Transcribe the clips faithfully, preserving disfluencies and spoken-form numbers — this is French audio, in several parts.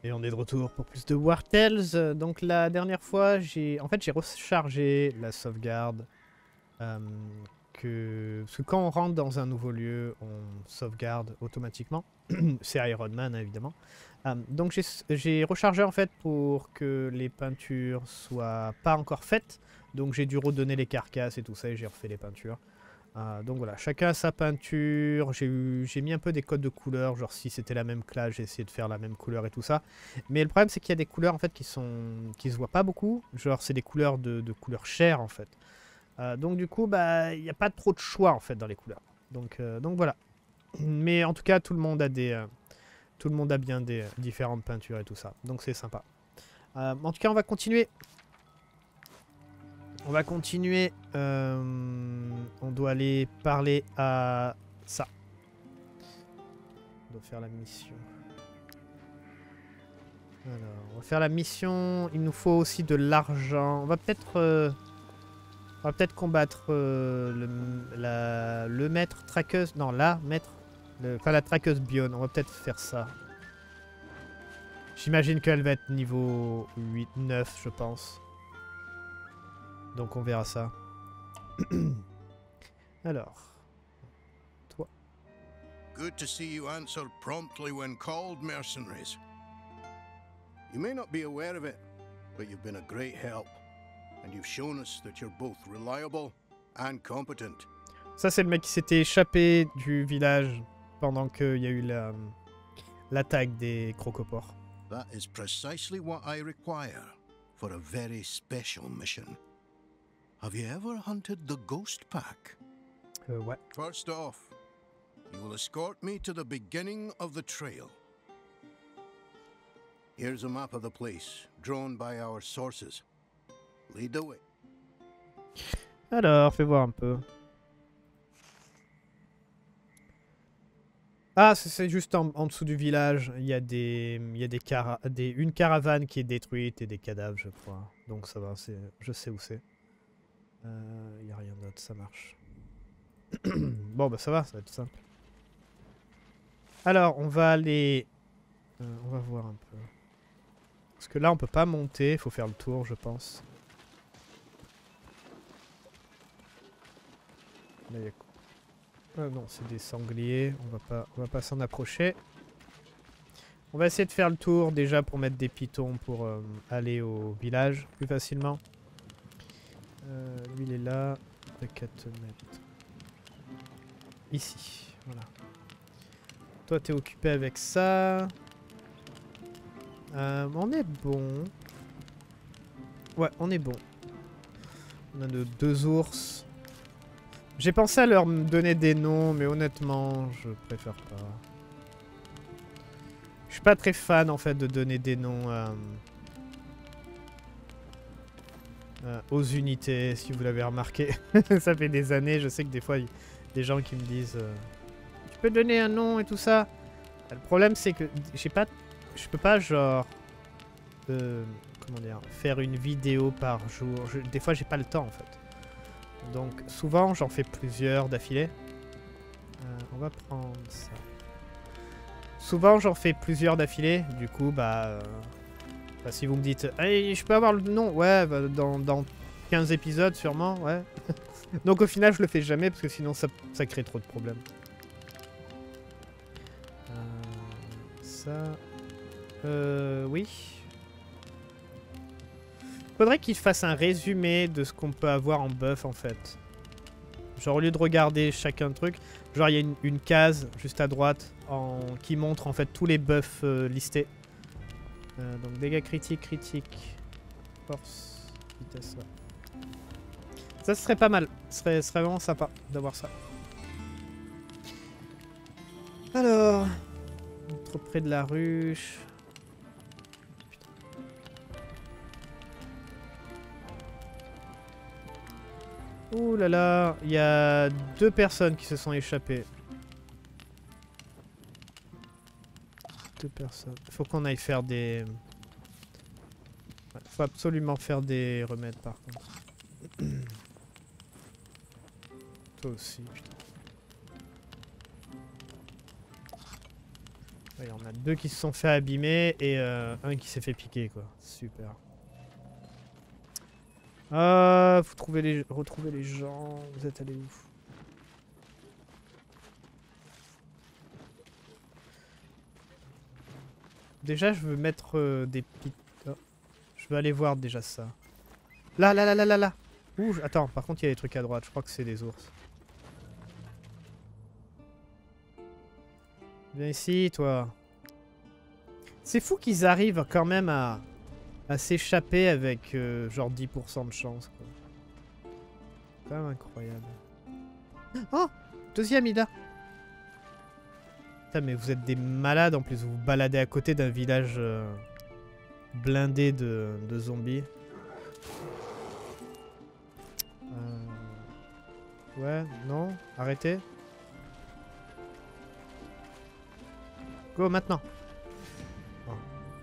Et on est de retour pour plus de War Tales. Donc la dernière fois, j'ai en fait j'ai rechargé la sauvegarde. Euh, que... Parce que quand on rentre dans un nouveau lieu, on sauvegarde automatiquement. C'est Iron Man, hein, évidemment. Euh, donc j'ai rechargé en fait pour que les peintures soient pas encore faites. Donc j'ai dû redonner les carcasses et tout ça et j'ai refait les peintures. Euh, donc voilà, chacun a sa peinture. J'ai mis un peu des codes de couleurs, genre si c'était la même classe, j'ai essayé de faire la même couleur et tout ça. Mais le problème c'est qu'il y a des couleurs en fait qui sont qui se voient pas beaucoup. Genre c'est des couleurs de, de couleurs chères en fait. Euh, donc du coup, bah, il n'y a pas trop de choix en fait dans les couleurs. Donc, euh, donc voilà. Mais en tout cas, tout le monde a des, euh, tout le monde a bien des euh, différentes peintures et tout ça. Donc c'est sympa. Euh, en tout cas, on va continuer. On va continuer. Euh, on doit aller parler à ça. On doit faire la mission. Alors, on va faire la mission. Il nous faut aussi de l'argent. On va peut-être... Euh, On va peut-être combattre euh, le, la, le maître traqueuse. Non, la maître. Le, enfin, la traqueuse Bion. On va peut-être faire ça. J'imagine qu'elle va être niveau huit, neuf, je pense. Donc on verra ça. Alors. Toi. Good to see you answer promptly when called, mercenaries. You may not be aware of it, but you've been a great help. And you've shown us that you're both reliable and competent. Ça, c'est le mec qui s'était échappé du village pendant qu'il y a eu la, l'attaque des crocopores. That is precisely what I require for a very special mission. Have you ever hunted the Ghost Pack? Euh, ouais. First off, you will escort me to the beginning of the trail. Here's a map of the place, drawn by our sources. Lead the way. Alors, fais voir un peu. Ah, c'est juste en, en dessous du village. Il y a, des, il y a des, cara des une caravane qui est détruite et des cadavres, je crois. Donc ça va, je sais où c'est. Euh, il n'y a rien d'autre, ça marche. Bon, bah ça va, ça va être simple. Alors, on va aller... Euh, on va voir un peu. Parce que là, on peut pas monter. Il faut faire le tour, je pense. Là, il y a quoi? Ah non, c'est des sangliers. On va pas, on va pas s'en approcher. On va essayer de faire le tour déjà pour mettre des pitons pour euh, aller au village plus facilement. Euh, lui, il est là. On va qu'à te mettre ici. Voilà. Toi, t'es occupé avec ça. Euh, on est bon. Ouais, on est bon. On a de deux ours. J'ai pensé à leur donner des noms, mais honnêtement, je préfère pas. Je suis pas très fan, en fait, de donner des noms euh, euh, aux unités, si vous l'avez remarqué. Ça fait des années, je sais que des fois, il y a des gens qui me disent euh, tu peux donner un nom et tout ça. Le problème, c'est que j'ai pas... Je peux pas, genre... Euh, comment dire, faire une vidéo par jour. Je, des fois, j'ai pas le temps, en fait. Donc, souvent, j'en fais plusieurs d'affilée. Euh, on va prendre ça. Souvent, j'en fais plusieurs d'affilée. Du coup, bah, euh, bah... si vous me dites hey, je peux avoir le nom? Ouais, bah, dans, dans quinze épisodes, sûrement, ouais. Donc, au final, je le fais jamais, parce que sinon, ça, ça crée trop de problèmes. Euh, ça... Euh... Oui... Faudrait qu'il fasse un résumé de ce qu'on peut avoir en buff en fait. Genre au lieu de regarder chacun truc, genre il y a une, une case juste à droite en, qui montre en fait tous les buffs euh, listés. Euh, donc dégâts critiques, critiques, force, vitesse. Ouais. Ça serait pas mal, ce serait, serait vraiment sympa d'avoir ça. Alors, trop près de la ruche. Ouh là là, il y a deux personnes qui se sont échappées. Deux personnes. Faut qu'on aille faire des... Ouais, faut absolument faire des remèdes par contre. Toi aussi, putain. Il y en a deux qui se sont fait abîmer et euh, un qui s'est fait piquer, quoi. Super. Ah, faut trouver les... retrouver les gens. Vous êtes allés où? Déjà, je veux mettre euh, des petites... Oh. Je veux aller voir déjà ça. Là, là, là, là, là, là. Ouh, attends, par contre, il y a des trucs à droite. Je crois que c'est des ours. Viens ici, toi. C'est fou qu'ils arrivent quand même à, à s'échapper avec euh, genre dix pour cent de chance, quoi. C'est quand même incroyable. Oh, deuxième, il a. Putain, mais vous êtes des malades en plus. Vous vous baladez à côté d'un village euh, blindé de, de zombies. Euh... Ouais, non, arrêtez. Go maintenant. Oh.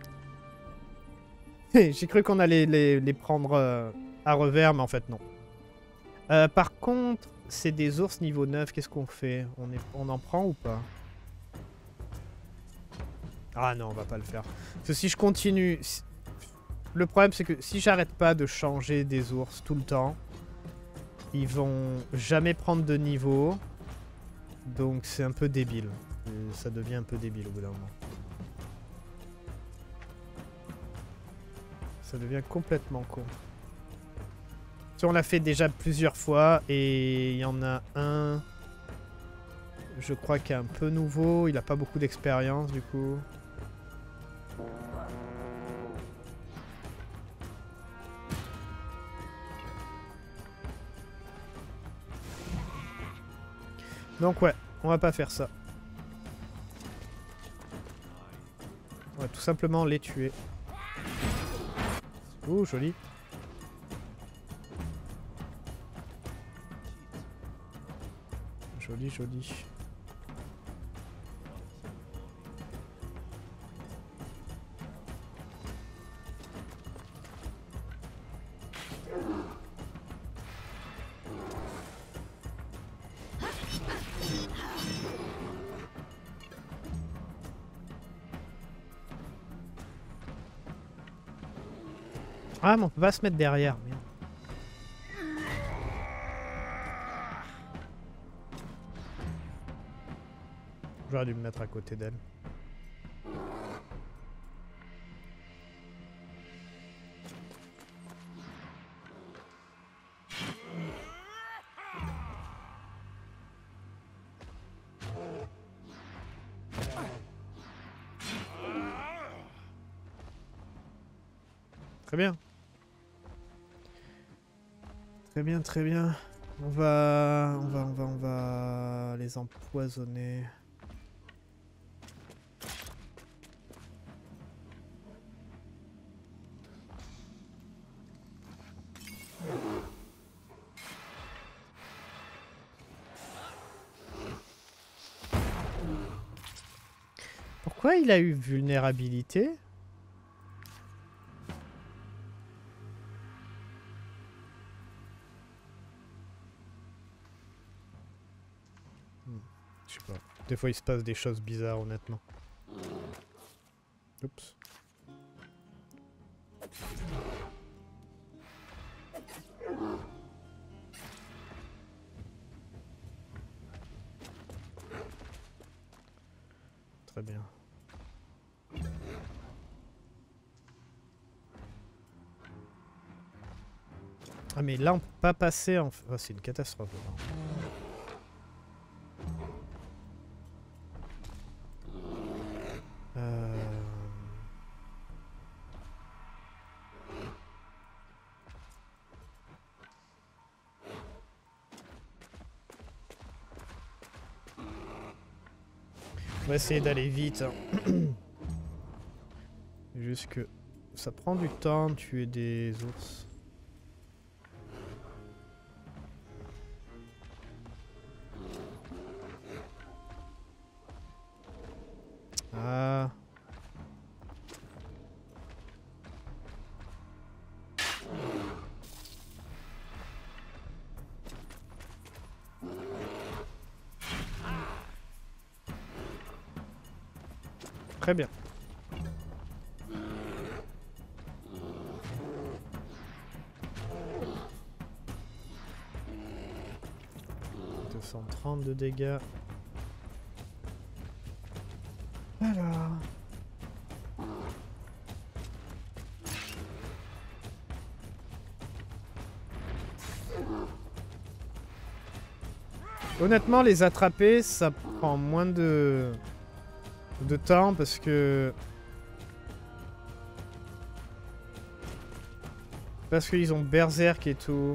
J'ai cru qu'on allait les, les prendre euh, à revers, mais en fait non. Euh, par contre, c'est des ours niveau neuf, qu'est-ce qu'on fait? on, est, on en prend ou pas? Ah non, on va pas le faire. Parce que si je continue... Si... Le problème, c'est que si j'arrête pas de changer des ours tout le temps, ils vont jamais prendre de niveau. Donc c'est un peu débile. Et ça devient un peu débile au bout d'un moment. Ça devient complètement con. Si on l'a fait déjà plusieurs fois et il y en a un, je crois qu'il est un peu nouveau, il a pas beaucoup d'expérience du coup. Donc ouais, on va pas faire ça. On va tout simplement les tuer. Ouh, joli. Joli, joli. Ah, mais on peut pas se mettre derrière. Merde. J'aurais dû me mettre à côté d'elle. Très bien. Très bien, très bien. On va... On va, on va, on va les empoisonner. Pourquoi il a eu vulnérabilité ? Je sais pas. Des fois il se passe des choses bizarres honnêtement. Oups. Très bien. Ah mais là on peut pas passer en... Oh, c'est une catastrophe. Euh... On va essayer d'aller vite. Hein. Juste que ça prend du temps de tuer des ours. Ah. Très bien. deux cent trente de dégâts. Alors... Honnêtement, les attraper, ça prend moins de, de temps parce que... Parce qu'ils ont Berserk et tout.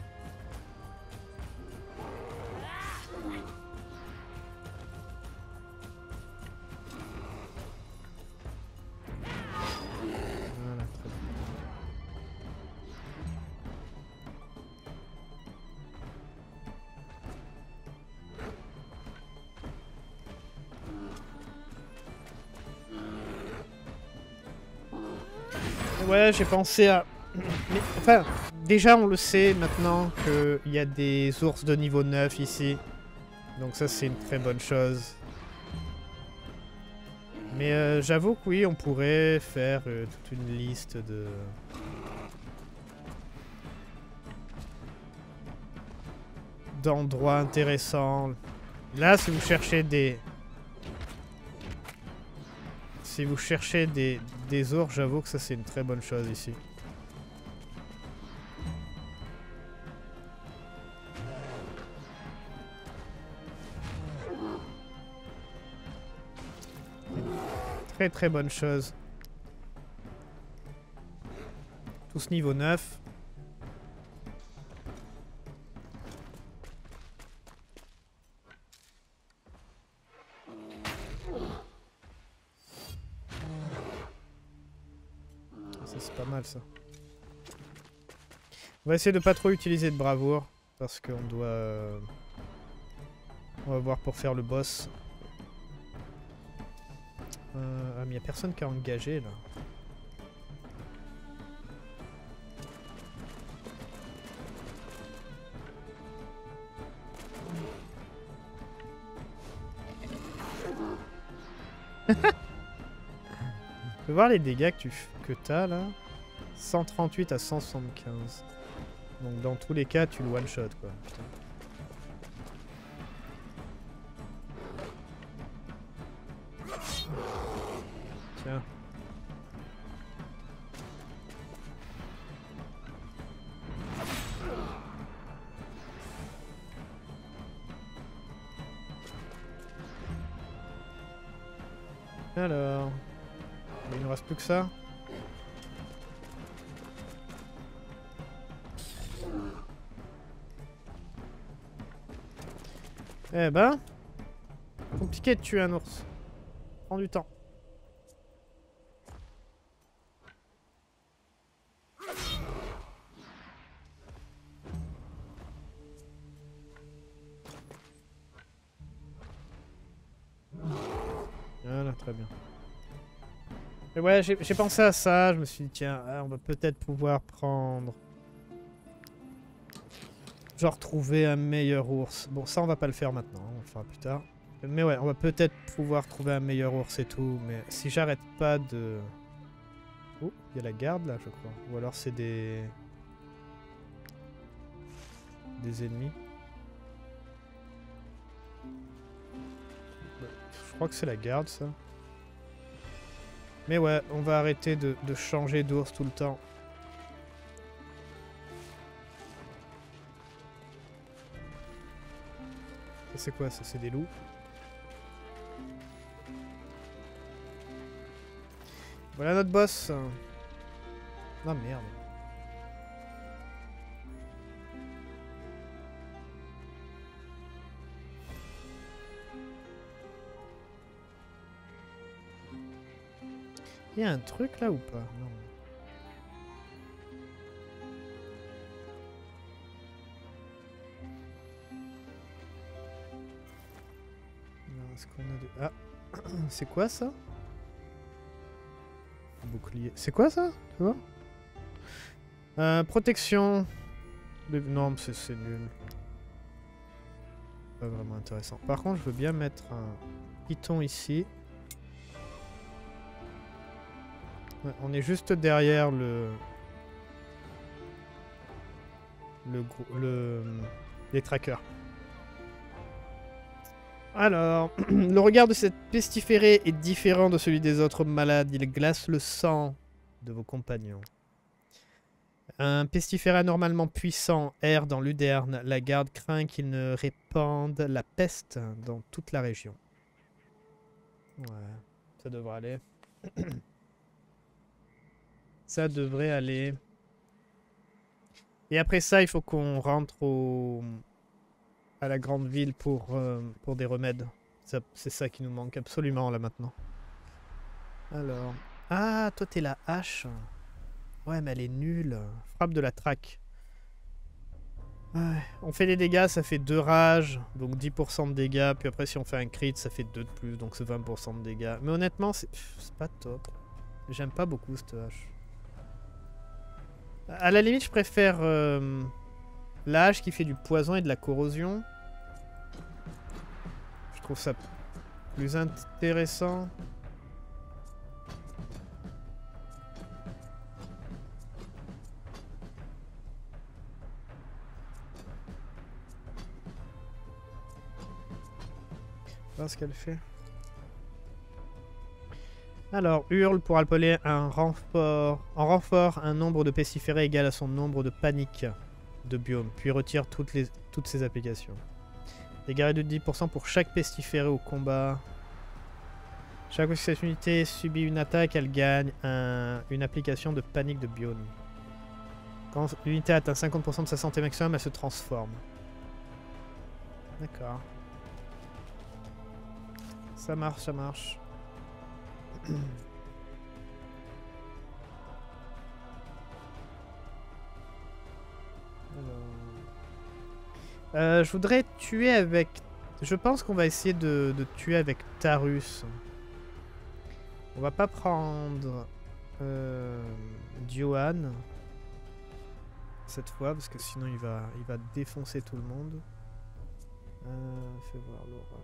Voilà, très bien. Ouais, j'ai pensé à... Mais, enfin, déjà on le sait maintenant qu'il y a des ours de niveau neuf ici. Donc ça c'est une très bonne chose. Mais euh, j'avoue que oui, on pourrait faire euh, toute une liste de... d'endroits intéressants. Là, si vous cherchez des... Si vous cherchez des, des ours, j'avoue que ça c'est une très bonne chose ici. Très très bonne chose. Tous niveau neuf. Ça c'est pas mal ça. On va essayer de pas trop utiliser de bravoure. Parce qu'on doit... euh, On va voir pour faire le boss. Euh, ah mais y'a personne qui a engagé là. Tu peux voir les dégâts que tu que t'as là. cent trente-huit à cent soixante-quinze. Donc dans tous les cas tu le one shot quoi. Putain. Tiens. Alors... Il ne reste plus que ça. Eh ben... Compliqué de tuer un ours. Prends du temps. Voilà, très bien. Et ouais, j'ai pensé à ça, je me suis dit, tiens, ah, on va peut-être pouvoir prendre... Genre trouver un meilleur ours. Bon, ça on va pas le faire maintenant, on le fera plus tard. Mais ouais, on va peut-être pouvoir trouver un meilleur ours et tout, mais si j'arrête pas de... Oh, il y a la garde là, je crois. Ou alors c'est des... Des ennemis. Je crois que c'est la garde, ça. Mais ouais, on va arrêter de, de changer d'ours tout le temps. Ça c'est quoi ça? C'est des loups. Voilà notre boss. Ah merde. Il y a un truc là ou pas? Non. Est-ce qu'on a des... Ah, c'est quoi ça? Bouclier. C'est quoi ça? Tu vois? euh, Protection. Non, c'est nul. Pas vraiment intéressant. Par contre, je veux bien mettre un piton ici. Ouais, on est juste derrière le... Le gros... Le... Les trackers. Alors, le regard de cette pestiférée est différent de celui des autres malades. Il glace le sang de vos compagnons. Un pestiféré anormalement puissant erre dans l'Uderne. La garde craint qu'il ne répande la peste dans toute la région. Ouais, ça devrait aller. Ça devrait aller. Et après ça, il faut qu'on rentre au... à la grande ville pour, euh, pour des remèdes. C'est ça qui nous manque absolument là maintenant. Alors... Ah, toi t'es la hache. Ouais, mais elle est nulle. Frappe de la traque. Ouais. On fait des dégâts, ça fait deux rages, donc dix pour cent de dégâts. Puis après, si on fait un crit, ça fait deux de plus, donc c'est vingt pour cent de dégâts. Mais honnêtement, c'est pas top. J'aime pas beaucoup cette hache. À la limite, je préfère euh, la hache qui fait du poison et de la corrosion. Je trouve ça plus intéressant. Voir ce qu'elle fait. Alors, hurle pour appeler un renfort. En renfort, un nombre de pestiférés égal à son nombre de paniques de biome, puis retire toutes, les, toutes ses applications. Dégâts de dix pour cent pour chaque pestiféré au combat. Chaque fois que cette unité subit une attaque, elle gagne un, une application de panique de biome. Quand l'unité atteint cinquante pour cent de sa santé maximum, elle se transforme. D'accord. Ça marche, ça marche. Euh, je voudrais tuer avec... Je pense qu'on va essayer de, de tuer avec Tarus. On va pas prendre... Euh, Diohan. Cette fois, parce que sinon il va, il va défoncer tout le monde. Euh, fais voir Laura.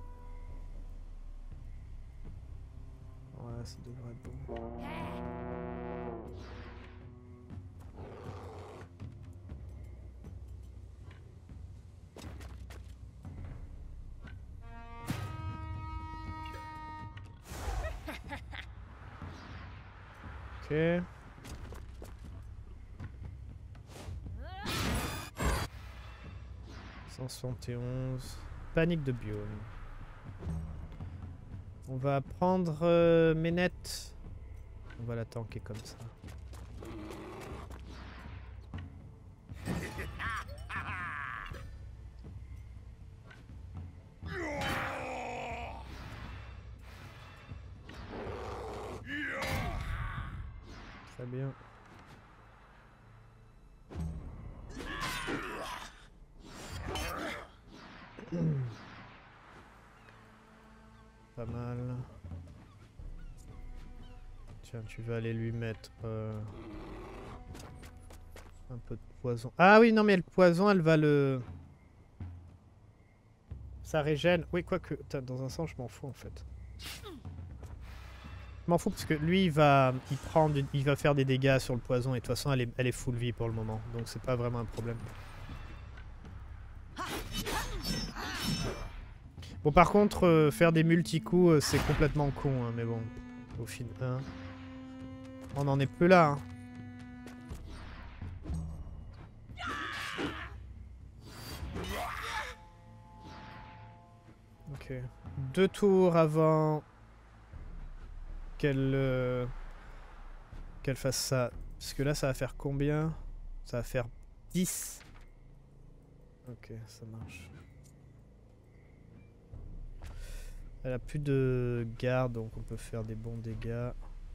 Ouais, ça devrait être bon. Ok. cent soixante et onze. Panique de biome. On va prendre euh, Ménette. On va la tanker comme ça. Très bien. Pas mal. Tiens, tu vas aller lui mettre euh, un peu de poison. Ah oui, non mais le poison, elle va le... Ça régène. Oui, quoique, dans un sens, je m'en fous en fait. Je m'en fous parce que lui, il va, il prend, du... il va faire des dégâts sur le poison et de toute façon, elle est, elle est full vie pour le moment. Donc c'est pas vraiment un problème. Bon, par contre, euh, faire des multi-coups, euh, c'est complètement con, hein, mais bon, au final, hein, on en est peu là. Hein. Ok. Deux tours avant qu'elle euh, qu'elle fasse ça. Parce que là, ça va faire combien? Ça va faire dix. Ok, ça marche. Elle a plus de garde, donc on peut faire des bons dégâts.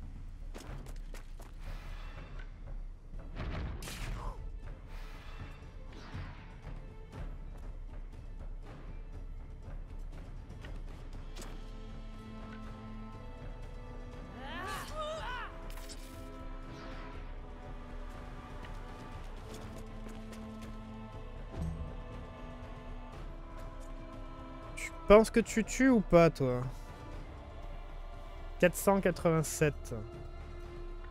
Tu penses que tu tues ou pas, toi? quatre cent quatre-vingt-sept.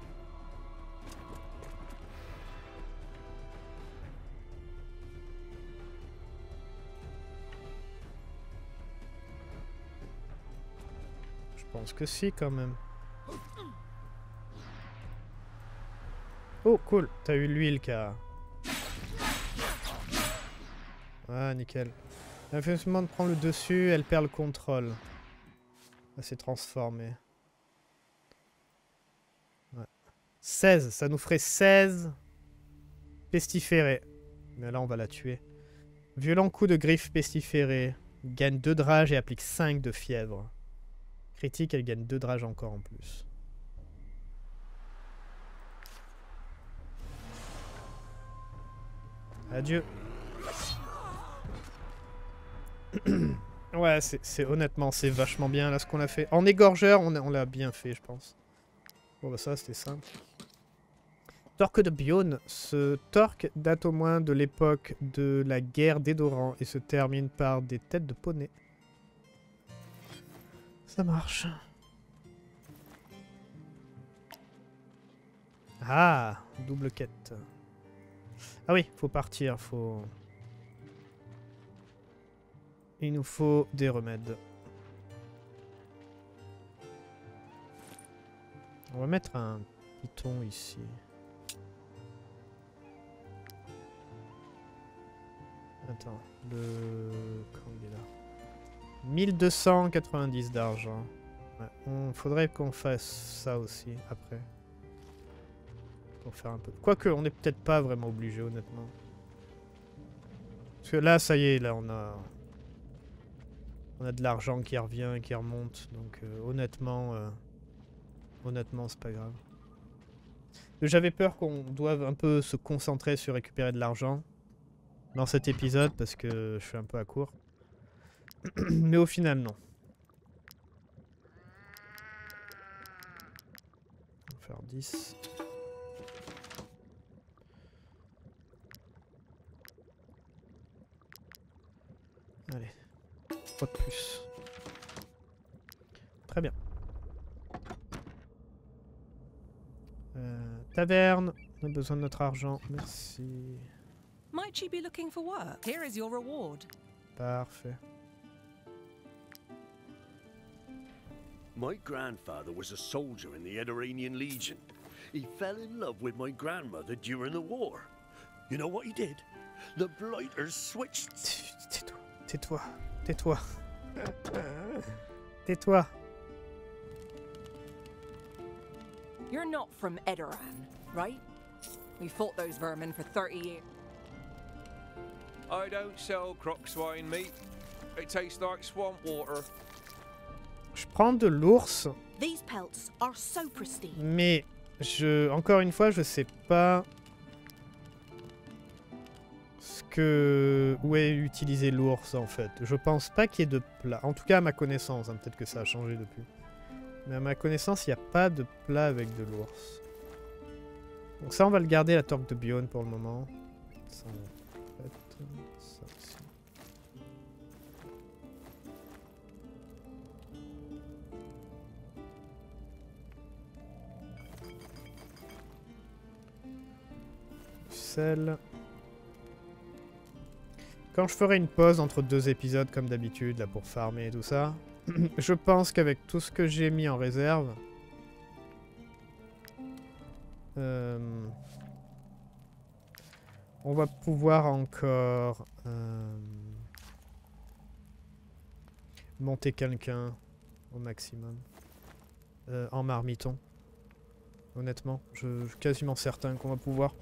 pense que si, quand même. Oh, cool. T'as eu l'huile qui a... Ah, nickel. L'investissement prend le dessus, elle perd le contrôle. Elle s'est transformée. Ouais. seize, ça nous ferait seize pestiférés. Mais là, on va la tuer. Violent coup de griffe pestiféré. Gagne deux de rage et applique cinq de fièvre. Critique, elle gagne deux de rage encore en plus. Adieu. Ouais, c'est honnêtement, c'est vachement bien là ce qu'on a fait. En égorgeur, on, on l'a bien fait, je pense. Bon, bah ça, c'était simple. Torque de Bione. Ce torque date au moins de l'époque de la guerre d'Edoran et se termine par des têtes de poney. Ça marche. Ah, double quête. Ah oui, faut partir, faut... Il nous faut des remèdes. On va mettre un piton ici. Attends, le... Quand il est là mille deux cent quatre-vingt-dix d'argent. Ouais, on faudrait qu'on fasse ça aussi, après. Pour faire un peu... Quoique, on n'est peut-être pas vraiment obligé, honnêtement. Parce que là, ça y est, là, on a... On a de l'argent qui revient et qui remonte. Donc, euh, honnêtement... Euh... Honnêtement, c'est pas grave. J'avais peur qu'on doive un peu se concentrer sur récupérer de l'argent dans cet épisode parce que je suis un peu à court. Mais au final, non. On va faire dix. Allez. Pas de plus. Très bien. Euh, taverne. On a besoin de notre argent. Merci. Might you be looking for work? Here is your reward. Parfait. My grandfather was a soldier in the Edoranian Legion. He fell in love with my grandmother during the war. You know what he did? The blighters switched... Tais-toi, tais-toi, tais-toi. Tais-toi. You're not from Edoran, right? We fought those vermin for thirty years. I don't sell croc swine meat. It tastes like swamp water. Je prends de l'ours, These pelts are so pristine. mais je, encore une fois, je sais pas ce que où est utilisé l'ours en fait. Je pense pas qu'il y ait de plat. En tout cas, à ma connaissance, hein, peut-être que ça a changé depuis. Mais à ma connaissance, il n'y a pas de plat avec de l'ours. Donc ça, on va le garder, la torque de Bione pour le moment. Ça, en fait, ça aussi. Sel. Quand je ferai une pause entre deux épisodes comme d'habitude là pour farmer et tout ça, je pense qu'avec tout ce que j'ai mis en réserve, euh, on va pouvoir encore euh, monter quelqu'un au maximum euh, en marmiton. Honnêtement, je, je suis quasiment certain qu'on va pouvoir.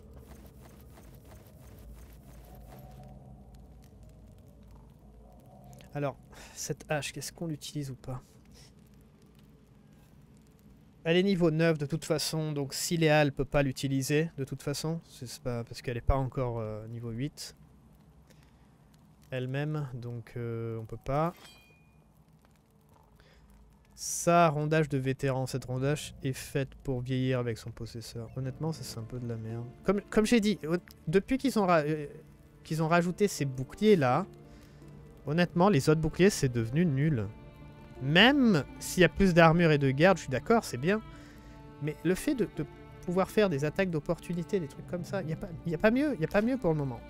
Alors, cette hache, qu'est-ce qu'on l'utilise ou pas? Elle est niveau neuf de toute façon, donc si Léa ne peut pas l'utiliser de toute façon, c'est pas parce qu'elle n'est pas encore euh, niveau huit elle-même, donc euh, on peut pas. Ça, rondage de vétéran, cette rondage est faite pour vieillir avec son possesseur. Honnêtement, c'est un peu de la merde. Comme, comme j'ai dit, depuis qu'ils ont, ra euh, qu'ils ont rajouté ces boucliers là, honnêtement, les autres boucliers, c'est devenu nul. Même s'il y a plus d'armure et de garde, je suis d'accord, c'est bien. Mais le fait de, de pouvoir faire des attaques d'opportunité, des trucs comme ça, il n'y a, a pas mieux. Il n'y a pas mieux pour le moment.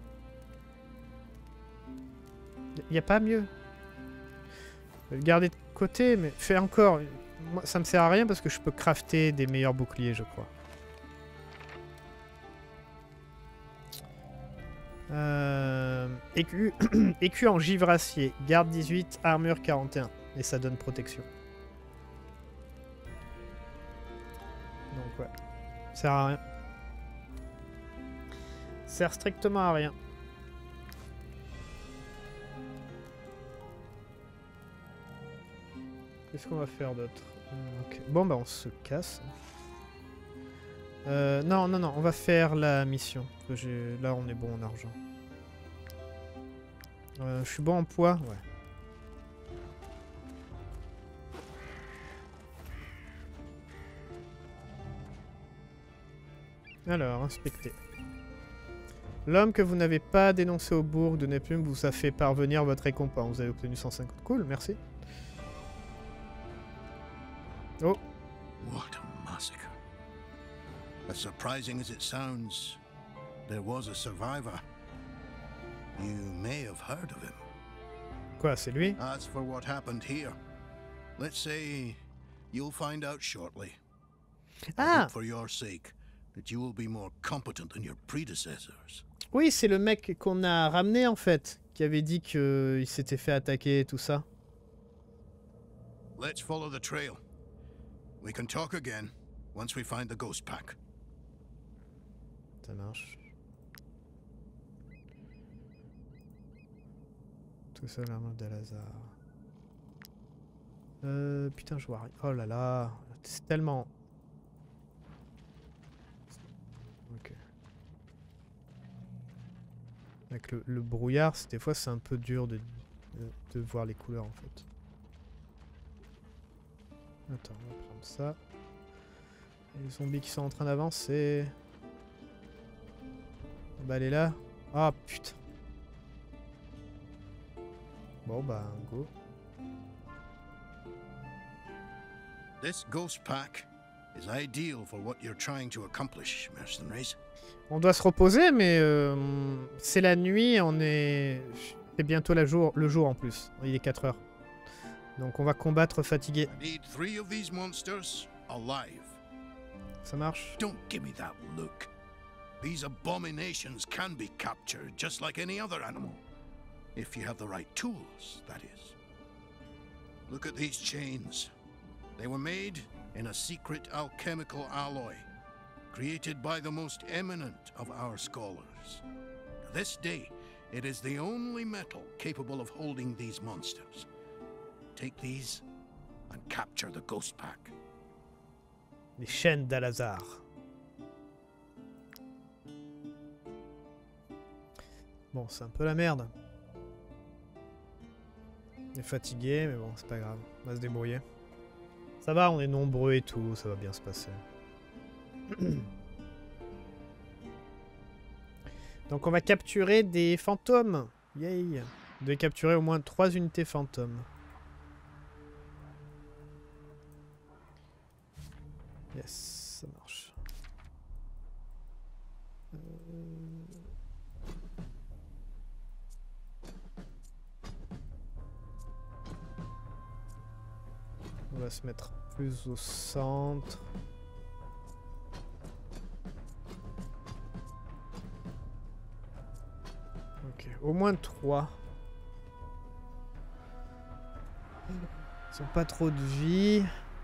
Il n'y a pas mieux. Je vais le garder de côté, mais fais encore. Moi, ça me sert à rien parce que je peux crafter des meilleurs boucliers, je crois. Euh, écu... écu en givracier, garde dix-huit, armure quarante et un. Et ça donne protection. Donc ouais, ça sert à rien. Ça sert strictement à rien. Qu'est-ce qu'on va faire d'autre? Okay. Bon bah on se casse. Euh, non, non, non, on va faire la mission. Là on est bon en argent. Euh, je suis bon en poids? Ouais. Alors, inspectez. L'homme que vous n'avez pas dénoncé au bourg de Neptune vous a fait parvenir votre récompense. Vous avez obtenu cent cinquante. Cool, merci. Oh. What a massacre. As surprising as it sounds, there was a survivor. You may have heard of him. Quoi, c'est lui? As for what happened here, let's say you'll find out shortly. I hope for your sake that you will be more competent than your predecessors. Oui, c'est le mec qu'on a ramené en fait, qui avait dit qu'il s'était fait attaquer et tout ça. Let's follow the trail. We can talk again once we find the ghost pack. Ça marche. Tout ça, l'armure d'Alazar. Euh, putain, je vois rien. Oh là là, c'est tellement... Ok. Avec le, le brouillard, des fois c'est un peu dur de, de, de voir les couleurs en fait. Attends, on va prendre ça. Les zombies qui sont en train d'avancer. Bah elle est là. Ah putain. Bon bah go. This ghost pack is ideal for what you're trying to accomplish, mercenaries. On doit se reposer, mais euh, c'est la nuit, on est... C'est bientôt la jour, le jour en plus. Il est quatre heures. Donc on va combattre fatigué. I need three of these monsters alive. Ça marche? Don't give me that look. These abominations can be captured just like any other animal. If you have the right tools, that is. Look at these chains. They were made in a secret alchemical alloy, created by the most eminent of our scholars. To this day, it is the only metal capable of holding these monsters. Take these and capture the ghost pack. Les chaînes d'Alazar. Bon, c'est un peu la merde. On est fatigué, mais bon, c'est pas grave. On va se débrouiller. Ça va, on est nombreux et tout, ça va bien se passer. Donc on va capturer des fantômes. Yay! On doit capturer au moins trois unités fantômes. Yes, ça marche. Euh... On va se mettre plus au centre. Ok, au moins trois. Ils ont pas trop de vie.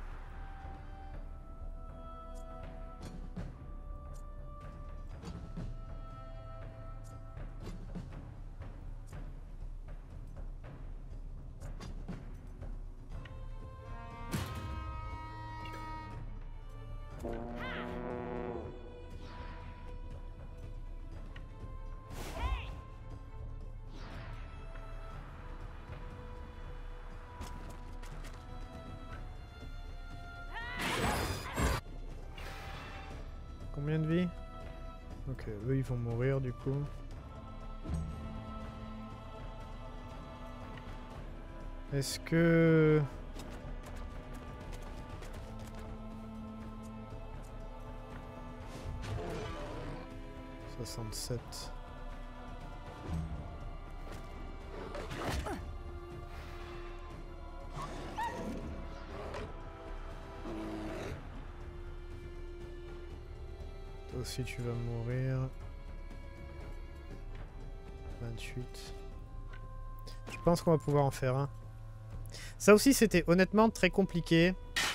Combien de vie? Ok, eux ils vont mourir du coup. Est-ce que... soixante-sept. aussi tu vas mourir. vingt-huit. Je pense qu'on va pouvoir en faire un. Ça aussi c'était honnêtement très compliqué.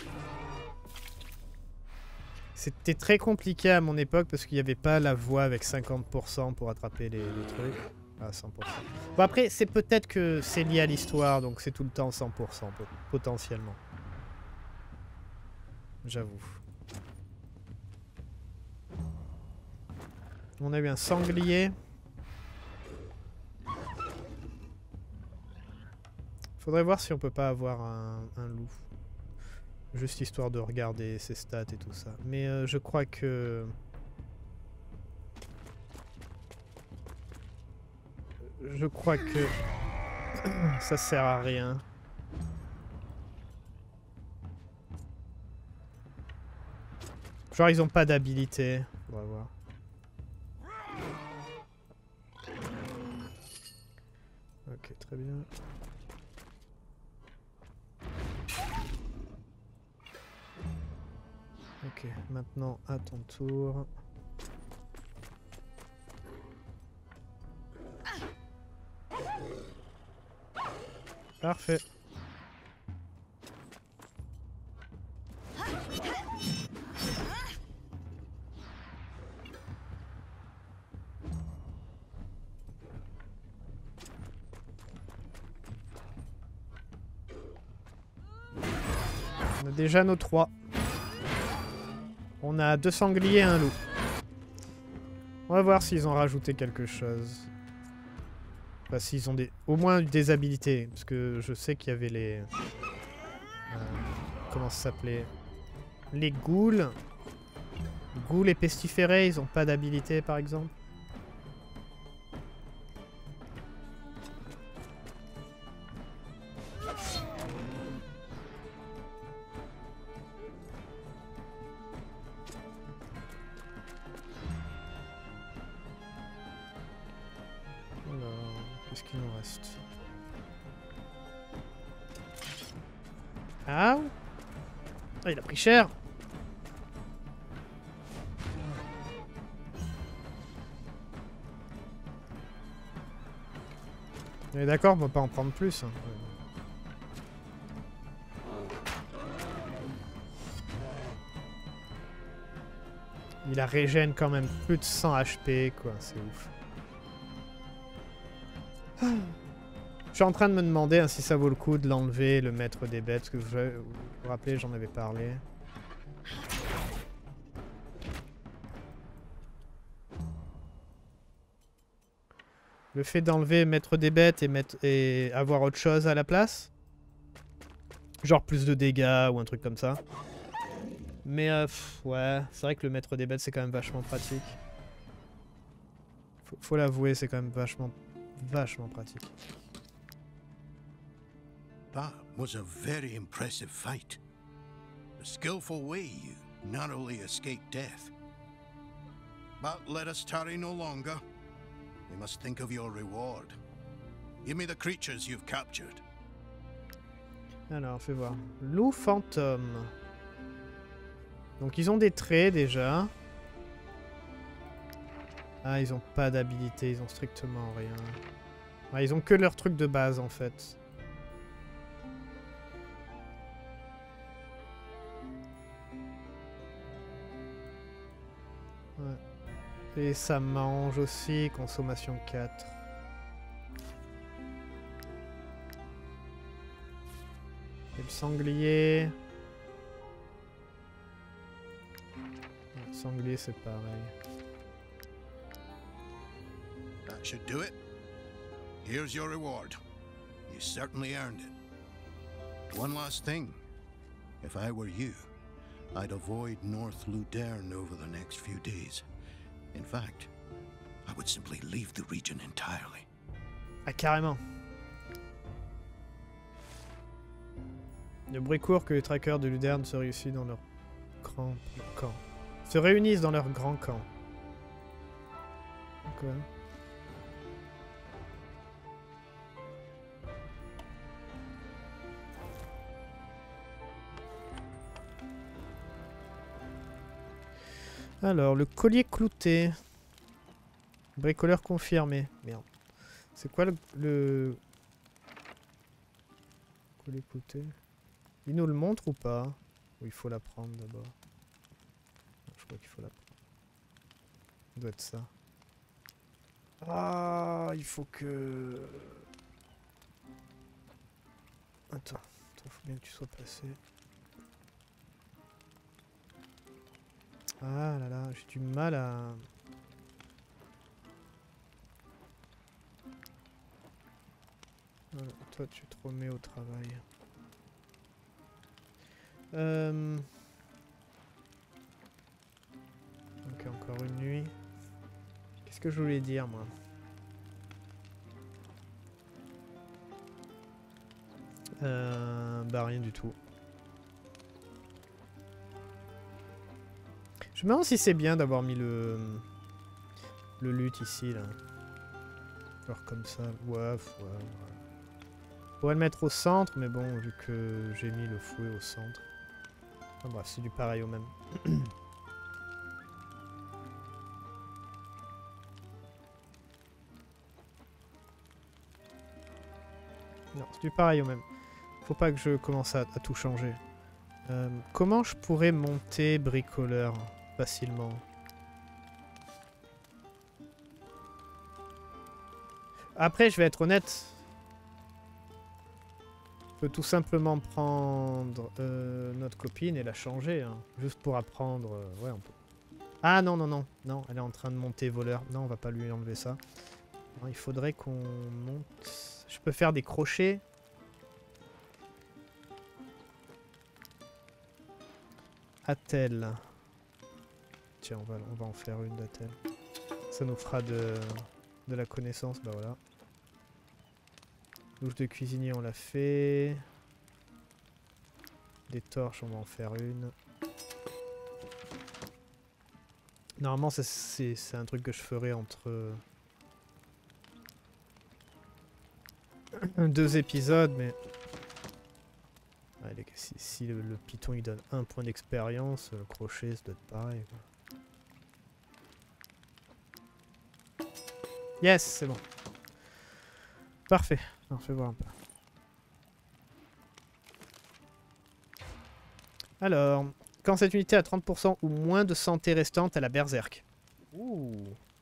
C'était très compliqué à mon époque parce qu'il n'y avait pas la voie avec cinquante pour cent pour attraper les, les trucs. Ah, cent pour cent. Bon après, c'est peut-être que c'est lié à l'histoire, donc c'est tout le temps cent pour cent potentiellement. J'avoue. On a eu un sanglier. Faudrait voir si on peut pas avoir un, un loup. Juste histoire de regarder ses stats et tout ça. Mais euh, je crois que... Je crois que... ça sert à rien. Genre ils ont pas d'habilité. On va voir. Ok, très bien. Ok, maintenant à ton tour. Parfait. On a déjà nos trois. On a deux sangliers et un loup. On va voir s'ils ont rajouté quelque chose. Enfin, s'ils ont des... au moins des habilités. Parce que je sais qu'il y avait les... Euh, comment ça s'appelait? Les ghouls. Ghouls et pestiférés, ils ont pas d'habilité par exemple. Qu'est-ce qu'il nous reste? Ah, ah, il a pris cher. On est d'accord, on va pas en prendre plus. Hein. Il a régène quand même plus de cent H P, quoi, c'est ouf. Je suis en train de me demander hein, si ça vaut le coup de l'enlever, le maître des bêtes, parce que vous vous, vous rappelez, j'en avais parlé. Le fait d'enlever maître des bêtes et, mettre, et avoir autre chose à la place. Genre plus de dégâts ou un truc comme ça. Mais euh, pff, ouais, c'est vrai que le maître des bêtes c'est quand même vachement pratique. Faut, faut l'avouer, c'est quand même vachement, vachement pratique. That was a very impressive fight. A skillful way you narrowly escaped death. But let us tarry no longer. We must think of your reward. Give me the creatures you've captured. Alors, fais voir. Loup fantôme. Donc ils ont des traits déjà. Ah, ils ont pas d'habilité, ils ont strictement rien. Ah, ils ont que leur truc de base en fait. Ouais. Et ça mange aussi, consommation quatre. Et le sanglier. Le sanglier c'est pareil. That should do it. Here's your reward. You certainly earned it. One last thing. If I were you, I'd avoid North Luderne over the next few days. In fact, I would simply leave the region entirely. Ah, carrément. Le bruit court que les trackers de Luderne se réussissent dans leur grand camp. Se réunissent dans leur grand camp. Quoi? Alors, le collier clouté. Bricoleur confirmé. Merde. C'est quoi le, le... collier clouté? Il nous le montre ou pas? Ou il faut la prendre d'abord? Je crois qu'il faut la prendre. Ça doit être ça. Ah, il faut que... Attends, il faut bien que tu sois passé. Ah là là, j'ai du mal à... Voilà, toi tu te remets au travail. Euh... Ok, encore une nuit. Qu'est-ce que je voulais dire, moi? Euh... Bah rien du tout. Je me demande si c'est bien d'avoir mis le... le luth ici, là. Alors comme ça, ouais, ouais, ouais. Je pourrais le mettre au centre, mais bon, vu que j'ai mis le fouet au centre. Enfin bref, c'est du pareil au même. Non, c'est du pareil au même. Faut pas que je commence à, à tout changer. Euh, comment je pourrais monter bricoleur facilement? Après, je vais être honnête. On peut tout simplement prendre euh, notre copine et la changer. Hein, juste pour apprendre. Euh, ouais, on peut. Ah non, non, non. Non, elle est en train de monter voleur. Non, on va pas lui enlever ça. Non, il faudrait qu'on monte... Je peux faire des crochets. Attelle. Tiens, on va, on va en faire une d'attelle. Ça nous fera de, de la connaissance. Bah voilà. Douche de cuisinier, on l'a fait. Des torches, on va en faire une. Normalement, c'est un truc que je ferai entre deux épisodes, mais... Ouais, les... si, si le, le python il donne un point d'expérience, le crochet ça doit être pareil, quoi. Yes, c'est bon. Parfait. Alors, fais voir un peu. Alors, quand cette unité a trente pour cent ou moins de santé restante, elle a berserk. Ouh.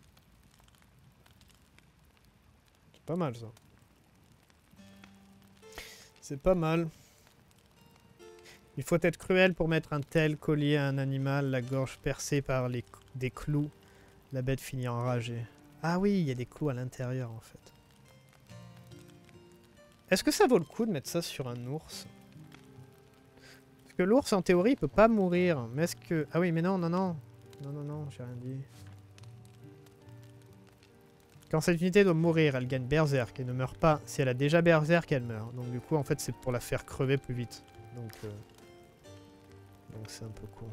C'est pas mal ça. C'est pas mal. Il faut être cruel pour mettre un tel collier à un animal, la gorge percée par les, des clous. La bête finit enragée. Ah oui, il y a des clous à l'intérieur en fait. Est-ce que ça vaut le coup de mettre ça sur un ours? Parce que l'ours, en théorie, il peut pas mourir. Mais est-ce que... Ah oui, mais non, non, non. Non, non, non, j'ai rien dit. Quand cette unité doit mourir, elle gagne berserk et ne meurt pas. Si elle a déjà berserk, elle meurt. Donc du coup, en fait, c'est pour la faire crever plus vite. Donc... Euh... Donc c'est un peu con.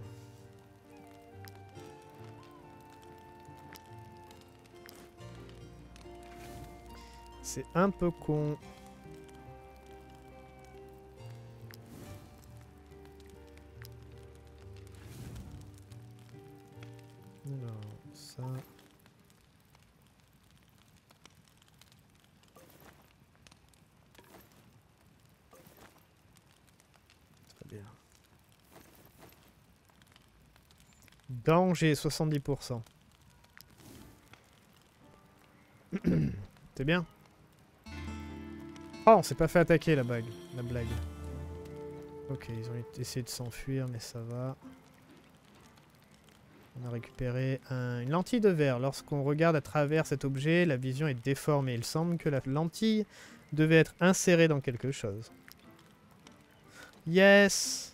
C'est un peu con. Alors, ça... Très bien. Danger, soixante-dix pour cent. C'est bien. Oh, on s'est pas fait attaquer la bague. La blague. Ok, ils ont essayé de s'enfuir, mais ça va. On a récupéré un, une lentille de verre. Lorsqu'on regarde à travers cet objet, la vision est déformée. Il semble que la lentille devait être insérée dans quelque chose. Yes!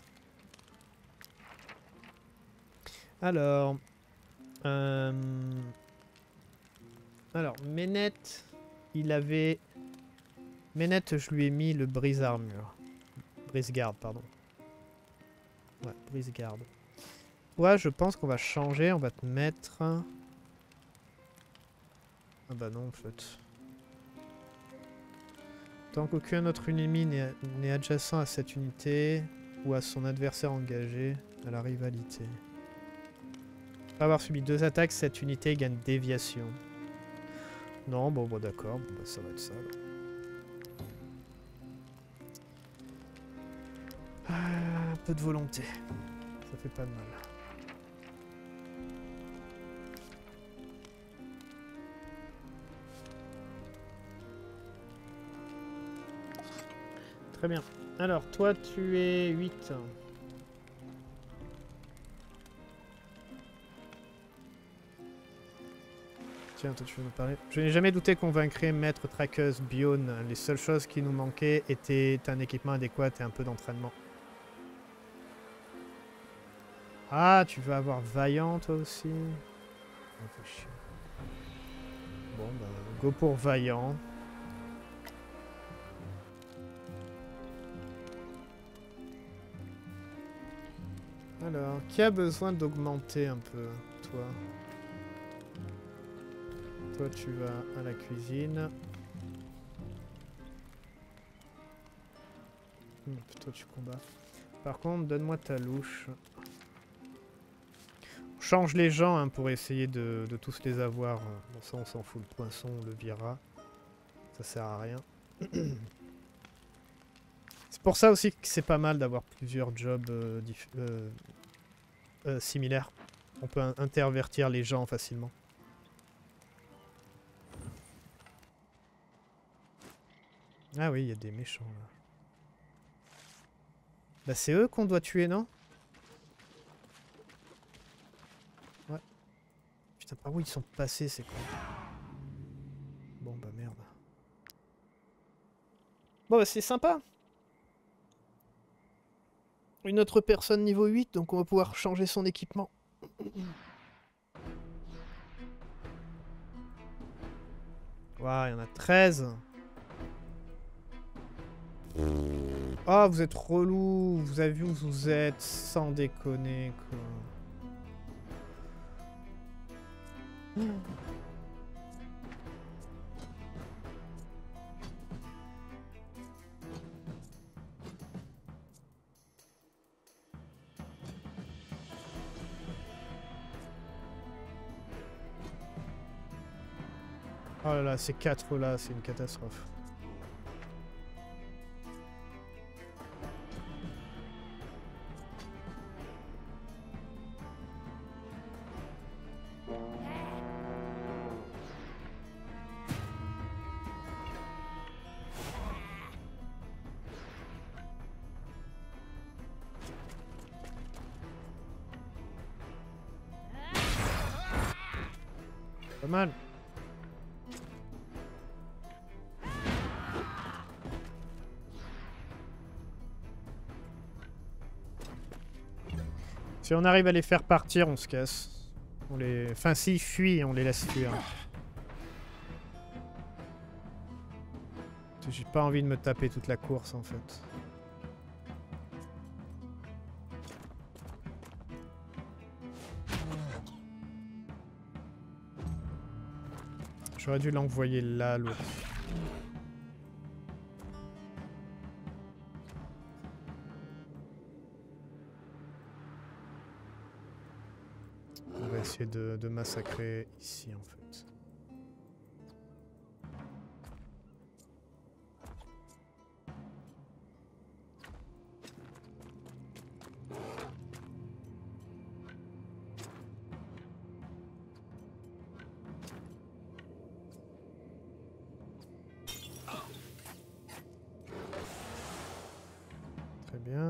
Alors... Euh, alors, Ménette, il avait... Ménette, je lui ai mis le brise-armure. Brise-garde, pardon. Ouais, brise-garde. Ouais, je pense qu'on va changer. On va te mettre... Ah bah non, en fait. Tant qu'aucun autre ennemi n'est adjacent à cette unité ou à son adversaire engagé à la rivalité. Après avoir subi deux attaques, cette unité gagne déviation. Non, bon, bon d'accord, bon, bah, ça va être ça. Alors. Ah, un peu de volonté, ça fait pas de mal. Très bien. Alors, toi, tu es huit. Tiens, toi, tu veux nous parler? Je n'ai jamais douté qu'on vaincrait Maître Traqueuse Bione. Les seules choses qui nous manquaient étaient un équipement adéquat et un peu d'entraînement. Ah, tu veux avoir Vaillant, toi aussi? Oh, faut chier. Bon, bah, go pour Vaillant. Alors, qui a besoin d'augmenter un peu, toi? Toi, tu vas à la cuisine. Hum, toi, tu combats. Par contre, donne-moi ta louche. On change les gens hein, pour essayer de, de tous les avoir. Bon, ça, on s'en fout. Le poinçon, on le virera. Ça sert à rien. C'est pour ça aussi que c'est pas mal d'avoir plusieurs jobs euh, euh, euh, similaires. On peut intervertir les gens facilement. Ah oui, il y a des méchants là. Bah c'est eux qu'on doit tuer, non? Ouais. Putain, par où ils sont passés, c'est quoi? Bon bah merde. Bon bah c'est sympa. Une autre personne niveau huit, donc on va pouvoir changer son équipement. Waouh, il y en a treize. Oh, vous êtes relou. Vous avez vu où vous êtes, sans déconner, quoi. Oh là là, ces quatre là, c'est une catastrophe. Pas mal. Si on arrive à les faire partir, on se casse. On les... Enfin, s'ils fuient, on les laisse fuir. J'ai pas envie de me taper toute la course, en fait. J'aurais dû l'envoyer là, l'autre. On va essayer de, de massacrer ici, en fait. Très bien.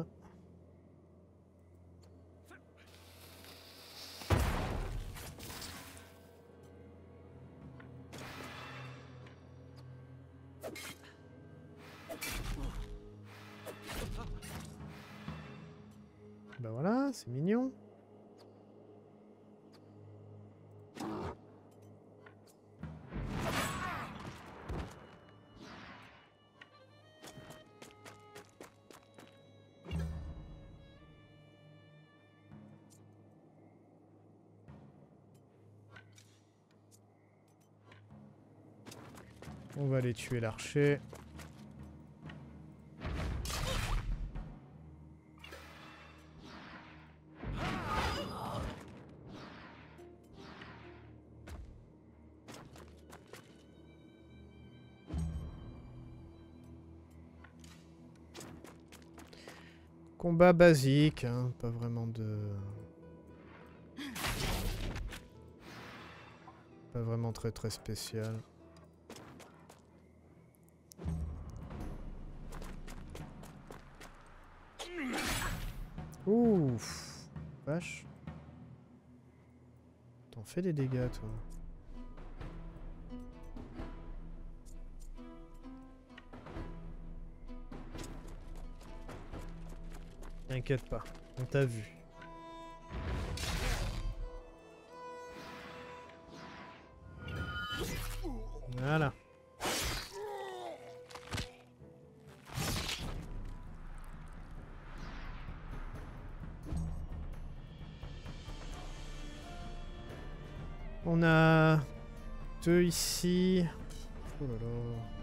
Ben voilà, c'est mignon. On va aller tuer l'archer. Combat basique, hein, pas vraiment de... Pas vraiment très très spécial. Ouf, vache. T'en fais des dégâts, toi. T'inquiète pas, on t'a vu. Voilà. On a deux ici. Oh là là.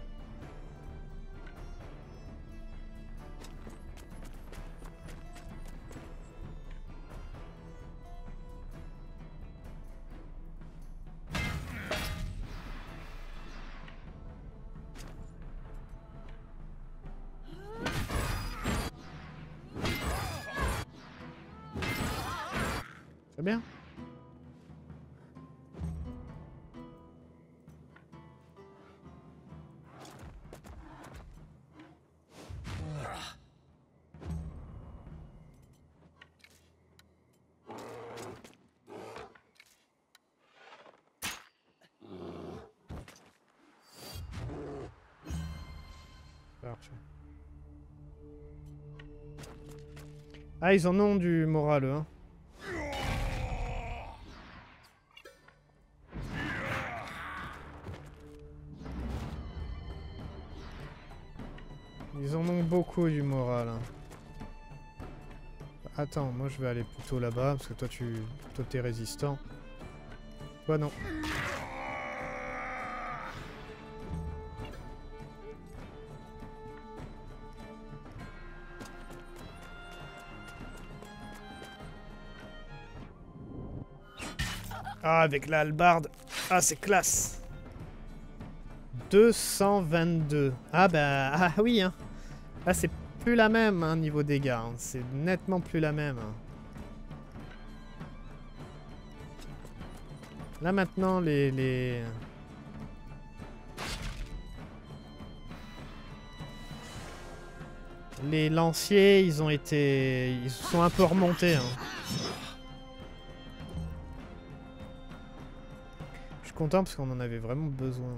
C'est bien. Parfait. Ah, ils en ont du moral, hein. Ils en ont beaucoup du moral. Hein. Attends, moi je vais aller plutôt là-bas, parce que toi tu toi, t'es résistant. Toi non. Ah, avec la hallebarde. Ah, c'est classe. deux cent vingt-deux. Ah bah, ah oui, hein. Là, c'est plus la même, hein, niveau dégâts. Hein. C'est nettement plus la même. Hein. Là, maintenant, les... les... Les lanciers, ils ont été... Ils sont un peu remontés, hein. Je suis content parce qu'on en avait vraiment besoin.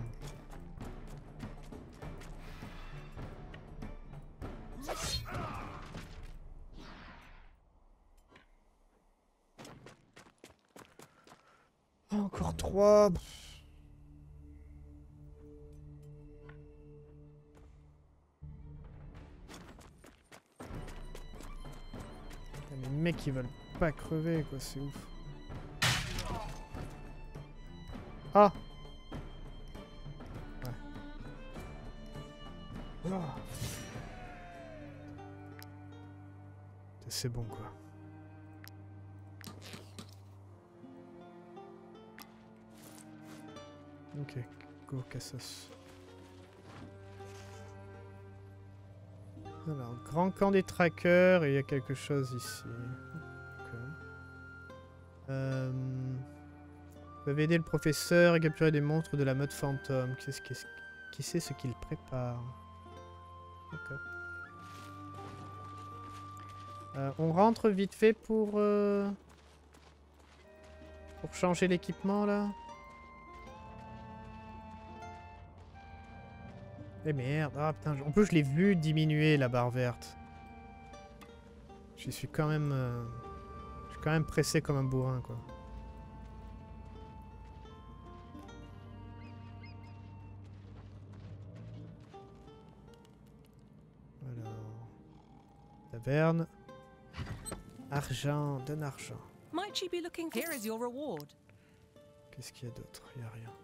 Encore trois. Les mecs ils veulent pas crever quoi, c'est ouf. Ah ouais. Ah. C'est bon quoi. Ok, go Cassos. Alors, grand camp des trackers, et il y a quelque chose ici. Okay. Euh, vous avez aidé le professeur et capturé des monstres de la mode fantôme. Qui sait, -ce, qui sait ce qu'il prépare? Ok. Euh, on rentre vite fait pour... Euh, pour changer l'équipement là. Eh merde, ah putain, en plus je l'ai vu diminuer la barre verte. Je suis quand même... Euh, je suis quand même pressé comme un bourrin quoi. Alors... Taverne. Argent, donne argent. Might you be looking? Here is your reward. Qu'est-ce qu'il y a d'autre? Il n'y a rien.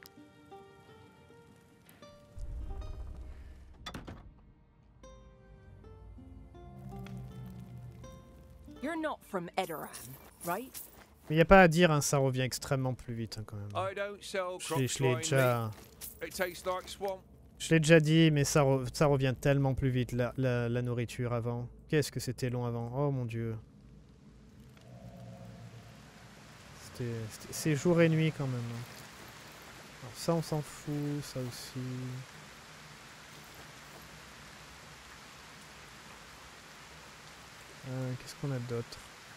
You're not from Edoran, right? Mais il n'y a pas à dire, hein, ça revient extrêmement plus vite hein, quand même. I don't sell Je l'ai- crocs je l'ai swine déjà... meat. It tastes like swamp. Je l'ai déjà dit, mais ça, re- ça revient tellement plus vite, la, la, la nourriture avant. Qu'est-ce que c'était long avant. Oh mon dieu. C'est jour et nuit quand même. Alors ça on s'en fout, ça aussi. Euh, Qu'est-ce qu'on a d'autre?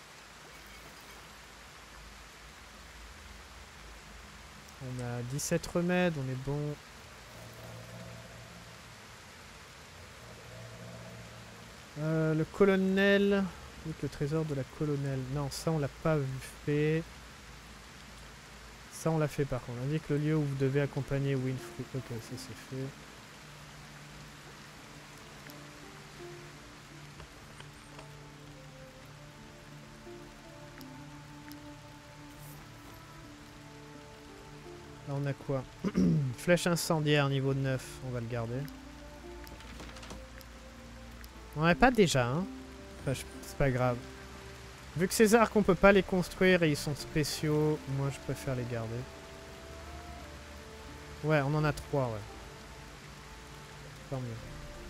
On a dix-sept remèdes, on est bon. Euh, le colonel... Le trésor de la colonelle. Non, ça on l'a pas vu fait. Ça on l'a fait par contre. On indique le lieu où vous devez accompagner Winfrey. Ok, ça c'est fait. Là on a quoi? Flèche incendiaire niveau neuf, on va le garder. On n'en a pas déjà, hein? Enfin, c'est pas grave. Vu que ces arcs on peut pas les construire et ils sont spéciaux, moi je préfère les garder. Ouais, on en a trois, ouais. Tant mieux.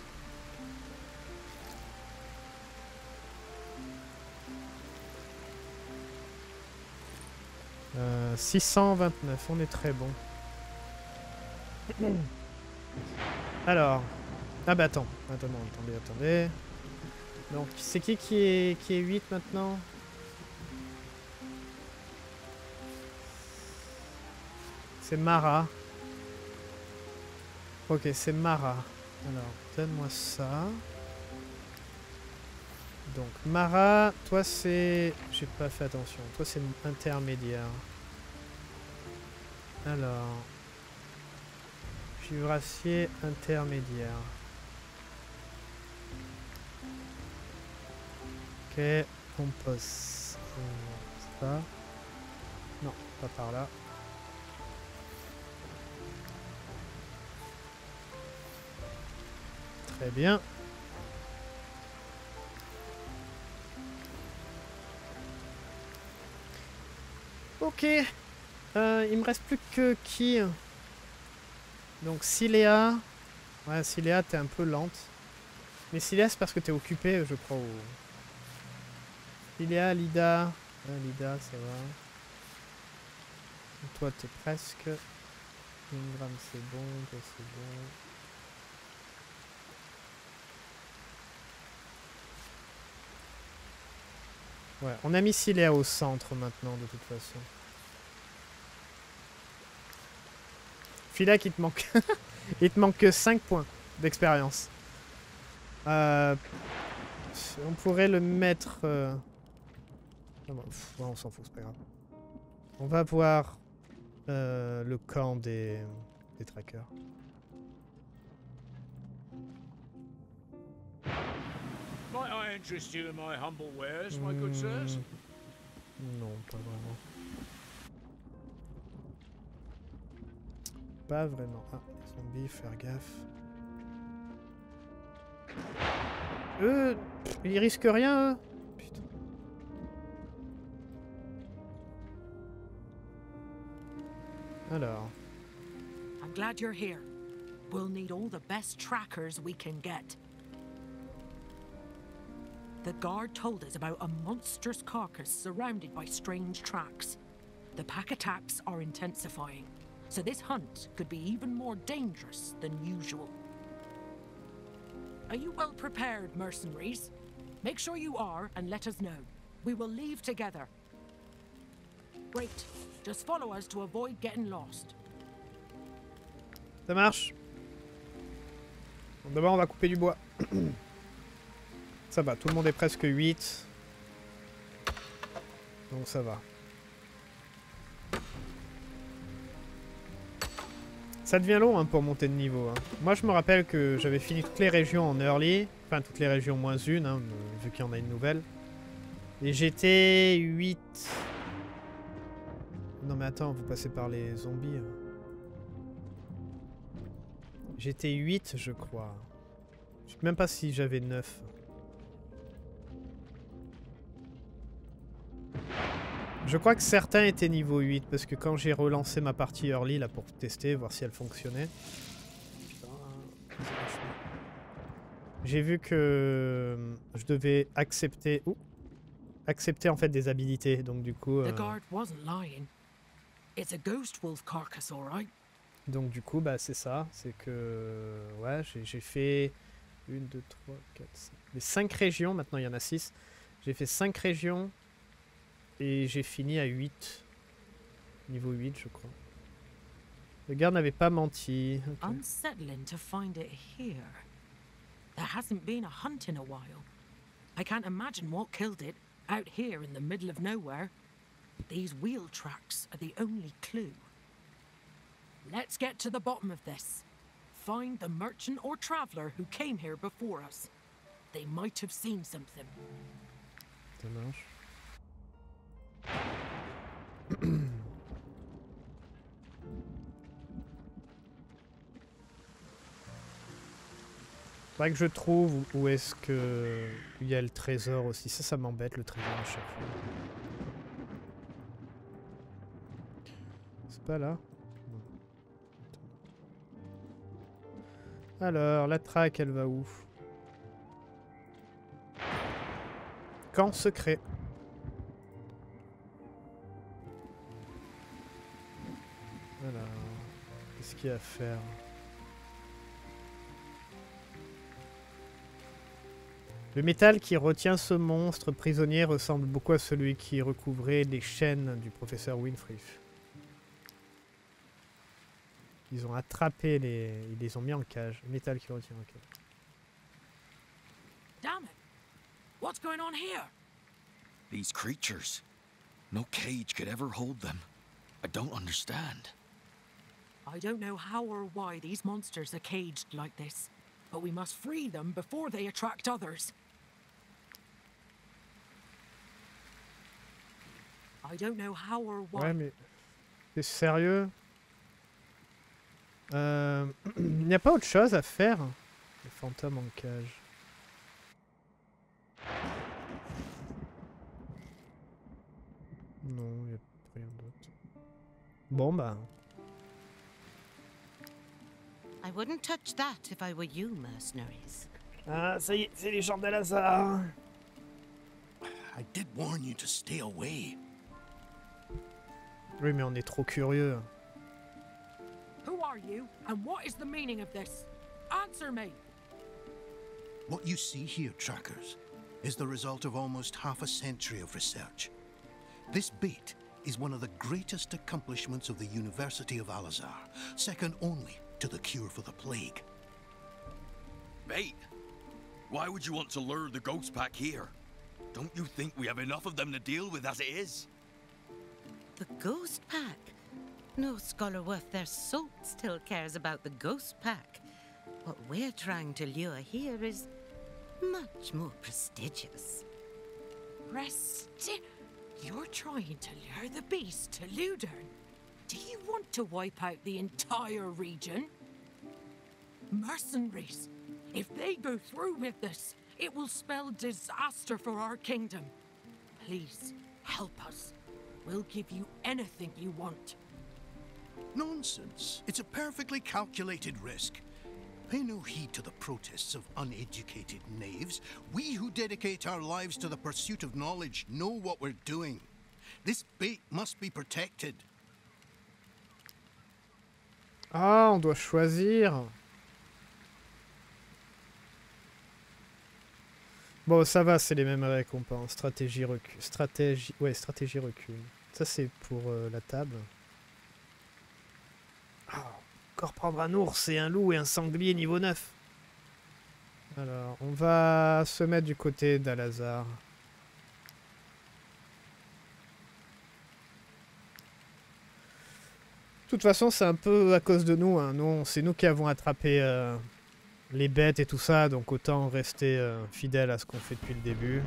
Euh, six cent vingt-neuf, on est très bon. Alors. Ah bah attends, attends, attendez, attendez. Donc c'est qui qui est, qui est huit maintenant? C'est Mara. Ok, c'est Mara. Alors, donne-moi ça. Donc Mara, toi c'est... J'ai pas fait attention. Toi c'est intermédiaire. Alors... Cuirassier intermédiaire. Ok, compost. Euh, ça. Non, pas par là. Très bien. Ok. Euh, il me reste plus que qui? Donc Silea. Ouais, Silea, t'es un peu lente. Mais Silea, c'est parce que t'es occupé, je crois. Au... Silea, Lida. Ouais, Lida, ça va. Et toi, t'es presque. Ingram, c'est bon. Toi, c'est bon. Ouais, on a mis Silea au centre maintenant, de toute façon. Filac, il te manque... il te manque que cinq points d'expérience. Euh... On pourrait le mettre... Euh... Ah bon, pff, on s'en fout, c'est pas grave. On va voir euh, le camp des, des trackers. Might I interest you in my humble wares, my good sirs? Non, pas vraiment. Pas vraiment. Ah, zombie, faire gaffe. Eux, ils risquent rien, eux. Putain. Alors. I'm glad you're here. We'll need all the best trackers we can get. The guard told us about a monstrous carcass surrounded by strange tracks. The pack attacks are intensifying, so this hunt could be even more dangerous than usual. Are you well prepared, mercenaries? Make sure you are and let us know. We will leave together. Great. Just follow us to avoid getting lost. Ça marche. Bon, d'abord, on va couper du bois. Ça va, tout le monde est presque huit. Donc ça va. Ça devient long hein, pour monter de niveau. Hein. Moi je me rappelle que j'avais fini toutes les régions en early. Enfin toutes les régions moins une, hein, vu qu'il y en a une nouvelle. Et j'étais huit. Non mais attends, vous passez par les zombies. J'étais huit je crois. Je sais même pas si j'avais neuf. Je crois que certains étaient niveau huit, parce que quand j'ai relancé ma partie early là pour tester, voir si elle fonctionnait, j'ai vu que je devais accepter... Ouh, accepter en fait des habilités, donc du coup... The euh, guard wasn't lying. It's a ghost wolf carcass, all right. donc du coup, bah c'est ça, c'est que... Ouais, j'ai j'ai fait... une, deux, trois, quatre, cinq... Les cinq régions, maintenant il y en a six. J'ai fait cinq régions et j'ai fini à huit. Niveau huit, je crois. Le garde n'avait pas menti. Okay. Unsettling to find it here. There hasn't been a hunt in a while. I can't imagine what killed it, out here in the middle of nowhere. These wheel tracks are the only clue. Let's get to the bottom of this. Find the merchant or traveler who came here before us. They might have seen something. Ça marche. Faudrait que je trouve où, où est-ce que il y a le trésor aussi. Ça, ça m'embête le trésor à chaque fois. C'est pas là? Non. Alors, la traque, elle va où? Camp secret. Voilà. Qu'est-ce qu'il y a à faire? Le métal qui retient ce monstre prisonnier ressemble beaucoup à celui qui recouvrait les chaînes du professeur Winfrith. Ils ont attrapé les... Ils les ont mis en cage. Le métal qui retient en cage. Damn it! What's going on here? These creatures. No cage could ever hold them. I don't understand. I don't know how or why these monsters are caged like this, but we must free them before they attract others. I don't know how or why. Ouais, mais... T'es sérieux? Euh... Il n'y a pas autre chose à faire? Les fantômes en cage. Non, il n'y a rien d'autre. Bon bah... I wouldn't touch that if I were you, mercenaries. Ah, ça y est, c'est les gens d'Al-Azhar. I did warn you to stay away. Oui, mais on est trop curieux. Who are you, and what is the meaning of this? Answer me! What you see here, trackers, is the result of almost half a century of research. This bait is one of the greatest accomplishments of the University of Al-Azhar, second only to the cure for the plague. Mate, why would you want to lure the ghost pack here? Don't you think we have enough of them to deal with as it is? The ghost pack? No scholar worth their salt still cares about the ghost pack. What we're trying to lure here is much more prestigious. Presti... You're trying to lure the beast to Ludern? Do you want to wipe out the entire region? Mercenaries! If they go through with this, it will spell disaster for our kingdom. Please, help us. We'll give you anything you want. Nonsense. It's a perfectly calculated risk. Pay no heed to the protests of uneducated knaves. We who dedicate our lives to the pursuit of knowledge know what we're doing. This bait must be protected. Ah, on doit choisir. Bon, ça va, c'est les mêmes récompenses. Stratégie recul. Stratégie. Ouais, stratégie recul. Ça, c'est pour euh, la table. Ah, encore prendre un ours et un loup et un sanglier niveau neuf. Alors, on va se mettre du côté d'Al-Azhar. De toute façon, c'est un peu à cause de nous. Hein. Nous, c'est nous qui avons attrapé euh, les bêtes et tout ça, donc autant rester euh, fidèle à ce qu'on fait depuis le début.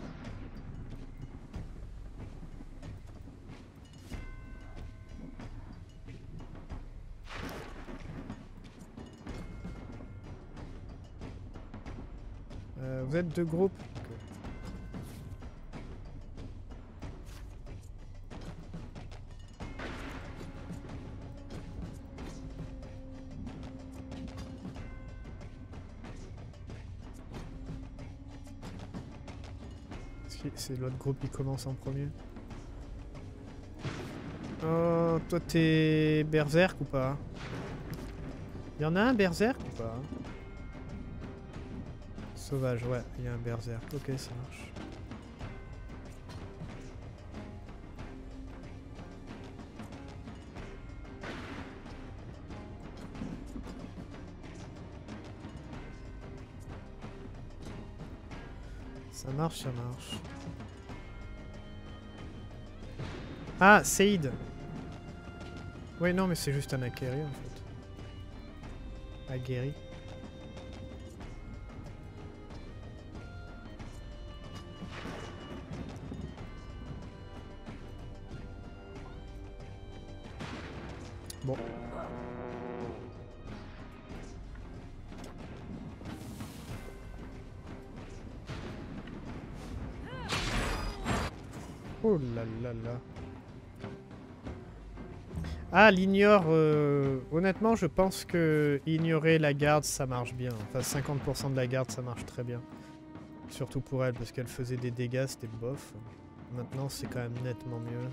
Euh, vous êtes deux groupes? Okay. C'est l'autre groupe qui commence en premier. Oh, toi t'es berserk ou pas? Il y en a un berserk ou pas? Sauvage, ouais, il y a un berserk. Ok, ça marche. Ça marche, ça marche. Ah, Saïd. Oui, non, mais c'est juste un acquéri en fait. Aguerri. Bon. Oh là là là. Ah, l'ignore... Euh, honnêtement, je pense que ignorer la garde, ça marche bien. Enfin, cinquante pour cent de la garde, ça marche très bien. Surtout pour elle, parce qu'elle faisait des dégâts, c'était bof. Maintenant, c'est quand même nettement mieux.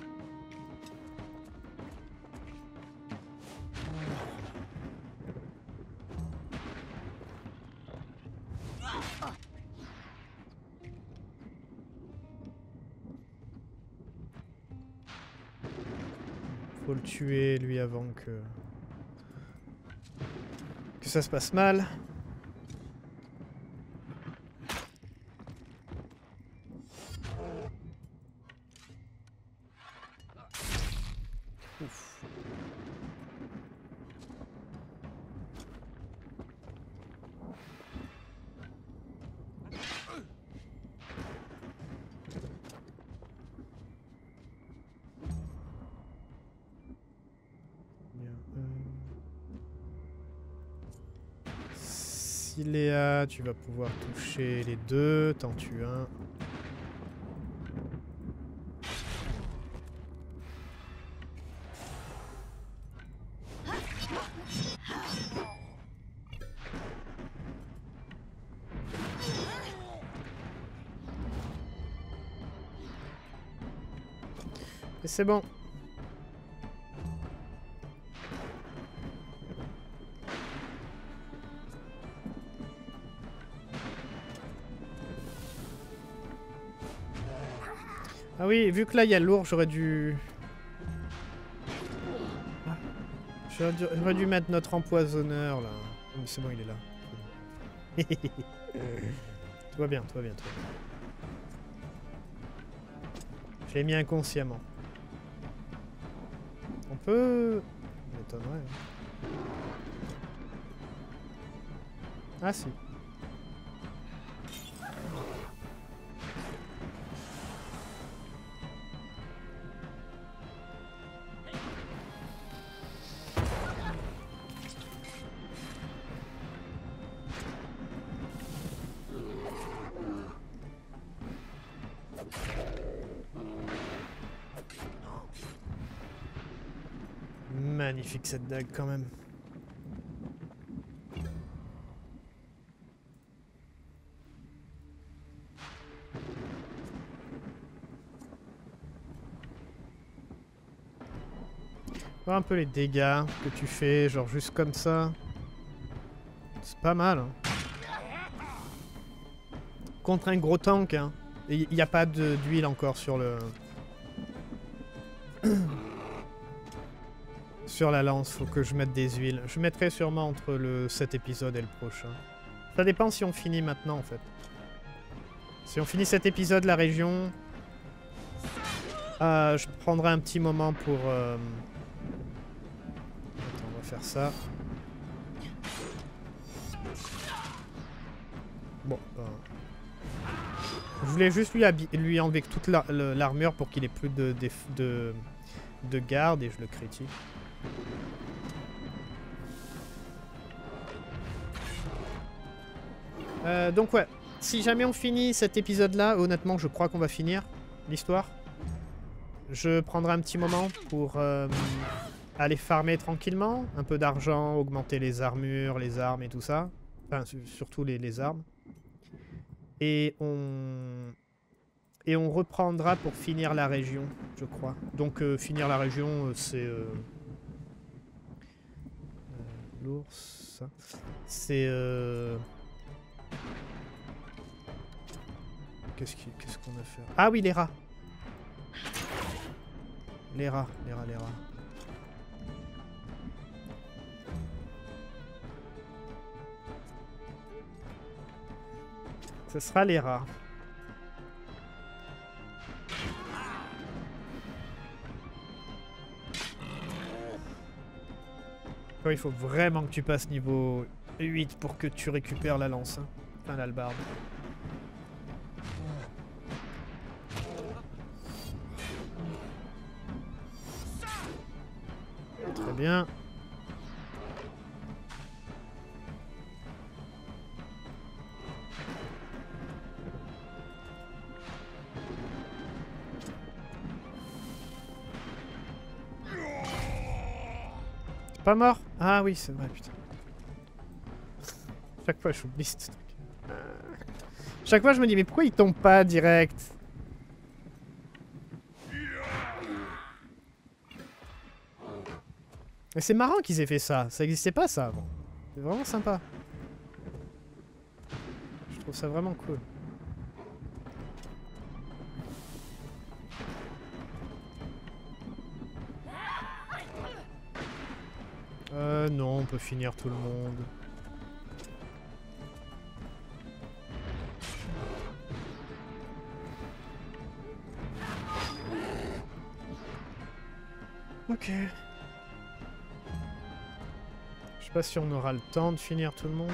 Faut le tuer, lui, avant que... que ça se passe mal. Ouf. Léa, tu vas pouvoir toucher les deux, t'en tues un. Et c'est bon. Ah oui, vu que là il y a lourd, j'aurais dû... Ah. J'aurais dû... j'aurais dû mettre notre empoisonneur là. Oh, c'est bon, il est là. Tout va bien, tout va bien, tout va bien. Je l'ai mis inconsciemment. On peut... Ça m'étonnerait. Hein. Ah si. Magnifique cette dague quand même. Voir un peu les dégâts que tu fais, genre juste comme ça. C'est pas mal. Hein. Contre un gros tank, hein. Il n'y a pas d'huile encore sur le... sur la lance, faut que je mette des huiles. Je mettrai sûrement entre le cet épisode et le prochain. Ça dépend si on finit maintenant en fait. Si on finit cet épisode, la région, euh, je prendrai un petit moment pour... Euh... Attends, on va faire ça. Bon. Euh... Je voulais juste lui, lui enlever toute l'armure pour qu'il ait plus de, de, de, de garde et je le critique. Euh, donc ouais, si jamais on finit cet épisode-là, honnêtement, je crois qu'on va finir l'histoire. Je prendrai un petit moment pour euh, aller farmer tranquillement, un peu d'argent, augmenter les armures, les armes et tout ça. Enfin, surtout les, les armes. Et on... Et on reprendra pour finir la région, je crois. Donc euh, finir la région, euh, c'est... Euh... Euh, l'ours... C'est... Euh... Qu'est-ce qu'on qu'est-ce qu'on a fait? Ah oui, les rats. Les rats, les rats, les rats. Ce sera les rats. Oh, il faut vraiment que tu passes niveau huit pour que tu récupères la lance. Hein. Enfin, l'albarde. Très bien. Pas mort? Ah oui, c'est vrai, putain. Chaque fois, j'oublie ce truc. Chaque fois, je me dis, mais pourquoi il tombe pas direct? Et c'est marrant qu'ils aient fait ça. Ça existait pas, ça, avant. C'est vraiment sympa. Je trouve ça vraiment cool. Euh, non, on peut finir tout le monde. Ok. Je sais pas si on aura le temps de finir tout le monde.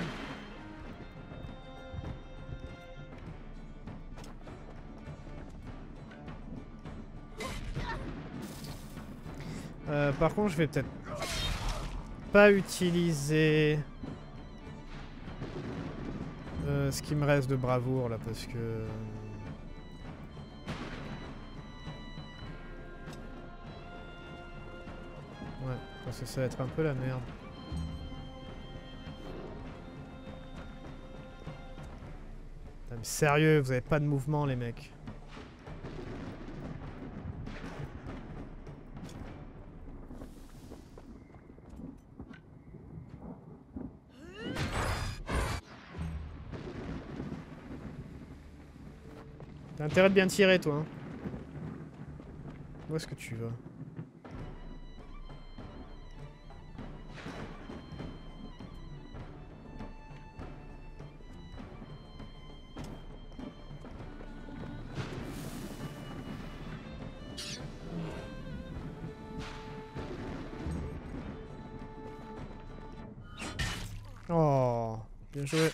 Euh, par contre, je vais peut-être pas utiliser euh, ce qui me reste de bravoure là parce que ouais, parce que ça va être un peu la merde. Ah, mais sérieux, vous avez pas de mouvement les mecs. T'as intérêt de bien tirer, toi. Hein. Où est-ce que tu vas? Oh, bien joué.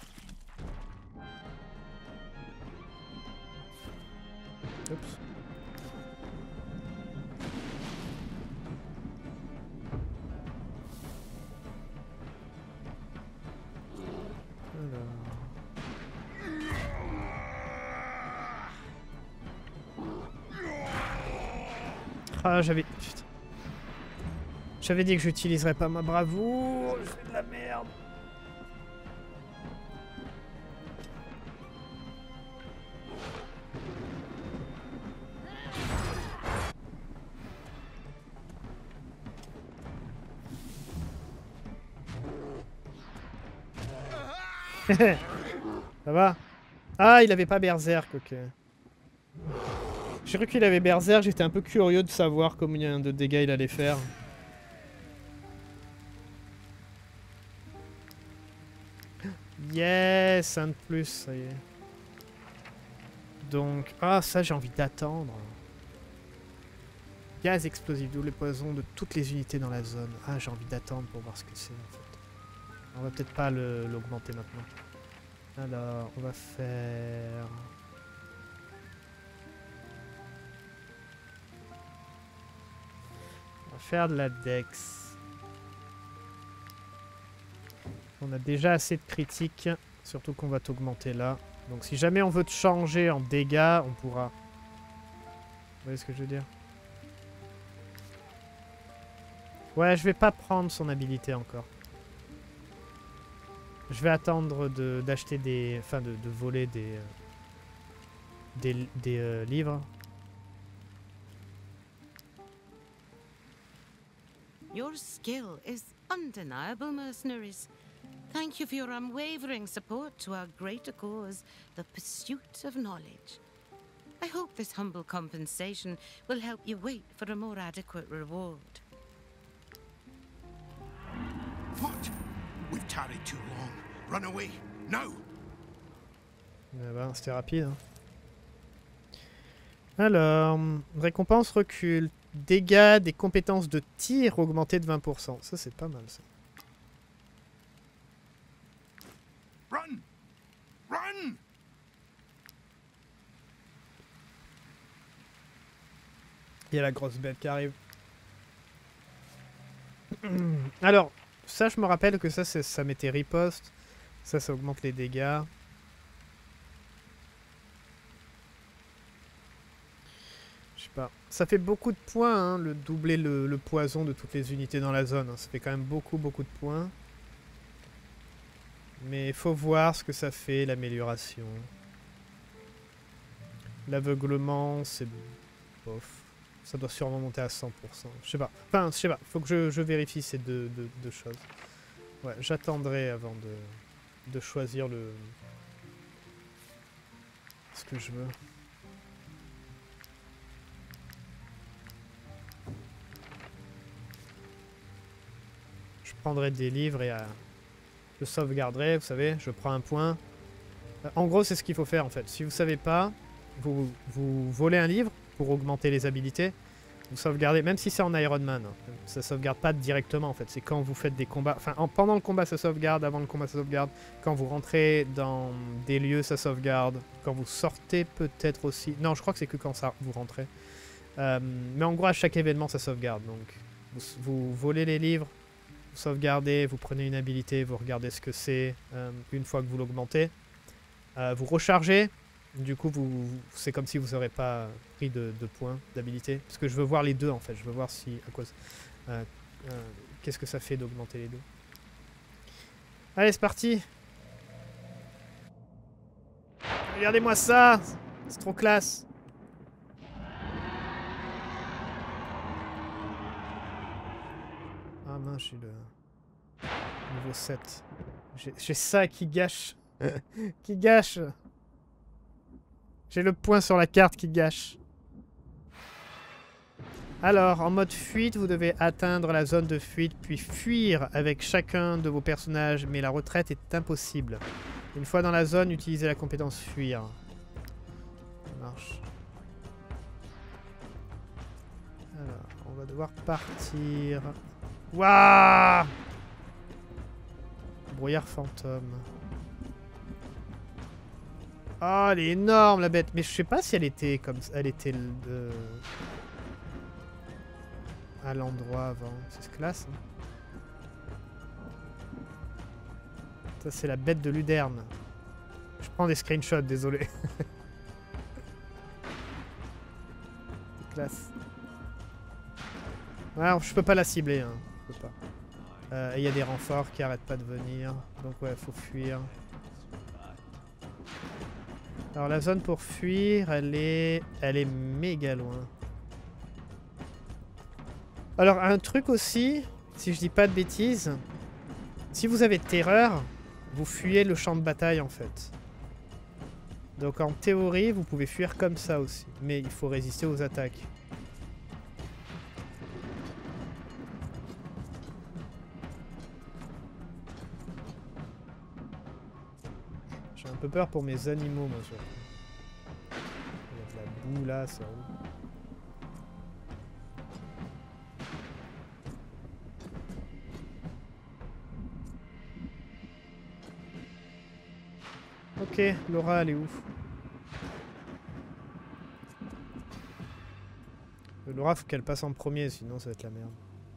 Oups. Alors. Ah, j'avais... Putain. J'avais dit que j'utiliserais pas ma bravoure. Je fais de la merde. Ça va? Ah, il avait pas berserk, ok. J'ai cru qu'il avait berserk, j'étais un peu curieux de savoir combien de dégâts il allait faire. Yes, un de plus, ça y est. Donc, ah ça j'ai envie d'attendre. Gaz explosif, d'où le poison de toutes les unités dans la zone. Ah, j'ai envie d'attendre pour voir ce que c'est en fait. On va peut-être pas l'augmenter maintenant. Alors, on va faire... On va faire de la dex. On a déjà assez de critiques, surtout qu'on va t'augmenter là. Donc si jamais on veut te changer en dégâts, on pourra. Vous voyez ce que je veux dire? Ouais, je vais pas prendre son habilité encore. Je vais attendre de d'acheter des... Enfin, de, de voler des... des, des euh, livres. Your skill is undeniable, mercenaries. Thank you for your unwavering support to our greater cause, the pursuit of knowledge. I hope this humble compensation will help you wait for a more adequate reward. What? We've tarried too long. Run away, now! Ah bah, c'était rapide. Hein. Alors, récompense recul. Dégâts des compétences de tir augmentés de vingt pour cent. Ça, c'est pas mal, ça. Run! Run! Il y a la grosse bête qui arrive. Alors, ça, je me rappelle que ça, ça mettait riposte. Ça, ça augmente les dégâts. Je sais pas. Ça fait beaucoup de points, hein, le doubler le, le poison de toutes les unités dans la zone. Hein. Ça fait quand même beaucoup, beaucoup de points. Mais il faut voir ce que ça fait, l'amélioration. L'aveuglement, c'est bof. Ça doit sûrement monter à cent pour cent. Je sais pas. Enfin, je sais pas. Faut que je, je vérifie ces deux, deux, deux choses. Ouais, j'attendrai avant de, de choisir le... ce que je veux. Je prendrai des livres et euh, je sauvegarderai, vous savez, je prends un point. Euh, en gros, c'est ce qu'il faut faire en fait. Si vous savez pas, vous, vous volez un livre pour augmenter les habilités. Vous sauvegardez, même si c'est en Iron Man, hein, ça sauvegarde pas directement en fait. C'est quand vous faites des combats, enfin en, pendant le combat ça sauvegarde, avant le combat ça sauvegarde. Quand vous rentrez dans des lieux ça sauvegarde. Quand vous sortez peut-être aussi. Non, je crois que c'est que quand ça vous rentrez. Euh, mais en gros à chaque événement ça sauvegarde. Donc vous, vous volez les livres. Vous sauvegardez, vous prenez une habilité, vous regardez ce que c'est euh, une fois que vous l'augmentez. Euh, vous rechargez, du coup vous, c'est comme si vous n'aurez pas pris de, de points d'habilité. Parce que je veux voir les deux en fait, je veux voir si à cause euh, euh, qu'est-ce que ça fait d'augmenter les deux. Allez, c'est parti. Regardez-moi ça, c'est trop classe. Ah mince, j'ai le niveau sept. J'ai ça qui gâche. Qui gâche. J'ai le point sur la carte qui gâche. Alors, en mode fuite, vous devez atteindre la zone de fuite, puis fuir avec chacun de vos personnages, mais la retraite est impossible. Une fois dans la zone, utilisez la compétence fuir. Ça marche. Alors, on va devoir partir... Waouh! Brouillard fantôme. Oh, elle est énorme la bête. Mais je sais pas si elle était comme elle était euh, à l'endroit avant. C'est classe. Hein. Ça c'est la bête de Luderne. Je prends des screenshots, désolé. C'est classe. Ouais, je peux pas la cibler. Hein. Je peux pas. Il euh, y a des renforts qui arrêtent pas de venir. Donc ouais, faut fuir. Alors la zone pour fuir, elle est, elle est méga loin. Alors un truc aussi, si je dis pas de bêtises, si vous avez terreur, vous fuyez le champ de bataille en fait. Donc en théorie, vous pouvez fuir comme ça aussi. Mais il faut résister aux attaques. J'ai un peu peur pour mes animaux, moi, surtout. Il y a de la boue là, ça. Ok, Laura, elle est où? Laura, faut qu'elle passe en premier, sinon ça va être la merde.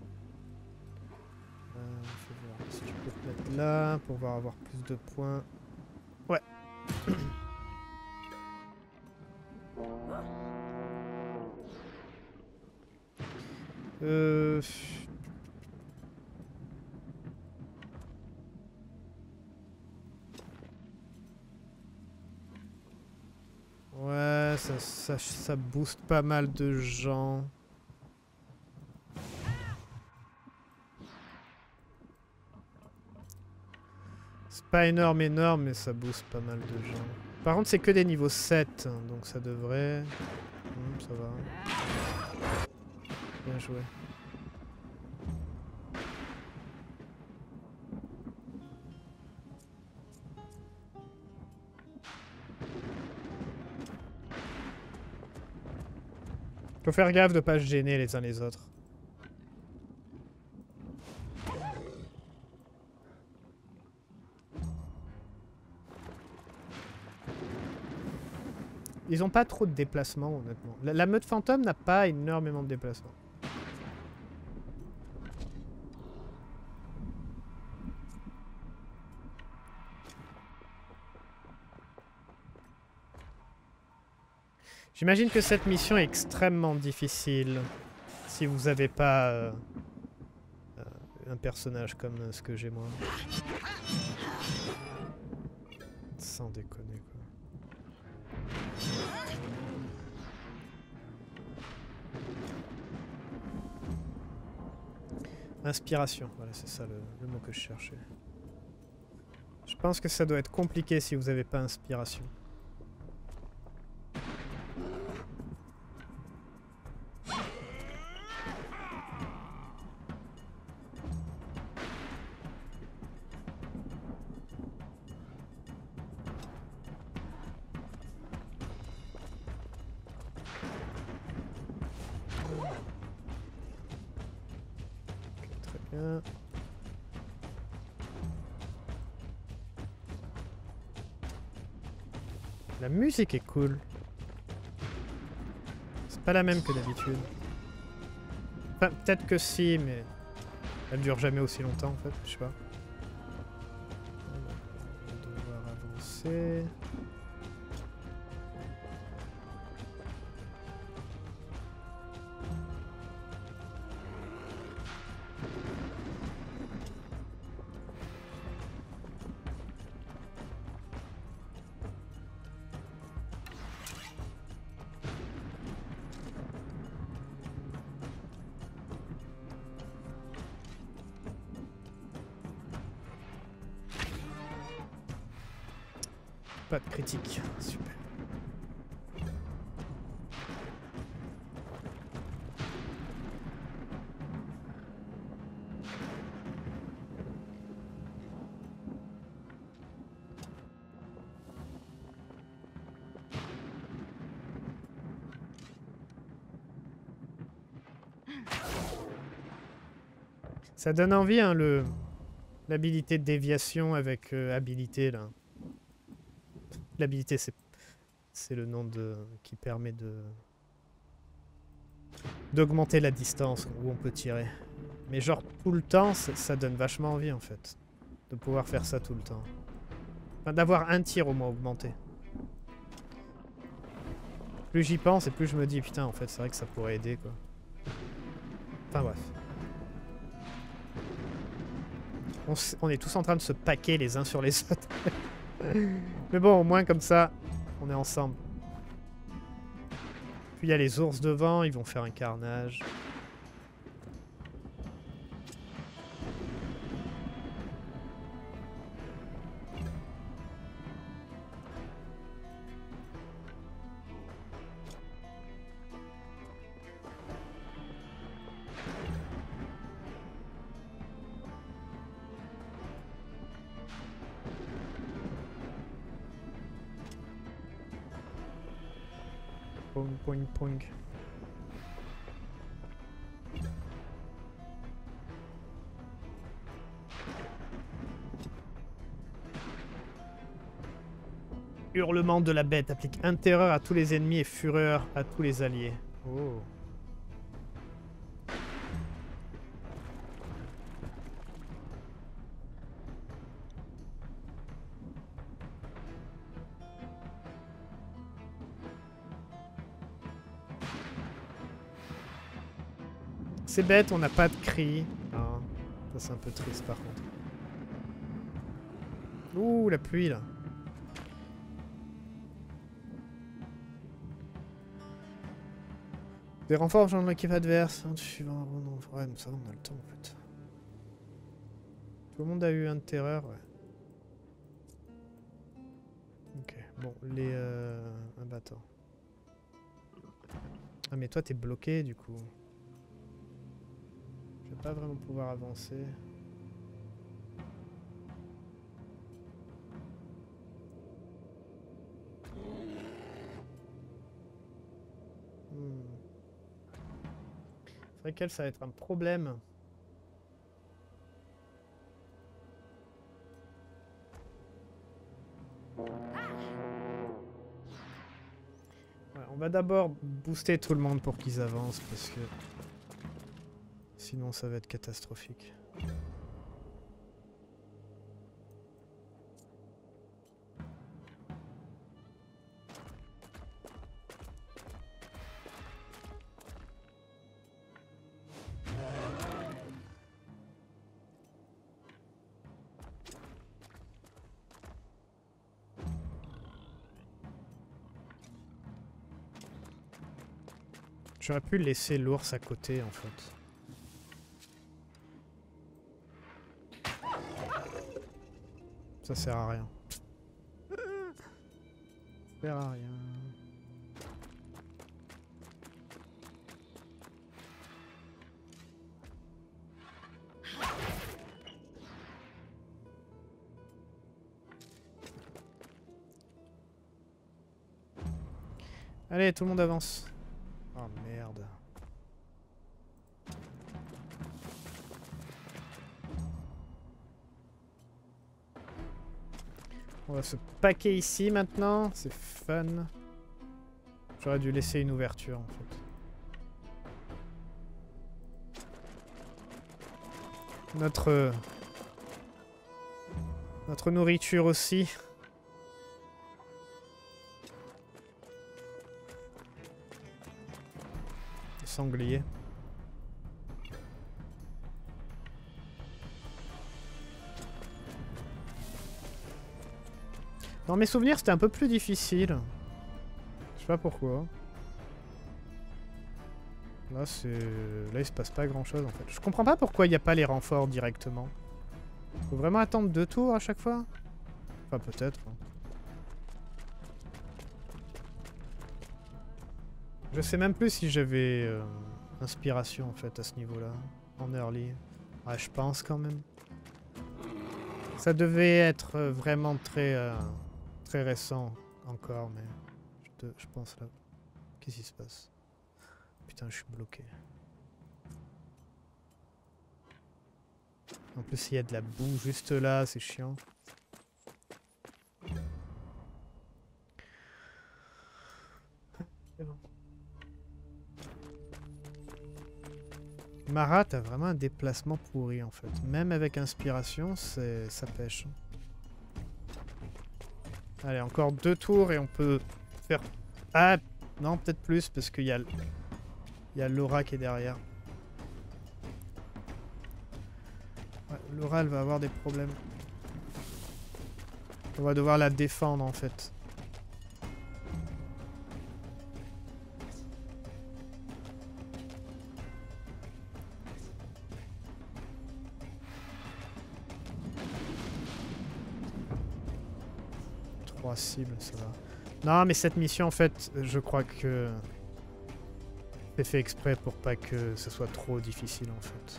Euh, faut voir si tu peux te mettre là pour pouvoir avoir plus de points. Ouais. euh... Ouais, ça, ça, ça booste pas mal de gens. C'est pas énorme, énorme, mais ça booste pas mal de gens. Par contre, c'est que des niveaux sept, hein, donc ça devrait... Hum, ça va. Bien joué. Faut faire gaffe de pas se gêner les uns les autres. Ils ont pas trop de déplacement, honnêtement. La, la meute fantôme n'a pas énormément de déplacement. J'imagine que cette mission est extrêmement difficile si vous n'avez pas euh, euh, un personnage comme euh, ce que j'ai moi. Sans déconner quoi. Inspiration, voilà c'est ça le, le mot que je cherchais. Je pense que ça doit être compliqué si vous n'avez pas inspiration. La musique est cool. C'est pas la même que d'habitude. Enfin, peut-être que si, mais elle dure jamais aussi longtemps en fait, je sais pas. On va devoir avancer. Pas de critique, super. Ça donne envie, hein, le l'habilité de déviation avec euh, habilité là. L'habilité, c'est c'est le nom de qui permet de d'augmenter la distance où on peut tirer. Mais genre tout le temps, ça donne vachement envie en fait de pouvoir faire ça tout le temps. Enfin, d'avoir un tir au moins augmenté. Plus j'y pense et plus je me dis putain en fait c'est vrai que ça pourrait aider quoi. Enfin bref. On, on est tous en train de se paquer les uns sur les autres. Mais bon, au moins comme ça, on est ensemble. Puis il y a les ours devant, ils vont faire un carnage. Poing, poing, poing. Hurlement de la bête applique un terreur à tous les ennemis et fureur à tous les alliés. Oh. C'est bête, on n'a pas de cri. Ah, ça c'est un peu triste par contre. Ouh, la pluie là. Des renforts dans l'équipe adverse. Hein, suivant un non, ouais, mais ça va, on a le temps en fait. Tout le monde a eu un de terreur, ouais. Ok, bon, les... Euh... Ah bah attends. Ah mais toi t'es bloqué du coup. Je vais pas vraiment pouvoir avancer. Hmm. C'est vrai qu'elle, ça va être un problème. Ouais, on va d'abord booster tout le monde pour qu'ils avancent parce que sinon ça va être catastrophique. J'aurais pu laisser l'ours à côté en fait. Ça sert à rien. Ça sert à rien. Allez, tout le monde avance. Oh merde. On va se paquer ici maintenant, c'est fun. J'aurais dû laisser une ouverture en fait. Notre... Notre nourriture aussi. Sanglier. Dans mes souvenirs, c'était un peu plus difficile. Je sais pas pourquoi. Là, c'est... Là, il se passe pas grand-chose, en fait. Je comprends pas pourquoi il n'y a pas les renforts directement. Faut vraiment attendre deux tours à chaque fois? Enfin, peut-être. Je sais même plus si j'avais euh, inspiration, en fait, à ce niveau-là. En early. Ouais, je pense quand même. Ça devait être euh, vraiment très... Euh, très récent encore, mais... Je, te, je pense là... Qu'est-ce qui se passe? Putain, je suis bloqué. En plus, il y a de la boue juste là, c'est chiant. C'est bon. Mara, t'as vraiment un déplacement pourri en fait. Même avec inspiration, c'est ça pêche. Allez, encore deux tours et on peut faire... Ah, non, peut-être plus parce qu'il y a... Il y a Laura qui est derrière. Ouais, Laura, elle va avoir des problèmes. On va devoir la défendre en fait. Trois cibles, ça va. Non, mais cette mission en fait, je crois que... C'est fait exprès pour pas que ce soit trop difficile en fait.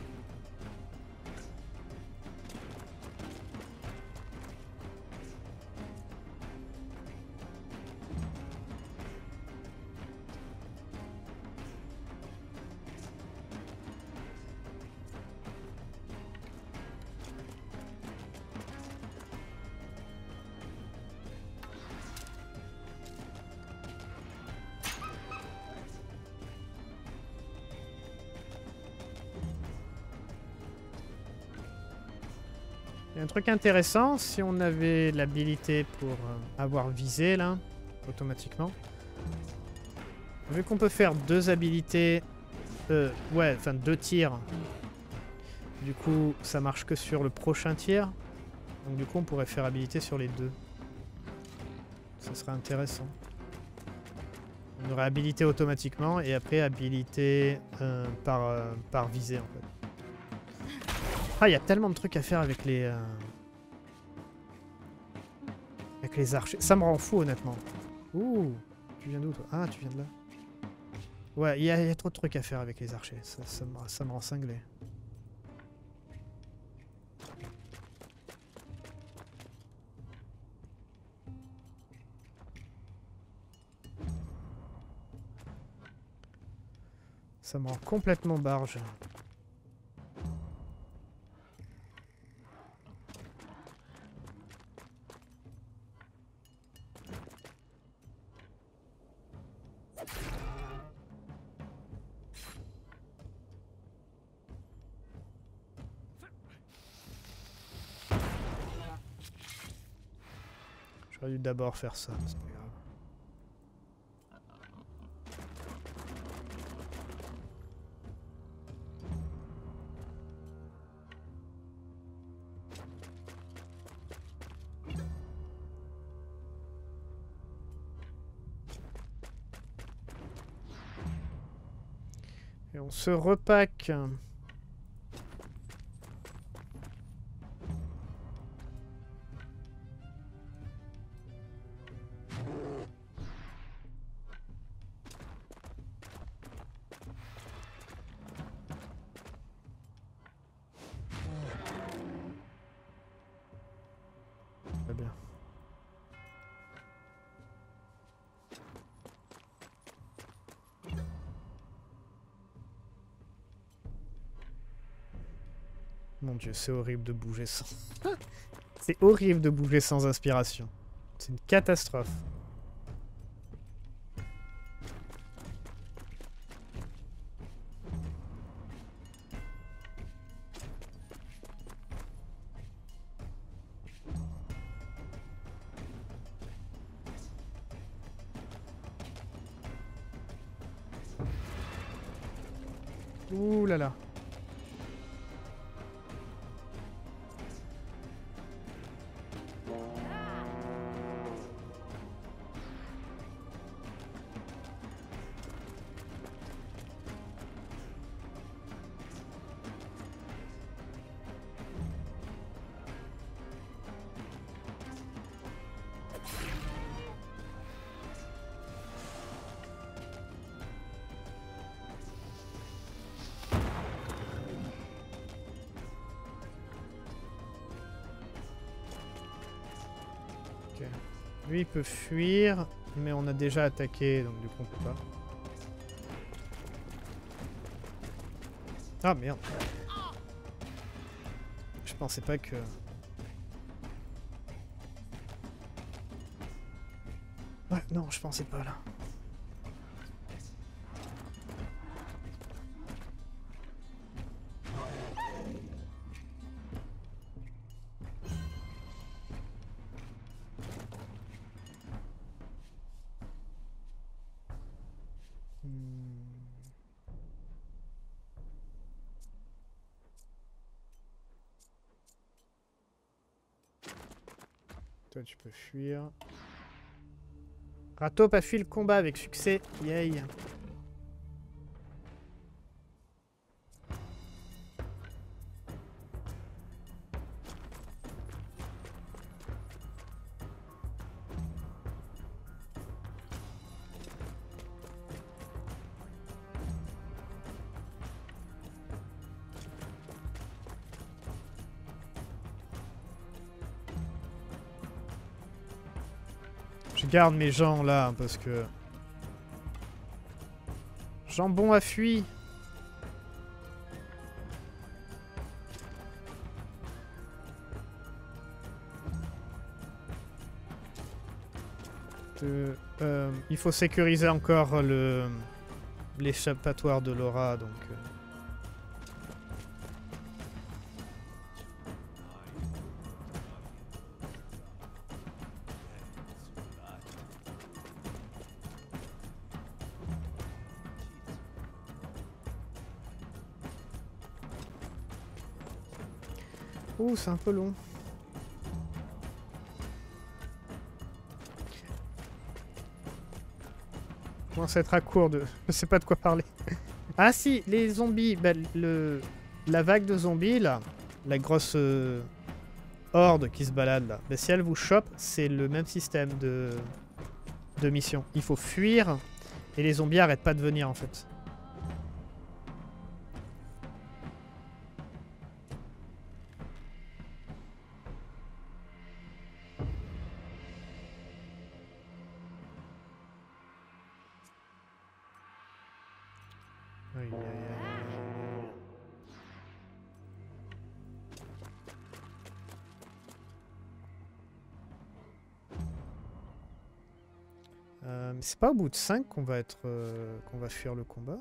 Il y a un truc intéressant, si on avait l'habilité pour euh, avoir visé là, automatiquement. Vu qu'on peut faire deux habilités, euh, ouais, enfin deux tirs, du coup ça marche que sur le prochain tir. Donc du coup on pourrait faire habilité sur les deux. Ça serait intéressant. On aurait habilité automatiquement et après habilité euh, par, euh, par visée en fait. Ah, il y a tellement de trucs à faire avec les... Euh... Avec les archers. Ça me rend fou honnêtement. Ouh, tu viens d'où toi? Ah, tu viens de là. Ouais, il y, y a trop de trucs à faire avec les archers. Ça, ça, me, ça me rend cinglé. Ça me rend complètement barge. J'aurais dû d'abord faire ça, c'est pas grave. Et on se repack. Très bien. Mon Dieu, c'est horrible de bouger sans... C'est horrible de bouger sans inspiration. C'est une catastrophe. Ouh là là. Lui il peut fuir, mais on a déjà attaqué, donc du coup on peut pas. Ah merde. Je pensais pas que... Ouais, non, je pensais pas là. Toi, tu peux fuir. Ratop a fui le combat avec succès. Yay. Je garde mes gens là parce que... Jambon a fui. Euh, euh, il faut sécuriser encore le l'échappatoire de Laura, donc... Euh... Ouh, c'est un peu long. commence à être à court de... Je sais pas de quoi parler. Ah si, les zombies, bah, le... la vague de zombies là, la grosse euh, horde qui se balade là, bah, si elle vous chope, c'est le même système de... de mission. Il faut fuir et les zombies arrêtent pas de venir en fait. Aïe, aïe, aïe. Euh, mais c'est pas au bout de cinq qu'on va être euh, qu'on va fuir le combat.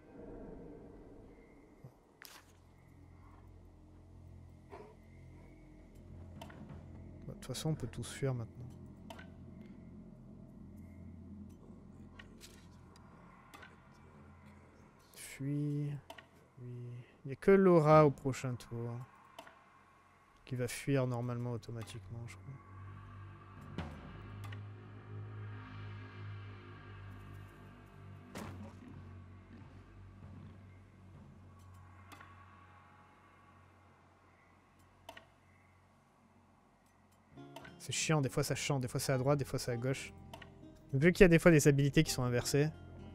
Bah, de toute façon, on peut tous fuir maintenant. Fuis. Oui. Il n'y a que Laura au prochain tour. Qui va fuir normalement automatiquement, je crois. C'est chiant, des fois ça chante, des fois c'est à droite, des fois c'est à gauche. Vu qu'il y a des fois des habilités qui sont inversées.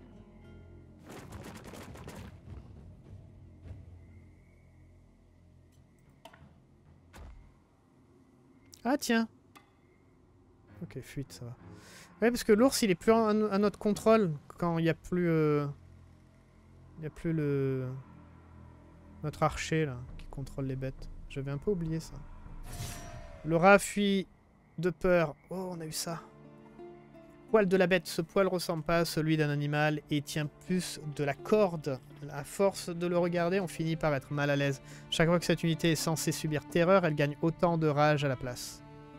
Ah tiens. Ok, fuite, ça va. Ouais, parce que l'ours il est plus à notre contrôle quand il n'y a plus... Euh... Il n'y a plus le... Notre archer là, qui contrôle les bêtes. J'avais un peu oublié ça. Laura fuit de peur. Oh, on a eu ça. Poil de la bête. Ce poil ressemble pas à celui d'un animal et tient plus de la corde. À force de le regarder, on finit par être mal à l'aise. Chaque fois que cette unité est censée subir terreur, elle gagne autant de rage à la place.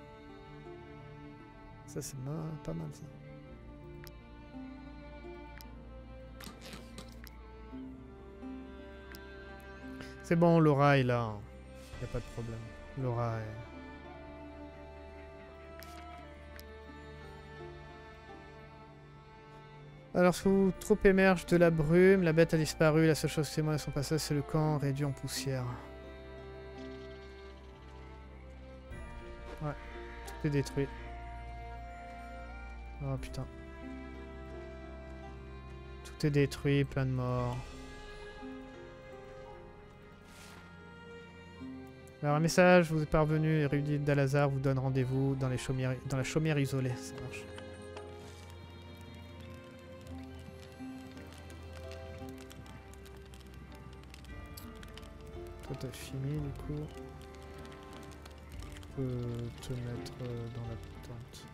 Ça, c'est pas mal, ça. C'est bon, Laura est là. Il n'y a pas de problème. Laura est... Alors, sous troupe émerge de la brume, la bête a disparu, la seule chose témoin de son passage, c'est le camp réduit en poussière. Ouais, tout est détruit. Oh putain. Tout est détruit, plein de morts. Alors un message vous est parvenu, érudit d'Alazar vous donne rendez-vous dans, les chaumières, dans la chaumière isolée, ça marche. Toi t'as fini du coup. Je peux te mettre euh, dans la tente.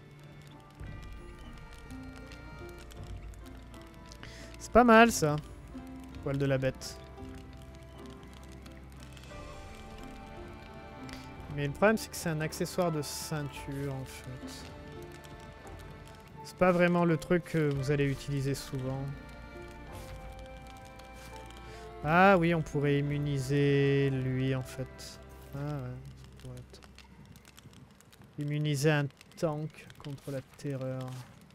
C'est pas mal ça. Poil de la bête. Mais le problème c'est que c'est un accessoire de ceinture en fait. C'est pas vraiment le truc que vous allez utiliser souvent. Ah oui, on pourrait immuniser lui en fait. Ah ouais, ça pourrait être. Immuniser un tank contre la terreur.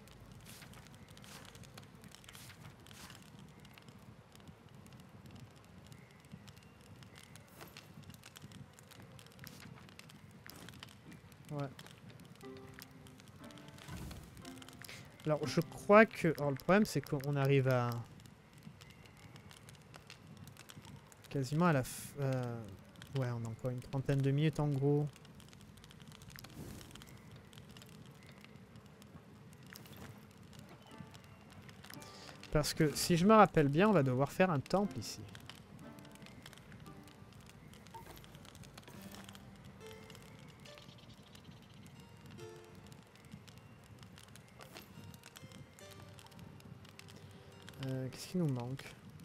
Ouais. Alors je crois que... Alors le problème c'est qu'on arrive à... Quasiment à la... F... Euh... Ouais, on a encore une trentaine de minutes en gros. Parce que si je me rappelle bien, on va devoir faire un temple ici. Euh, Qu'est-ce qui nous manque?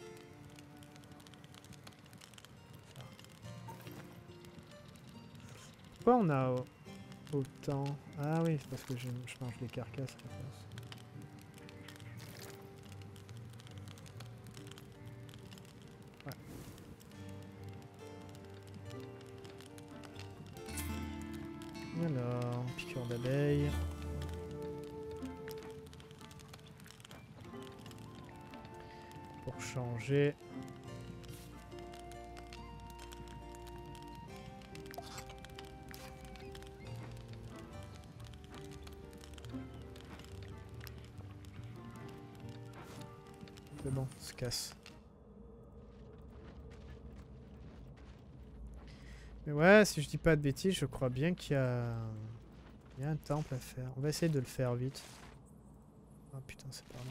Pourquoi on a autant? Ah oui, c'est parce que je, je mange les carcasses. Je pense. Ouais. Alors, piqûre d'abeille. pour changer. C'est bon, on se casse. Mais ouais, si je dis pas de bêtises, je crois bien qu'il y a... Il y a un temple à faire. On va essayer de le faire vite. Oh putain, c'est par là.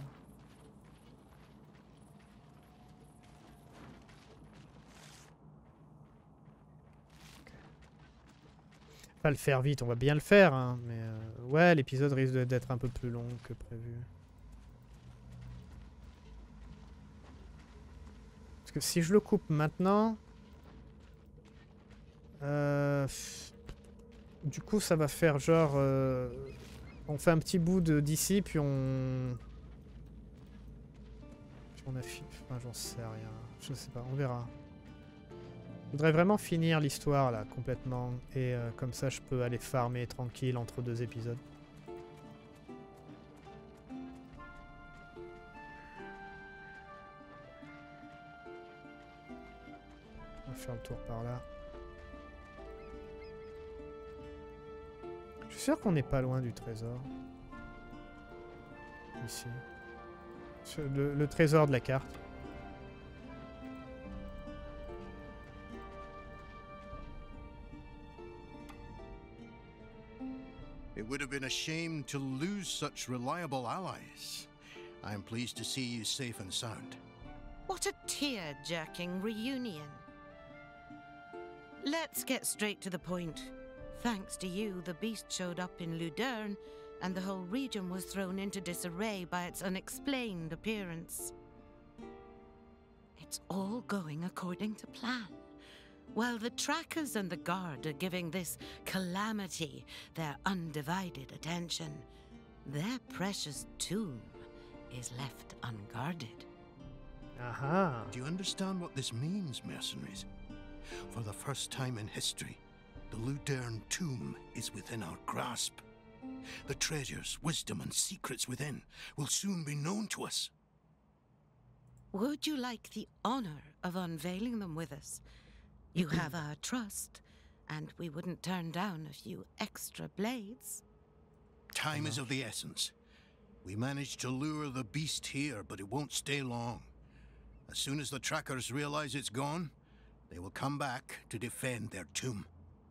Okay. Pas le faire vite, on va bien le faire, hein, mais euh, ouais, l'épisode risque d'être un peu plus long que prévu. Parce que si je le coupe maintenant... Euh, du coup, ça va faire genre... Euh, on fait un petit bout d'ici, puis on... Puis on a fi... Enfin, j'en sais rien. Je sais pas, on verra. Je voudrais vraiment finir l'histoire, là, complètement. Et euh, comme ça, je peux aller farmer tranquille entre deux épisodes. On va faire le tour par là. Je suis sûr qu'on n'est pas loin du trésor. Ici. Le, le trésor de la carte. It would have been a shame to lose such reliable allies. I am pleased to see you safe and sound. What a tear-jerking reunion. Let's get straight to the point. Thanks to you, the beast showed up in Ludern, and the whole region was thrown into disarray by its unexplained appearance. It's all going according to plan. While the trackers and the guard are giving this calamity their undivided attention, their precious tomb is left unguarded. Aha. Do you understand what this means, mercenaries? For the first time in history, the Ludern tomb is within our grasp. The treasures, wisdom, and secrets within will soon be known to us. Would you like the honor of unveiling them with us? You have our trust, and we wouldn't turn down a few extra blades. Time is of the essence. We managed to lure the beast here, but it won't stay long. As soon as the trackers realize it's gone, they will come back to defend their tomb.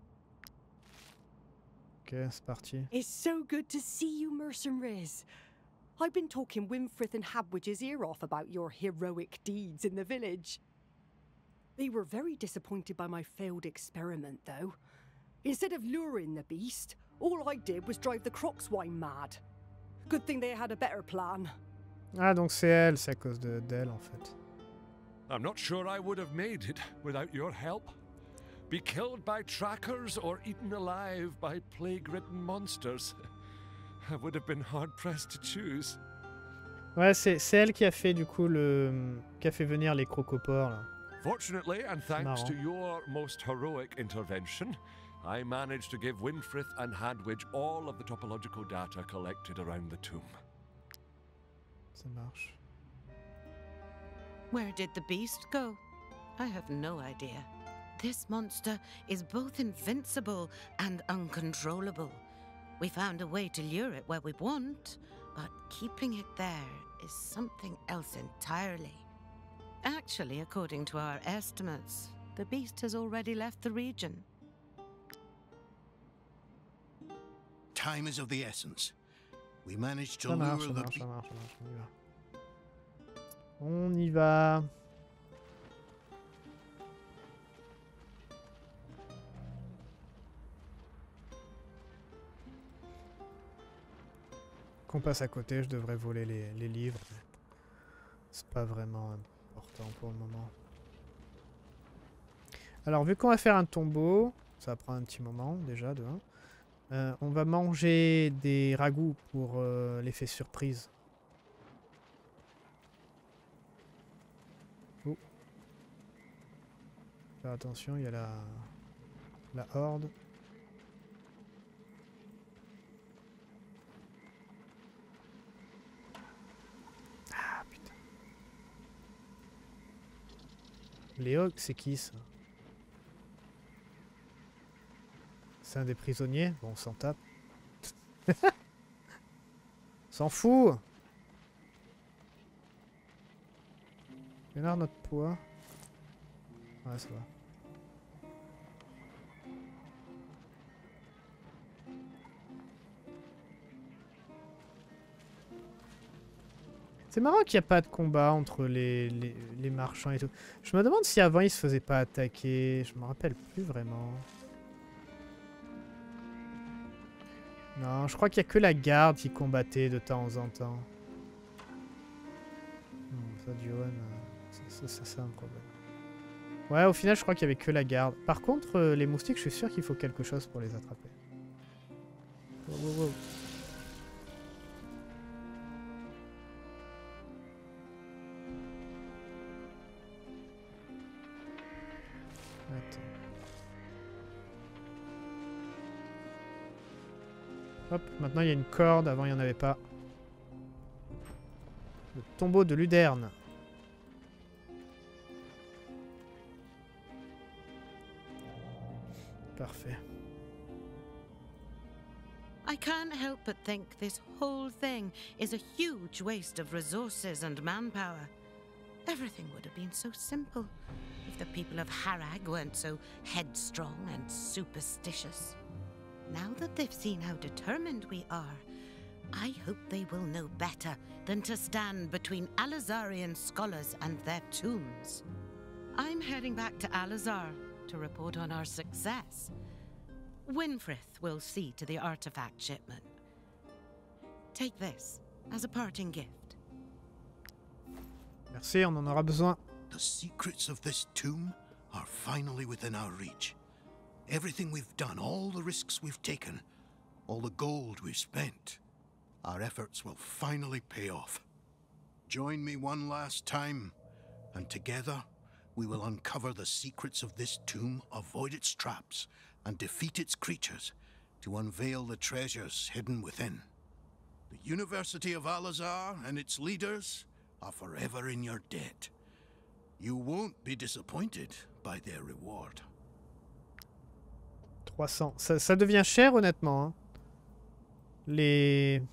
Ok, c'est parti. It's so good to see you, mercenaries. I've been talking Winfrith and Hadwidge's ear off about your heroic deeds in the village. They were very disappointed by my failed experiment, though. Instead of luring the beast, all I did was drive the Crocswine mad. Good thing they had a better plan. Ah, donc c'est elle, c'est à cause de d'elle en fait. I'm not sure I would have made it without your help. Be killed by trackers or eaten alive by plague-ridden monsters. I would have been hard-pressed to choose. Ouais, c'est elle qui a fait du coup le... qui a fait venir les crocopores là. Fortunately, and thanks Marrant. to your most heroic intervention, I managed to give Winfrith and Hadwidge all of the topological data collected around the tomb. Ça marche. Where did the beast go? I have no idea. This monster is both invincible and uncontrollable. We found a way to lure it where we want, but keeping it there is something else entirely. Actually, according to our estimates, the beast has already left the region. Time is of the essence. We managed to Ça marche, lure ça the marche, beast. ça marche, ça marche, on y va. On y va. Qu'on passe à côté, je devrais voler les, les livres. C'est pas vraiment important pour le moment. Alors, vu qu'on va faire un tombeau, ça va prendre un petit moment déjà de un. Euh, on va manger des ragoûts pour euh, l'effet surprise. Oh. Faire attention, il y a la, la horde. Ah putain. Léo, c'est qui ça? C'est un des prisonniers? Bon, on s'en tape. S'en fout! Regarde notre poids. Ouais, ça va. C'est marrant qu'il n'y a pas de combat entre les, les, les marchands et tout. Je me demande si avant ils se faisaient pas attaquer. Je me rappelle plus vraiment. Non, je crois qu'il n'y a que la garde qui combattait de temps en temps. Non, ça, Johan, ça, ça c'est un problème. Ouais, au final, je crois qu'il n'y avait que la garde. Par contre, euh, les moustiques, je suis sûr qu'il faut quelque chose pour les attraper. Wow, wow, wow. Hop, maintenant il y a une corde, avant il n'y en avait pas. Le tombeau de Luderne. Parfait. I can't help but think this whole thing is a huge waste of resources and manpower. Everything would have been so simple if the people of Harag weren't so headstrong and superstitious. Now that they've seen how determined we are, I hope they will know better than to stand between Alizarian scholars and their tombs. I'm heading back to Alizar to report on our success. Winfrith will see to the artifact shipment. Take this as a parting gift. Merci, on en aura besoin. The secrets of this tomb are finally within our reach. Everything we've done, all the risks we've taken, all the gold we've spent, our efforts will finally pay off. Join me one last time, and together we will uncover the secrets of this tomb, avoid its traps, and defeat its creatures to unveil the treasures hidden within. The University of Al-Azhar and its leaders are forever in your debt. You won't be disappointed by their reward. trois cents. Ça, ça devient cher, honnêtement. Hein. Les...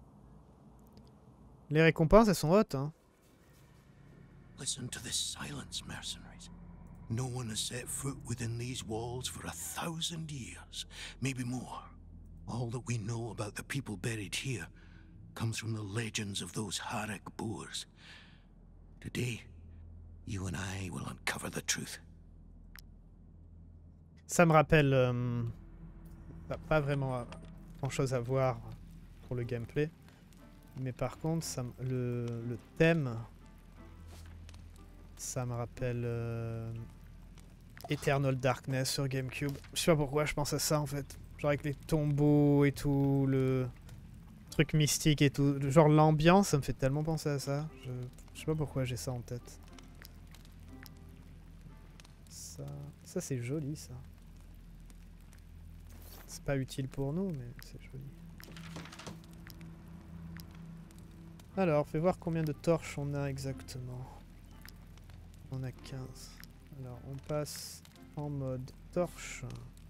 Les récompenses, elles sont hautes. Hein. Listen to this silence, mercenaries. No one has set foot within these walls for a thousand years, maybe more. All that we know about the people buried here comes from the legends of those Harag boars. Today, you and I will uncover the truth. Ça me rappelle... Euh, pas vraiment grand chose à voir pour le gameplay. Mais par contre, ça, le, le thème... Ça me rappelle... Euh, Eternal Darkness sur GameCube. Je sais pas pourquoi je pense à ça en fait. Genre avec les tombeaux et tout, le truc mystique et tout. Genre l'ambiance, ça me fait tellement penser à ça. Je, je sais pas pourquoi j'ai ça en tête. Ça, ça c'est joli ça. C'est pas utile pour nous, mais c'est joli. Alors, fais voir combien de torches on a exactement. On a quinze. Alors, on passe en mode torche.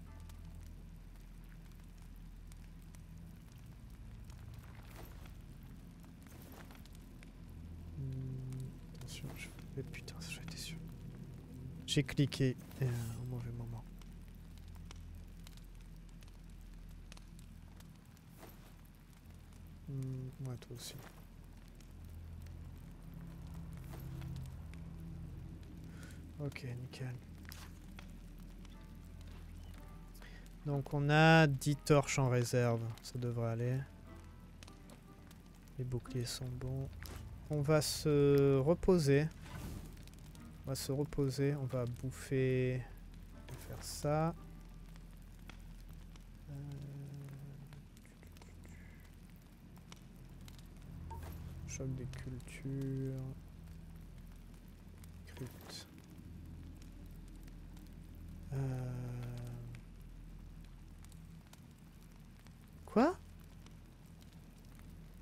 Hum, attention, je fais... Putain, j'étais sûr. J'ai cliqué euh, au mauvais moment. Hum, ouais, toi aussi. Ok, nickel. Donc on a dix torches en réserve, ça devrait aller. Les boucliers sont bons. On va se reposer. On va se reposer, on va bouffer... On va faire ça. Euh... Choc des cultures. Crypte. Euh... Quoi?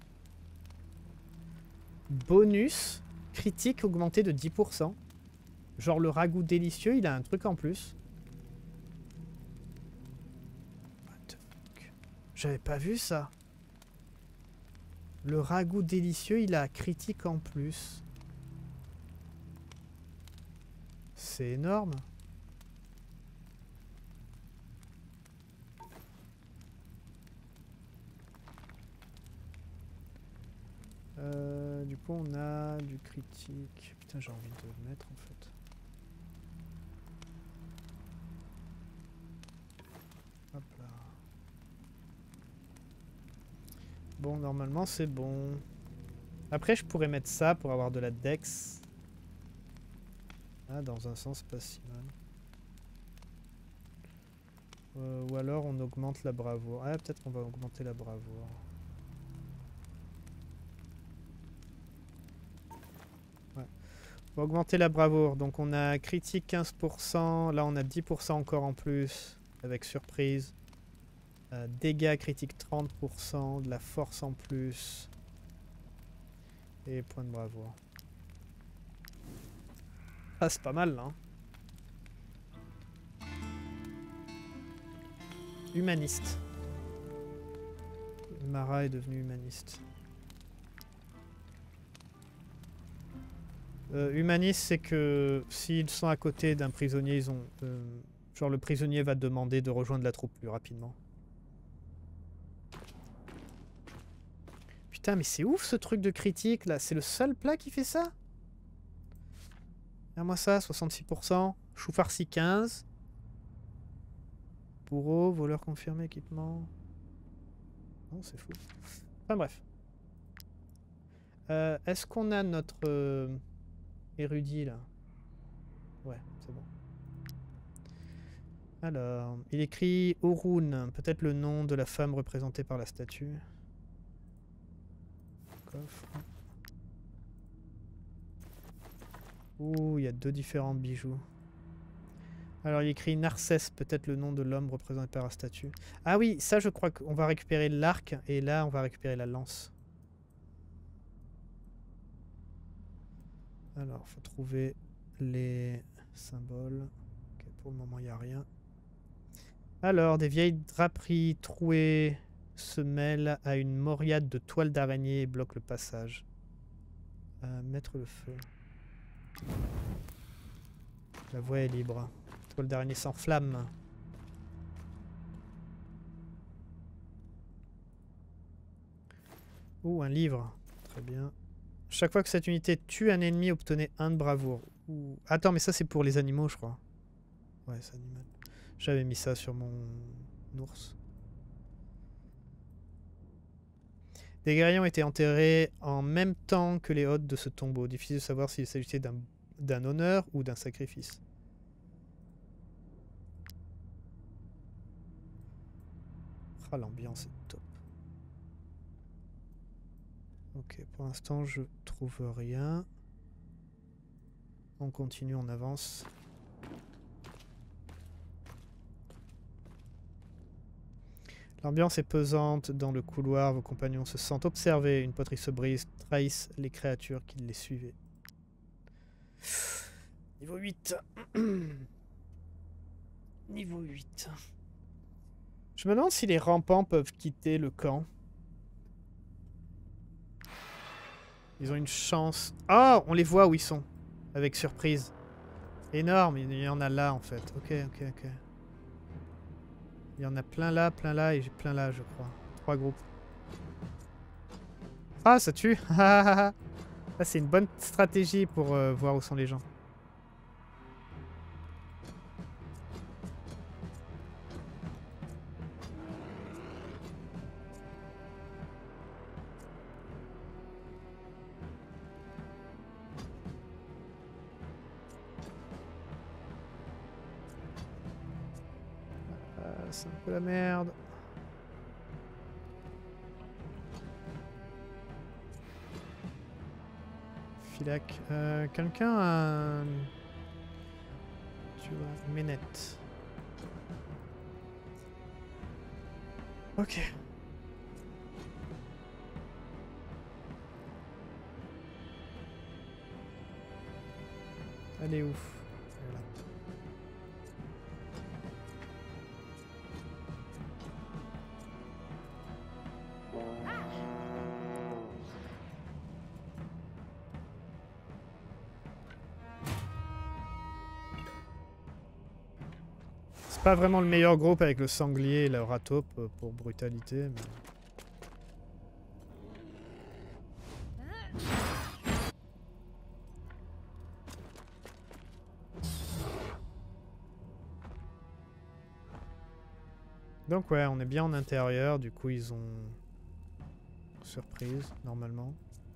Bonus critique augmenté de dix pour cent. Genre le ragoût délicieux, il a un truc en plus. J'avais pas vu ça. Le ragoût délicieux, il a critique en plus. C'est énorme. Euh, du coup, on a du critique. Putain, j'ai envie de le mettre en fait. Hop là. Bon, normalement, c'est bon. Après, je pourrais mettre ça pour avoir de la dex. Ah, dans un sens, pas si mal. Euh, ou alors, on augmente la bravoure. Ah, peut-être qu'on va augmenter la bravoure. Ouais. On va augmenter la bravoure. Donc, on a critique quinze pour cent. Là, on a dix pour cent encore en plus. Avec surprise. Euh, dégâts critiques trente pour cent. De la force en plus. Et point de bravoure. Ah, c'est pas mal, là. Hein. Humaniste. Mara est devenue humaniste. Euh, humaniste, c'est que s'ils sont à côté d'un prisonnier, ils ont... Euh, genre, le prisonnier va demander de rejoindre la troupe plus rapidement. Putain, mais c'est ouf, ce truc de critique, là. C'est le seul plat qui fait ça? Regarde-moi ça, soixante-six pour cent. Chou farci quinze. Bourreau, voleur confirmé, équipement. Non, c'est fou. Enfin bref. Euh, Est-ce qu'on a notre euh, érudit là? Ouais, c'est bon. Alors, il écrit Orun, peut-être le nom de la femme représentée par la statue. Coffre. Ouh, il y a deux différents bijoux. Alors, il écrit Narcès, peut-être le nom de l'homme représenté par la statue. Ah oui, ça, je crois qu'on va récupérer l'arc, et là, on va récupérer la lance. Alors, faut trouver les symboles. Okay, pour le moment, il n'y a rien. Alors, des vieilles draperies trouées se mêlent à une moriade de toiles d'araignée et bloquent le passage. Euh, mettre le feu. La voie est libre. Toile d'araignée s'enflamme. Ouh, un livre. Très bien. Chaque fois que cette unité tue un ennemi, obtenez un de bravoure. Ouh. Attends, mais ça c'est pour les animaux, je crois. Ouais, c'est animal. J'avais mis ça sur mon ours. Des guerriers ont été enterrés en même temps que les hôtes de ce tombeau. Difficile de savoir s'il s'agissait d'un d'un honneur ou d'un sacrifice. Ah, l'ambiance est top. Ok, pour l'instant je trouve rien. On continue, on avance. L'ambiance est pesante dans le couloir, vos compagnons se sentent observés, une poterie se brise, trahissent les créatures qui les suivaient. Niveau huit. Niveau huit. Je me demande si les rampants peuvent quitter le camp. Ils ont une chance. Ah, on les voit où ils sont. Avec surprise. Énorme, il y en a là en fait. Ok, ok, ok. Il y en a plein là, plein là et j'ai plein là, je crois. Trois groupes. Ah, ça tue. Ah, c'est une bonne stratégie pour euh, voir où sont les gens. C'est un peu la merde. Filac. Euh, Quelqu'un a... Tu vois, Ménette. Ok. Elle est ouf. pas vraiment le meilleur groupe avec le sanglier et le rataupe pour brutalité, mais... Donc ouais, on est bien en intérieur, du coup ils ont... Surprise, normalement.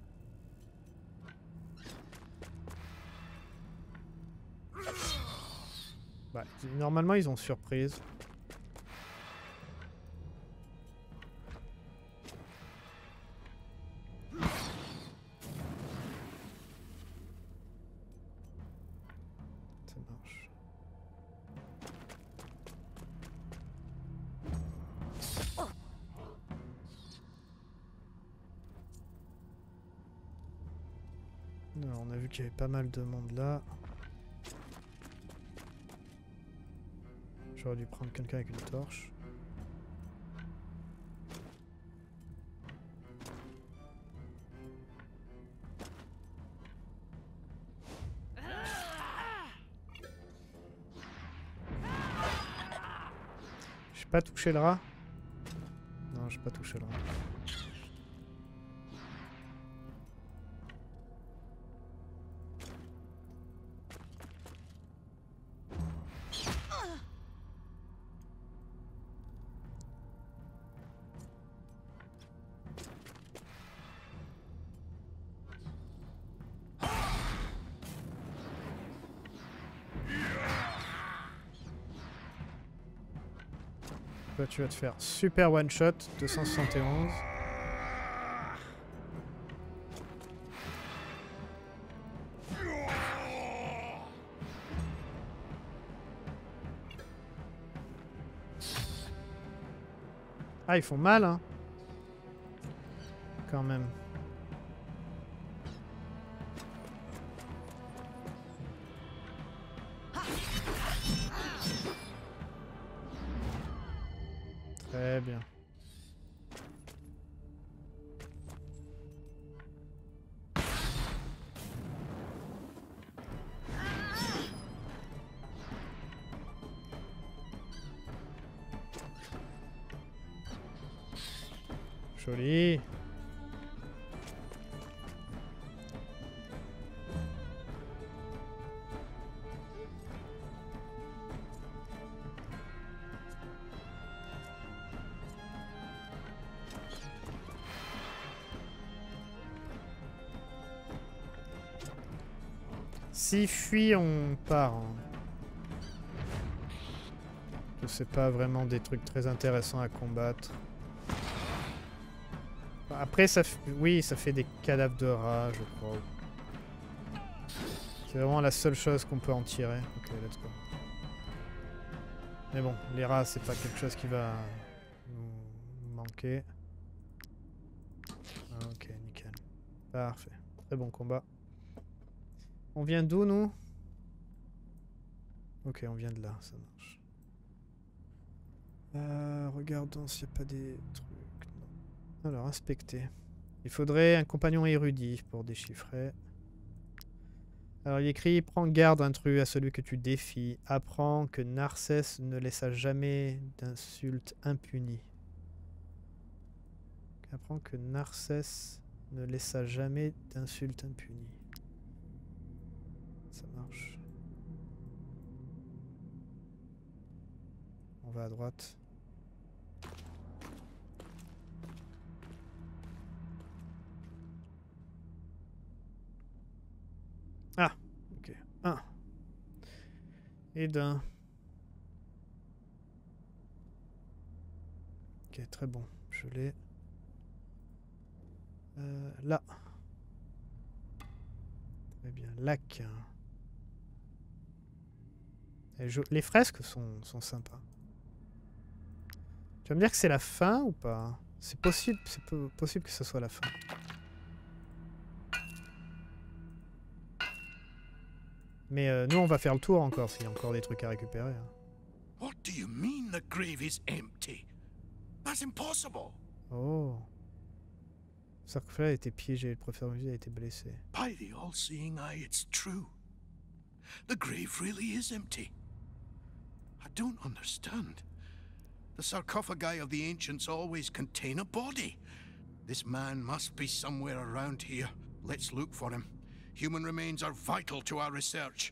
Bah, normalement ils ont surprise. Ça marche. Alors, on a vu qu'il y avait pas mal de monde là. J'aurais dû prendre quelqu'un avec une torche. J'ai pas touché le rat? Non, j'ai pas touché le rat. Toi, tu vas te faire super one shot, deux cent soixante et onze. Ah, ils font mal, hein. Quand même. Très bien. Joli. S'il fuit, on part. Hein. C'est pas vraiment des trucs très intéressants à combattre. Après, ça f... oui, ça fait des cadavres de rats, je crois. C'est vraiment la seule chose qu'on peut en tirer. Ok, let's go. Mais bon, les rats, c'est pas quelque chose qui va nous manquer. Ah, ok, nickel. Parfait. Très bon combat. On vient d'où, nous? Ok, on vient de là, ça marche. Euh, regardons s'il n'y a pas des trucs. Non. Alors, inspecter. Il faudrait un compagnon érudit pour déchiffrer. Alors, il écrit « Prends garde, intrus, à celui que tu défies. Apprends que Narcès ne laissa jamais d'insultes impunies. » Apprends que Narcès ne laissa jamais d'insultes impunies. Ça marche. On va à droite. Ah, ok. Un. Et d'un. Ok, très bon. Je l'ai. Euh, là. Très bien. Lac. Les fresques sont, sont sympas. Tu vas me dire que c'est la fin ou pas? C'est possible, c'est possible que ce soit la fin. Mais euh, nous, on va faire le tour encore s'il y a encore des trucs à récupérer. Hein. What do you mean the grave is empty? That's impossible. Oh. Le sarcophage a été piégé, le professeur Musée a été blessé. By the all-seeing eye, it's true. The grave really is empty. I don't understand. The sarcophagi of the ancients always contain a body. This man must be somewhere around here. Let's look for him. Human remains are vital to our research.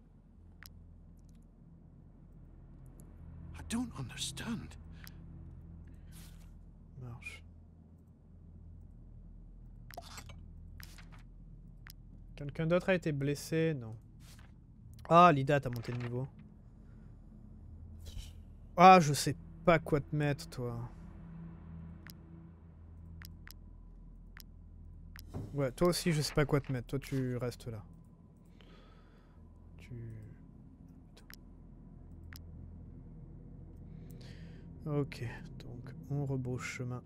I don't understand. Marche. Quelqu'un d'autre a été blessé? Non. Ah, Lida, t'as monté de niveau. Ah, je sais pas quoi te mettre, toi. Ouais, toi aussi, je sais pas quoi te mettre. Toi, tu restes là. Tu... Ok, donc on rebrousse chemin.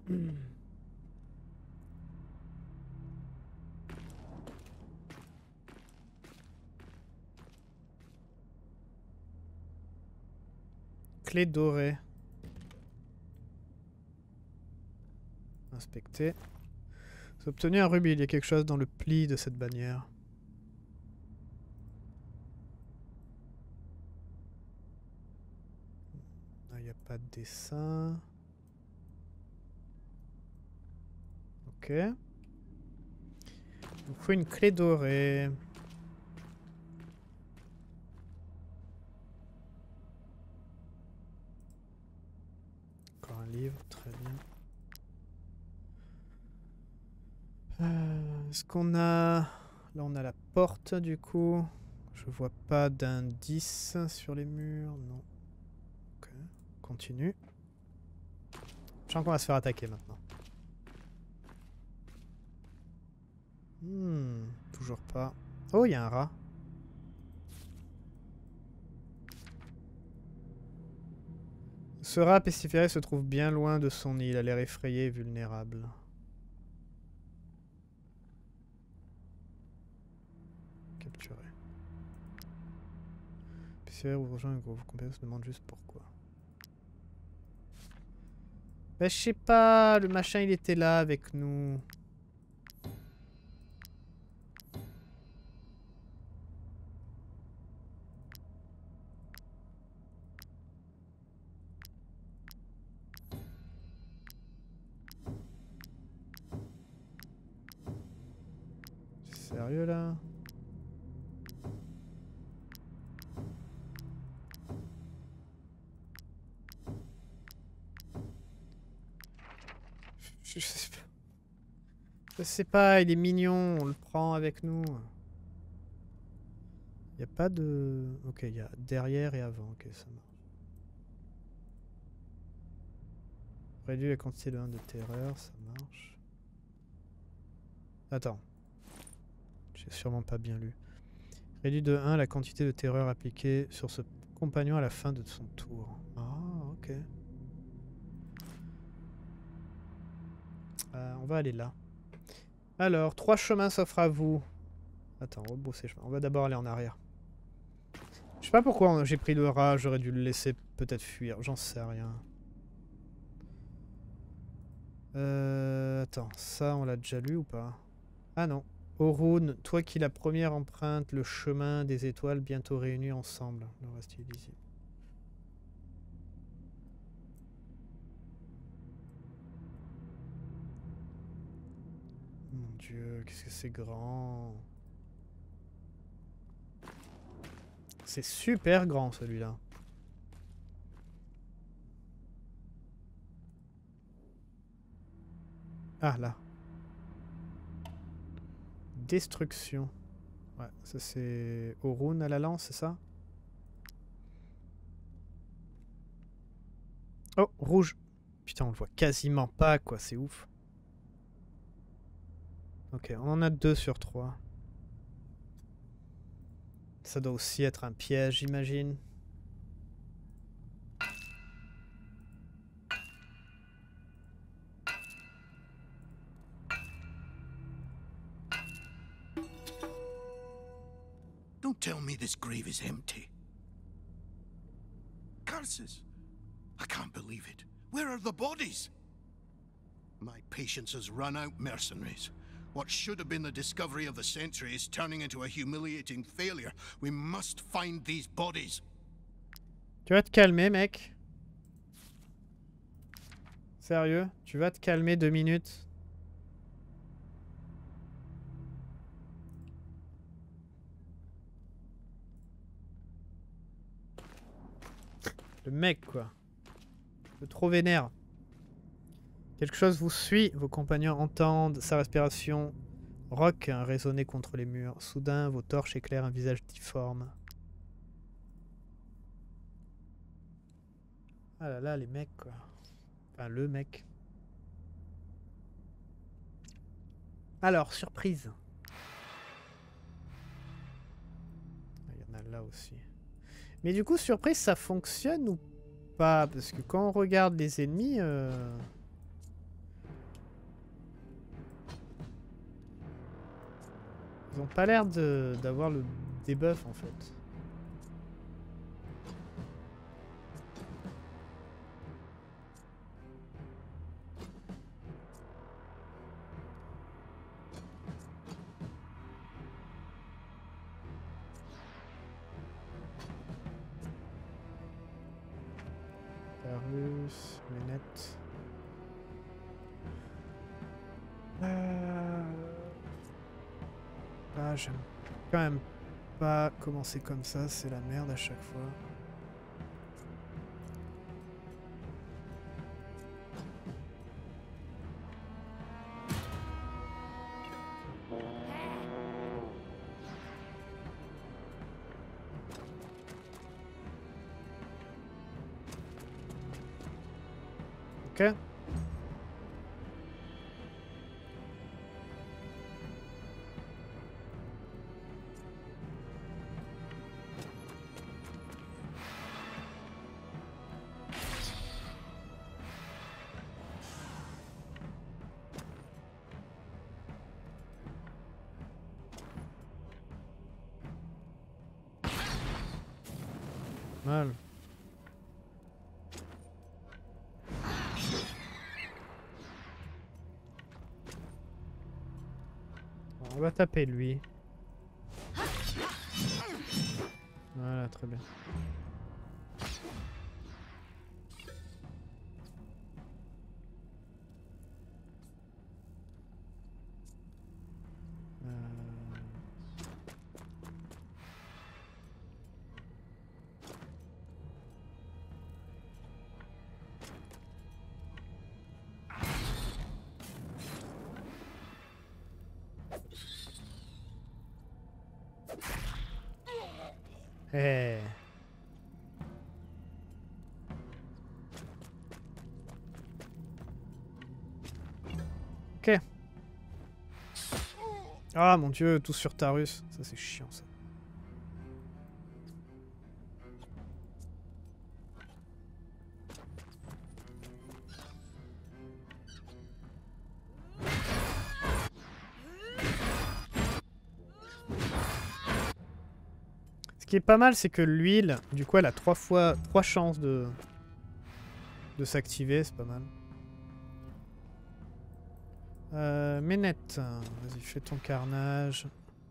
Clé dorée. Inspecter. J'ai obtenu un rubis. Il y a quelque chose dans le pli de cette bannière. Il n'y a pas de dessin. Ok. Il nous faut une clé dorée. Encore un livre, très bien. Euh, Est-ce qu'on a... Là on a la porte du coup. Je vois pas d'indice sur les murs, non. Ok, continue. Je sens qu'on va se faire attaquer maintenant. Hmm, toujours pas. Oh, il y a un rat. Ce rat pestiféré se trouve bien loin de son nid. Il a l'air effrayé et vulnérable. Capturé. Pestiféré ou rejoint un groupe. Vos compagnons se demandent juste pourquoi. Ben, je sais pas. Le machin, il était là avec nous. Sérieux là? Je sais pas. Je sais pas, il est mignon, on le prend avec nous. Il n'y a pas de... Ok, il y a derrière et avant, ok, ça marche. Réduit la quantité de un de terreur, ça marche. Attends. J'ai sûrement pas bien lu. Réduit de un la quantité de terreur appliquée sur ce compagnon à la fin de son tour. Ah, ok. Euh, on va aller là. Alors, trois chemins s'offrent à vous. Attends, rebrousser chemin. On va d'abord aller en arrière. Je sais pas pourquoi j'ai pris le rat, j'aurais dû le laisser peut-être fuir, j'en sais rien. Euh, attends, ça on l'a déjà lu ou pas? Ah non. Orun, toi qui la première emprunte le chemin des étoiles bientôt réunis ensemble. Le reste est lisible. Mon Dieu, qu'est-ce que c'est grand. C'est super grand celui-là. Ah là. Destruction. Ouais, ça c'est Orun à la lance, c'est ça? Oh, rouge. Putain, on le voit quasiment pas, quoi, c'est ouf. Ok, on en a deux sur trois. Ça doit aussi être un piège, j'imagine. Don't tell me this grave is empty. Curses! I can't believe it. Where are the bodies? My patience has run out, mercenaries. What should have been the discovery of the century is turning into a humiliating failure. We must find these bodies. Tu vas te calmer, mec. Sérieux? Tu vas te calmer deux minutes? Le mec, quoi. Un peu trop vénère. Quelque chose vous suit. Vos compagnons entendent sa respiration. Rock a résonné contre les murs. Soudain, vos torches éclairent un visage difforme. Ah là là, les mecs, quoi. Enfin, le mec. Alors, surprise. Il y en a là aussi. Mais du coup, surprise, ça fonctionne ou pas? Parce que quand on regarde les ennemis... Euh... Ils ont pas l'air d'avoir le debuff, en fait. Darius, Ménette. Euh... Ah, j'aime quand même pas commencer comme ça, c'est la merde à chaque fois. Ok. Mal. On va taper lui. Voilà, très bien. Eh. Ok. Ah mon dieu, tous sur Tarus. Ça c'est chiant ça. Ce qui est pas mal, c'est que l'huile, du coup, elle a trois fois trois chances de de s'activer, c'est pas mal. Euh, Ménette, vas-y, fais ton carnage.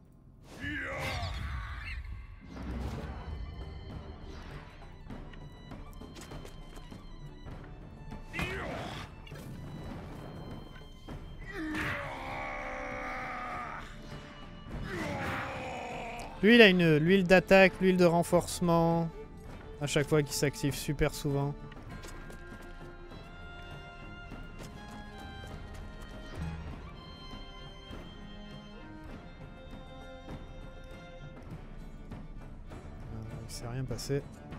Lui, il a une l'huile d'attaque, l'huile de renforcement. À chaque fois qu'il s'active super souvent. Euh, il s'est rien passé.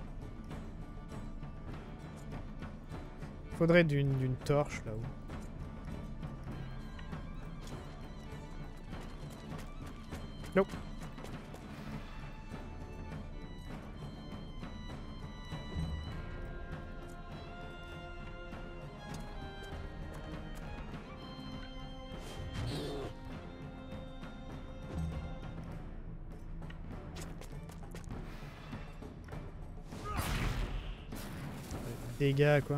Faudrait d'une d'une torche là-haut. Nope. Dégâts quoi.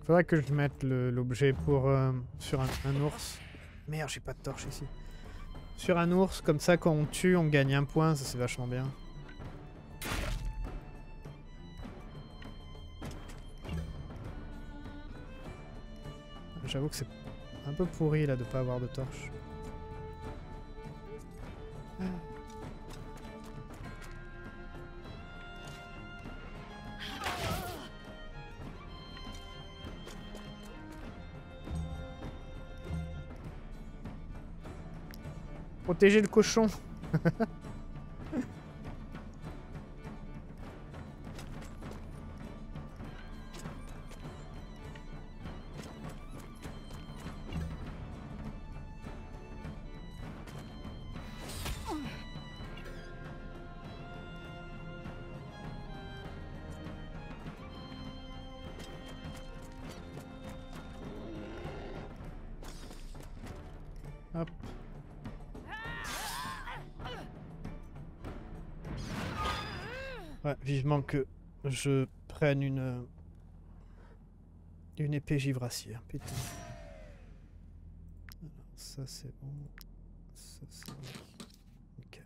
Faudrait que je mette l'objet pour euh, sur un, un ours. Merde, j'ai pas de torche ici. Sur un ours, comme ça quand on tue, on gagne un point, ça c'est vachement bien. J'avoue que c'est un peu pourri là de pas avoir de torche. Ah. Protéger le cochon. Hop. Ouais, vivement que je prenne une une épée givrassière, putain. Alors, ça c'est bon. Ça c'est bon. Nickel.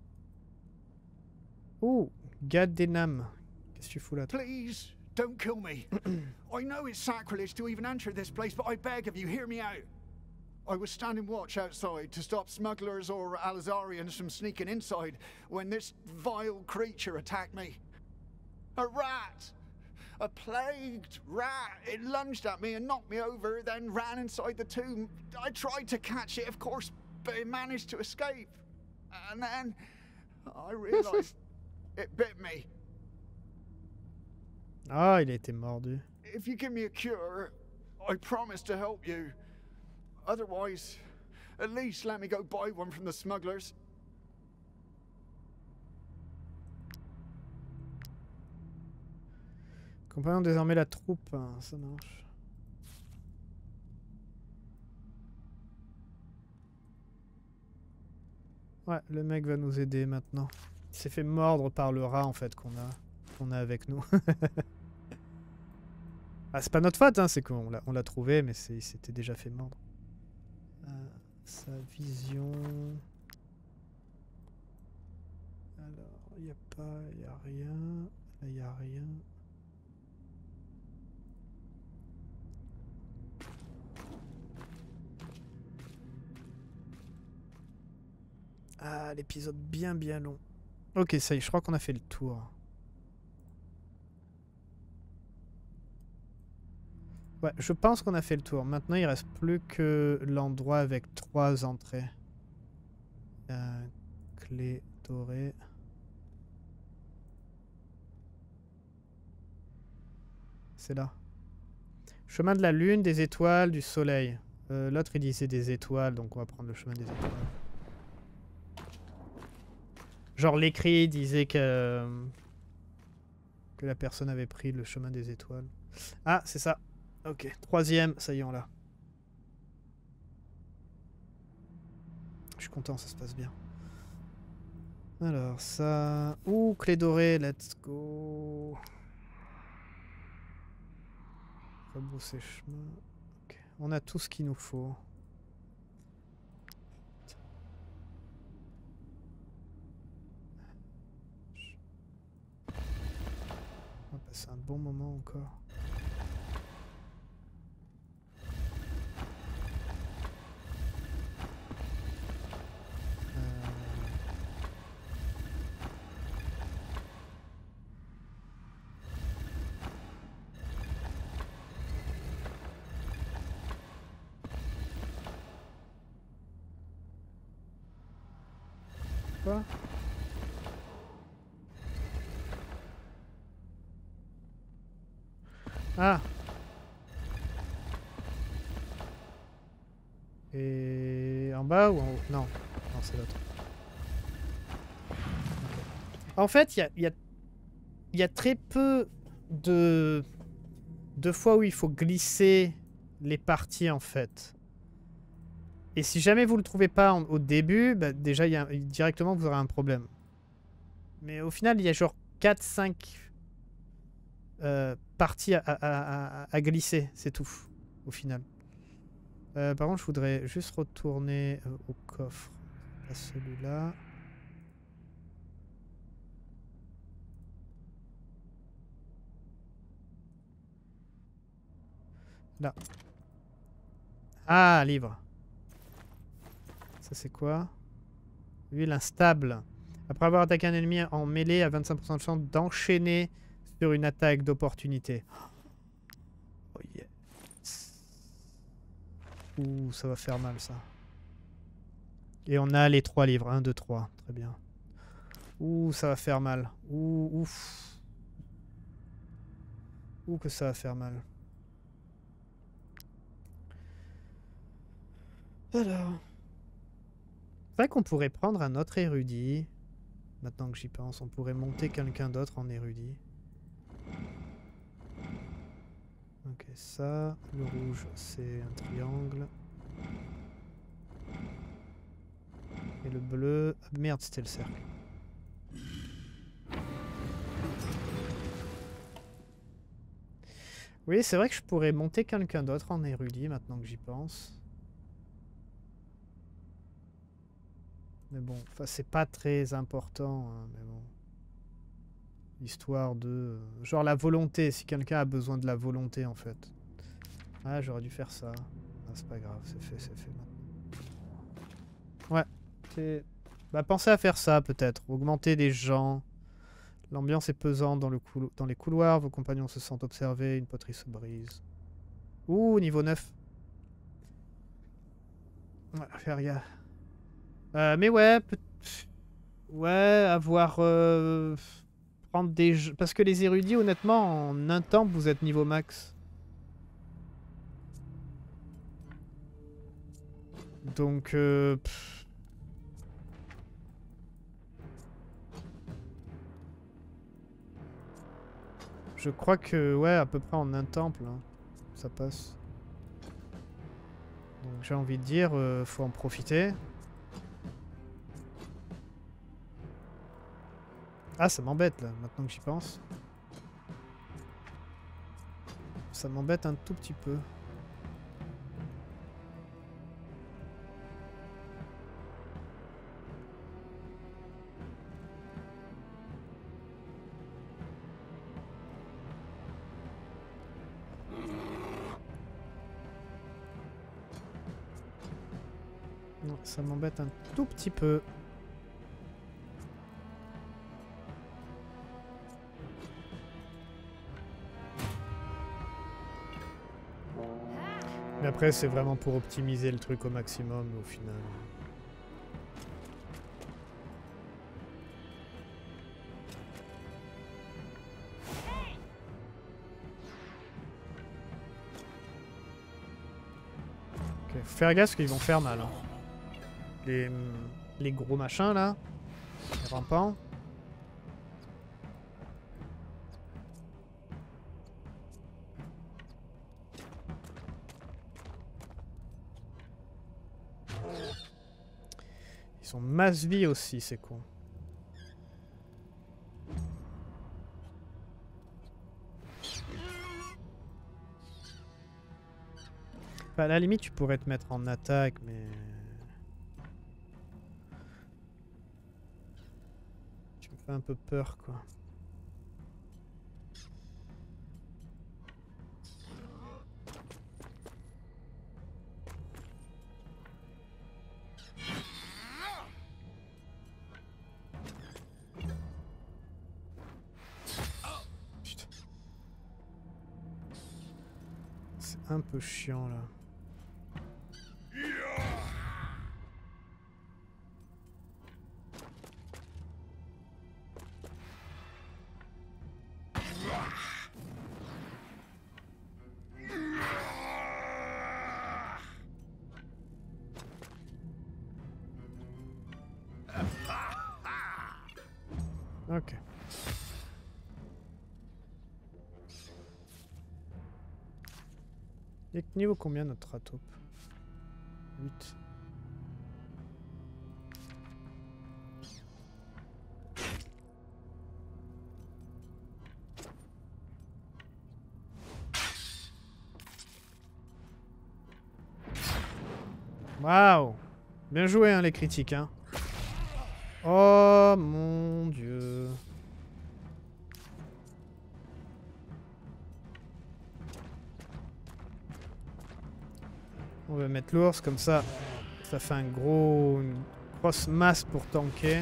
Oh, Gadenam. Qu'est-ce que tu fous là, toi? Please, don't kill me. I know it's sacrilege to even enter this place, but I beg of you, hear me out. I was standing watch outside to stop smugglers or Alizarians from sneaking inside when this vile creature attacked me. A rat! A plagued rat! It lunged at me and knocked me over, then ran inside the tomb. I tried to catch it, of course, but it managed to escape. And then I realized it bit me. Ah, il a été mordu. If you give me a cure, I promise to help you. Otherwise, at least let me go buy one from the smugglers. Comprenons désormais la troupe, hein, ça marche. Ouais, le mec va nous aider maintenant. Il s'est fait mordre par le rat en fait qu'on a, qu'on a avec nous. Ah, c'est pas notre faute, hein, c'est qu'on l'a on l'a trouvé, mais il s'était déjà fait mordre. Euh, sa vision... Alors, il n'y a pas... il n'y a rien... Là, il n'y a rien... Ah, l'épisode bien bien long. Ok, ça y est, je crois qu'on a fait le tour. Ouais, je pense qu'on a fait le tour. Maintenant, il reste plus que l'endroit avec trois entrées. Euh, clé dorée. C'est là. Chemin de la lune, des étoiles, du soleil. Euh, L'autre, il disait des étoiles, donc on va prendre le chemin des étoiles. Genre l'écrit disait que... que la personne avait pris le chemin des étoiles. Ah, c'est ça. Ok, troisième, ça y est, on l'a. Je suis content, ça se passe bien. Alors, ça... Ouh, clé dorée, let's go. Rebrousser chemin. Ok, on a tout ce qu'il nous faut. On va passer un bon moment encore. Quoi ? Ah. Et en bas ou en haut? Non, non c'est l'autre. En fait, il y a, y, a, y a très peu de, de fois où il faut glisser les parties en fait. Et si jamais vous le trouvez pas en, au début, bah déjà y a, directement vous aurez un problème. Mais au final, il y a genre quatre cinq euh, partie à, à, à, à glisser, c'est tout, au final. Euh, par contre, je voudrais juste retourner euh, au coffre. Pas celui-là. Là. Ah, livre. Ça, c'est quoi? Huile instable. Après avoir attaqué un ennemi en mêlée, à vingt-cinq pour cent de chance d'enchaîner sur une attaque d'opportunité. Oh yes. Ouh, ça va faire mal, ça. Et on a les trois livres. un, deux, trois. Très bien. Ouh, ça va faire mal. Ouh, ouf. Ouh, que ça va faire mal. Alors... C'est vrai qu'on pourrait prendre un autre érudit. Maintenant que j'y pense, on pourrait monter quelqu'un d'autre en érudit. Ok, ça, le rouge, c'est un triangle. Et le bleu... Ah, merde, c'était le cercle. Oui, c'est vrai que je pourrais monter quelqu'un d'autre en érudit, maintenant que j'y pense. Mais bon, enfin, c'est pas très important, hein, mais bon. Histoire de... Genre la volonté, si quelqu'un a besoin de la volonté, en fait. Ah, j'aurais dû faire ça. Ah, c'est pas grave, c'est fait, c'est fait maintenant. Ouais, c'est... Bah, pensez à faire ça, peut-être. Augmenter des gens. L'ambiance est pesante dans, le coulo... dans les couloirs, vos compagnons se sentent observés, une poterie se brise. Ouh, niveau neuf. Ouais, faire gaffe. Euh, mais ouais, peut... ouais, avoir... Euh... Prendre des jeux... Parce que les érudits, honnêtement, en un temps, vous êtes niveau max. Donc... Euh... Je crois que, ouais, à peu près en un temple, hein, ça passe. Donc j'ai envie de dire, euh, faut en profiter. Ah, ça m'embête là, maintenant que j'y pense. Ça m'embête un tout petit peu. Non, ça m'embête un tout petit peu. Mais après, c'est vraiment pour optimiser le truc au maximum au final. Ok, faut faire gaffe parce qu'ils vont faire mal. Hein. Les, les gros machins là, les rampants. Ils sont masse vie aussi, c'est con. Enfin, à la limite, tu pourrais te mettre en attaque, mais... Tu me fais un peu peur, quoi. Un peu chiant là. Ok. Il est niveau combien notre rataupe? huit. Waouh. Bien joué, hein, les critiques, hein. Oh mon dieu. On va mettre l'ours, comme ça, ça fait un gros, une grosse masse pour tanker.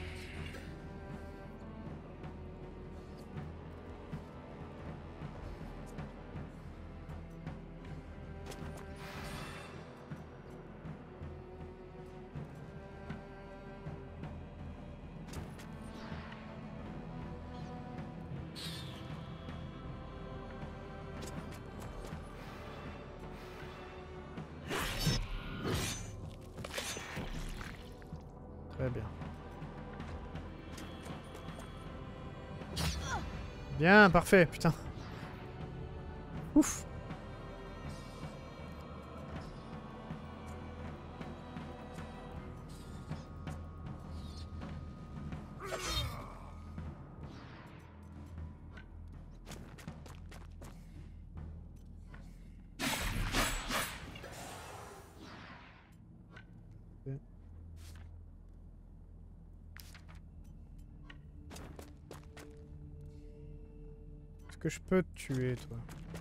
Très bien. Bien, parfait, putain. Ouf. Est-ce que je peux te tuer, toi?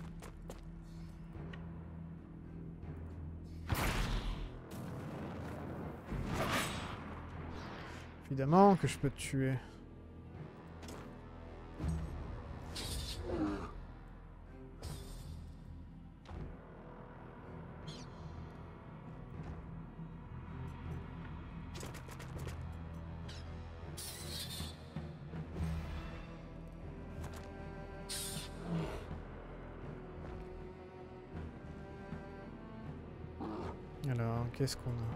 Évidemment que je peux te tuer. Alors, qu'est-ce qu'on a?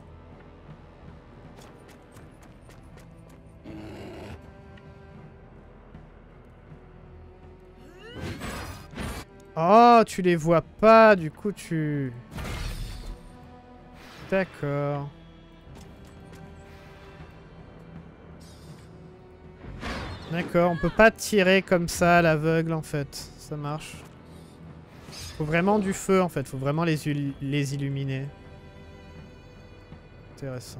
Oh, tu les vois pas, du coup tu... D'accord. D'accord, on peut pas tirer comme ça à l'aveugle en fait, ça marche. Faut vraiment du feu en fait, faut vraiment les, les illuminer. Intéressant.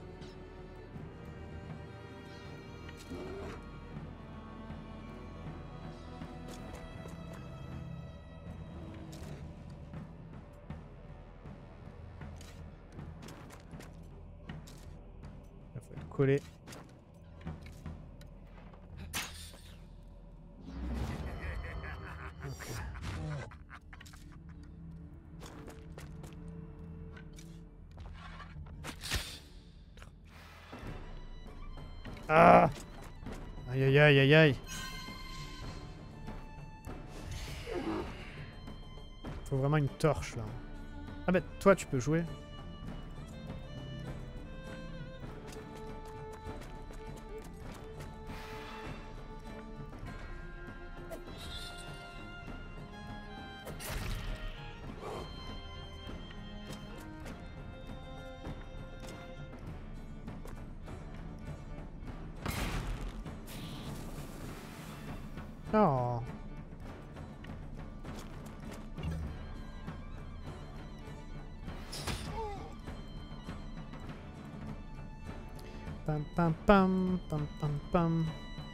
Il faut être collé. Ah! Aïe aïe aïe aïe aïe. Faut vraiment une torche là. Ah bah toi tu peux jouer. Oh. Pam pam pam pam pam pam.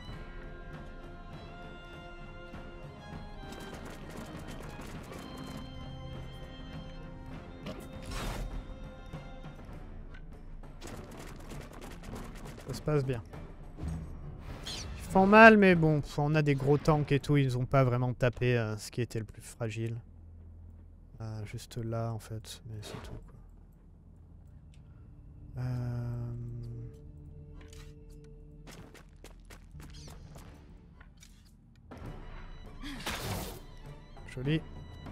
Ça se passe bien. Ils font mal, mais bon, on a des gros tanks et tout, ils ont pas vraiment tapé euh, ce qui était le plus fragile. Euh, juste là, en fait, mais c'est tout, quoi. Euh... Joli.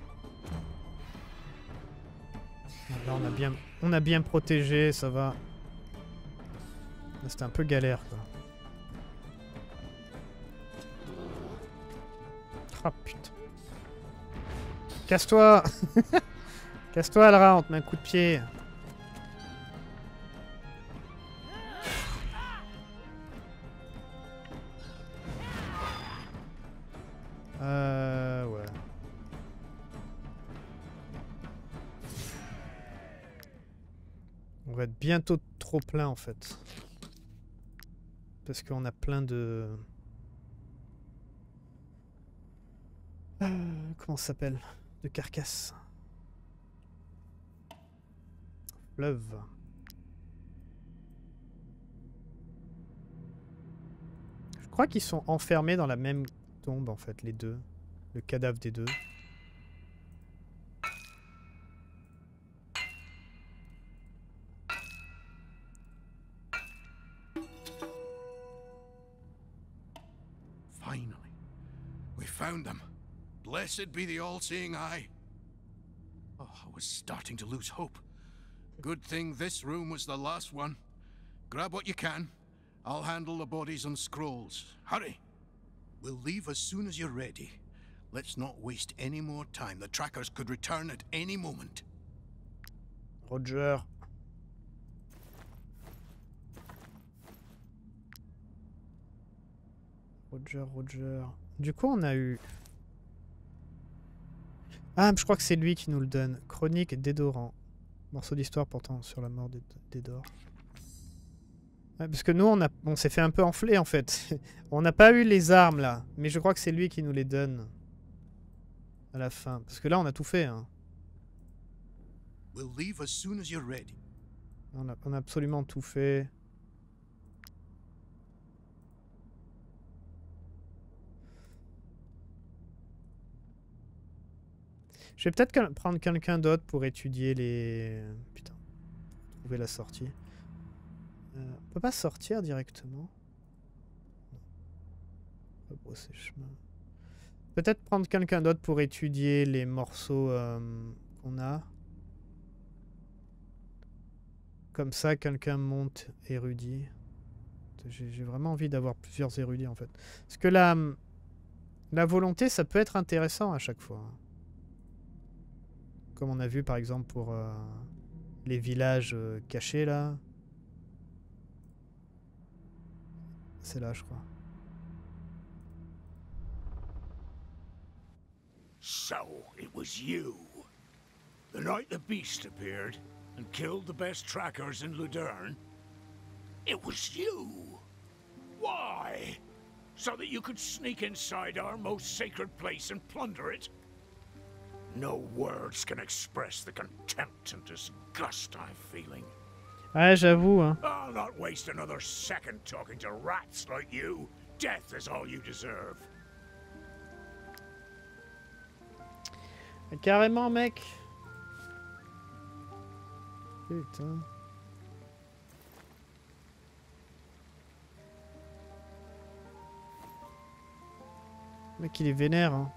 Là, on a bien, on a bien protégé, ça va. Là, c'était un peu galère, quoi. Ah putain. Casse-toi. Casse-toi, Alra, on te met un coup de pied. Euh... Ouais. devrait être bientôt trop plein en fait. Parce qu'on a plein de... Euh, comment ça s'appelle? De carcasses. Fleuve. Je crois qu'ils sont enfermés dans la même tombe en fait, les deux. Le cadavre des deux. Finally, we found them. Blessed be the all-seeing eye. Oh, I was starting to lose hope. Good thing this room was the last one. Grab what you can. I'll handle the bodies and scrolls. Hurry! We'll leave as soon as you're ready. Let's not waste any more time. The trackers could return at any moment. Roger. Roger, Roger. Du coup, on a eu... Ah, je crois que c'est lui qui nous le donne. Chronique d'Edoran. Morceau d'histoire pourtant sur la mort d'Edor. Ouais, parce que nous, on, a... on s'est fait un peu enfler en fait. On n'a pas eu les armes là. Mais je crois que c'est lui qui nous les donne. À la fin. Parce que là, on a tout fait. Hein. We'll leave as soon as you're ready. On a, on a absolument tout fait. Je vais peut-être prendre quelqu'un d'autre pour étudier les... Putain. Trouver la sortie. Euh, on peut pas sortir directement. Non. Rebrousser chemin. Peut-être prendre quelqu'un d'autre pour étudier les morceaux euh, qu'on a. Comme ça, quelqu'un monte érudit. J'ai vraiment envie d'avoir plusieurs érudits en fait. Parce que la, la volonté, ça peut être intéressant à chaque fois. Comme on a vu par exemple pour euh, les villages euh, cachés là. C'est là je crois. So, it was you. The night the beast appeared and killed the best trackers in Ludern. It was you. Why? So that you could sneak inside our most sacred place and plunder it? No words can express the contempt and disgust I'm feeling. Ouais, j'avoue, hein. I'll not waste another second talking to rats like you. Death is all you deserve. Carrément, mec. Putain. Le mec, il est vénère, hein.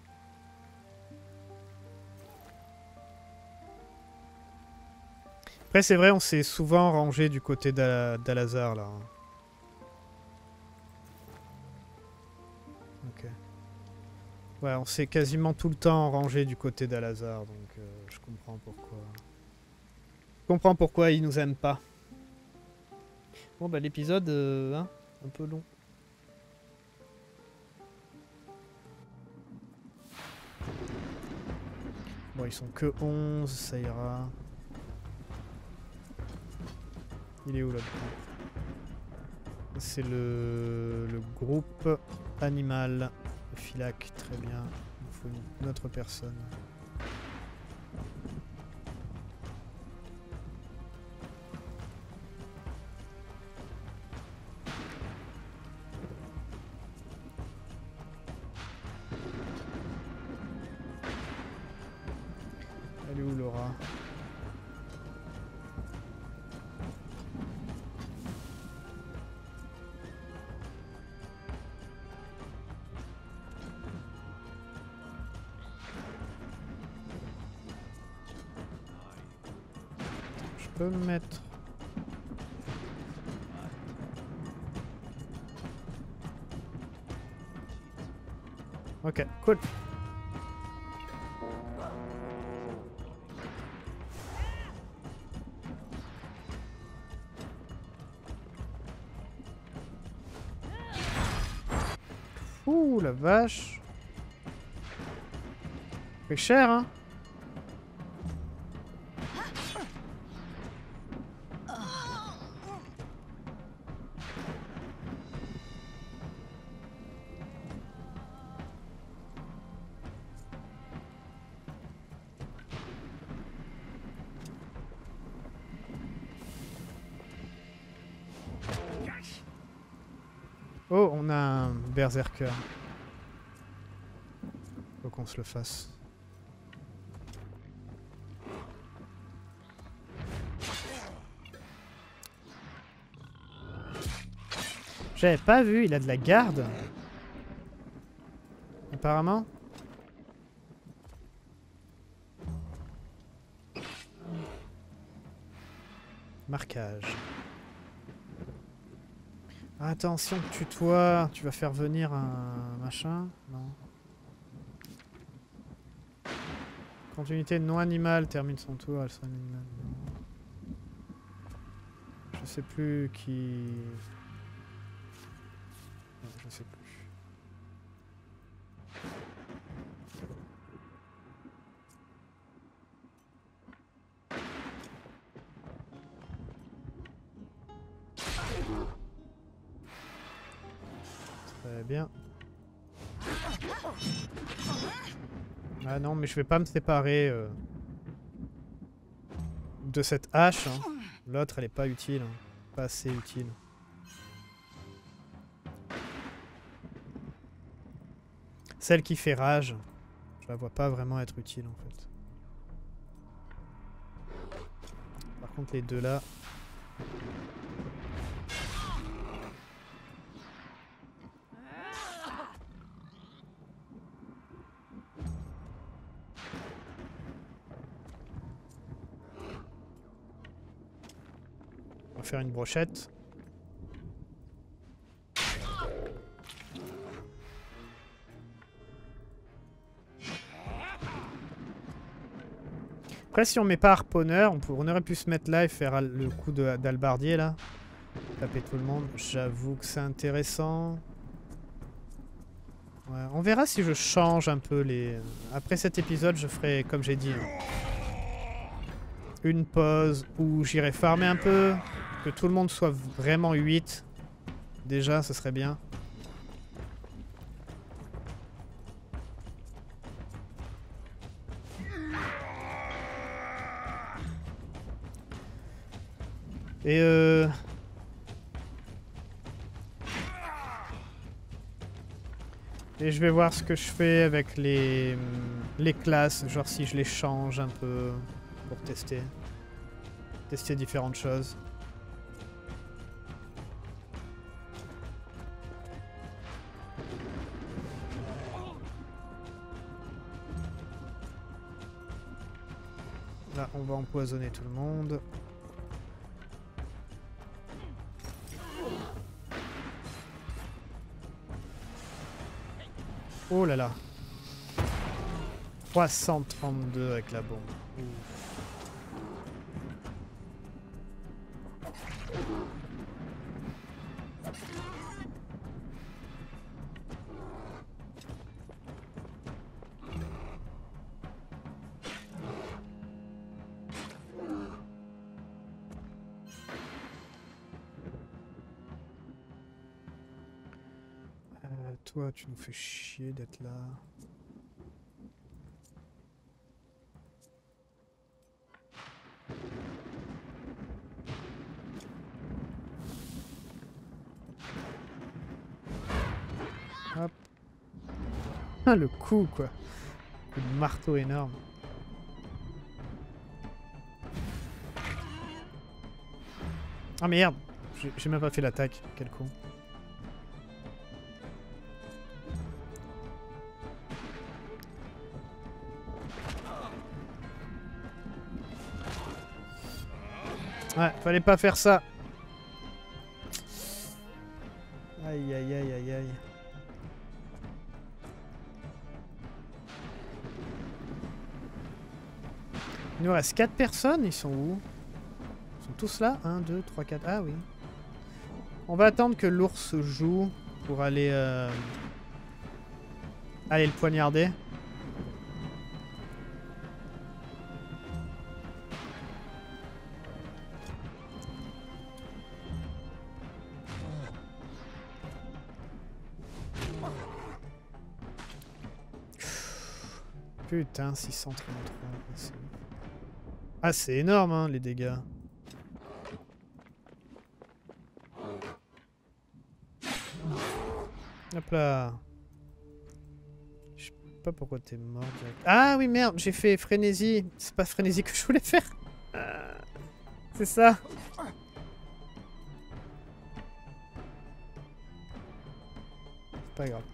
Après, c'est vrai, on s'est souvent rangé du côté d'Alazar, là. Ok. Ouais, on s'est quasiment tout le temps rangé du côté d'Alazar, donc euh, je comprends pourquoi. Je comprends pourquoi il nous aime pas. Bon, bah l'épisode, euh, hein, un peu long. Bon, ils sont que onze, ça ira. Il est où là? C'est le, le groupe animal. Le Filac, très bien. Il faut une autre personne. Elle est où Laura? Je peux me mettre... Ok, cool. Ouh, la vache. C'est cher, hein. Oh, on a un berserker. Faut qu'on se le fasse. J'avais pas vu, il a de la garde. Apparemment. Marquage. Attention, tutoie, tu vas faire venir un machin. Non. Continuité non animale termine son tour, elle sera une animale. Je sais plus qui. Non, je sais plus. Très bien. Ah non, mais je vais pas me séparer euh, de cette hache. Hein. L'autre, elle est pas utile. Hein. Pas assez utile. Celle qui fait rage, je la vois pas vraiment être utile en fait. Par contre, les deux là... On va faire une brochette. Après, si on met pas harponneur, on, on aurait pu se mettre là et faire le coup d'albardier là. Taper tout le monde. J'avoue que c'est intéressant. Ouais, on verra si je change un peu les... Après cet épisode, je ferai, comme j'ai dit, une pause où j'irai farmer un peu. Que tout le monde soit vraiment huit. Déjà, ce serait bien. Et euh... Et je vais voir ce que je fais avec les, les classes, genre si je les change un peu pour tester. Tester différentes choses. Là, on va empoisonner tout le monde. Oh là là. trois cent trente-deux avec la bombe. Ouf. Toi, tu nous fais chier d'être là. Hop. Ah, le coup, quoi. Le marteau énorme. Ah merde, j'ai même pas fait l'attaque. Quel con. Ouais, fallait pas faire ça. Aïe aïe aïe aïe aïe. Il nous reste quatre personnes, ils sont où? Ils sont tous là? un, deux, trois, quatre. Ah oui. On va attendre que l'ours joue pour aller... Euh... aller le poignarder. Putain, six cent trente-trois. Ah, c'est énorme, hein, les dégâts. Hop là. Je sais pas pourquoi t'es mort direct. Ah oui merde, j'ai fait frénésie. C'est pas frénésie que je voulais faire. Euh, C'est ça. C'est pas grave.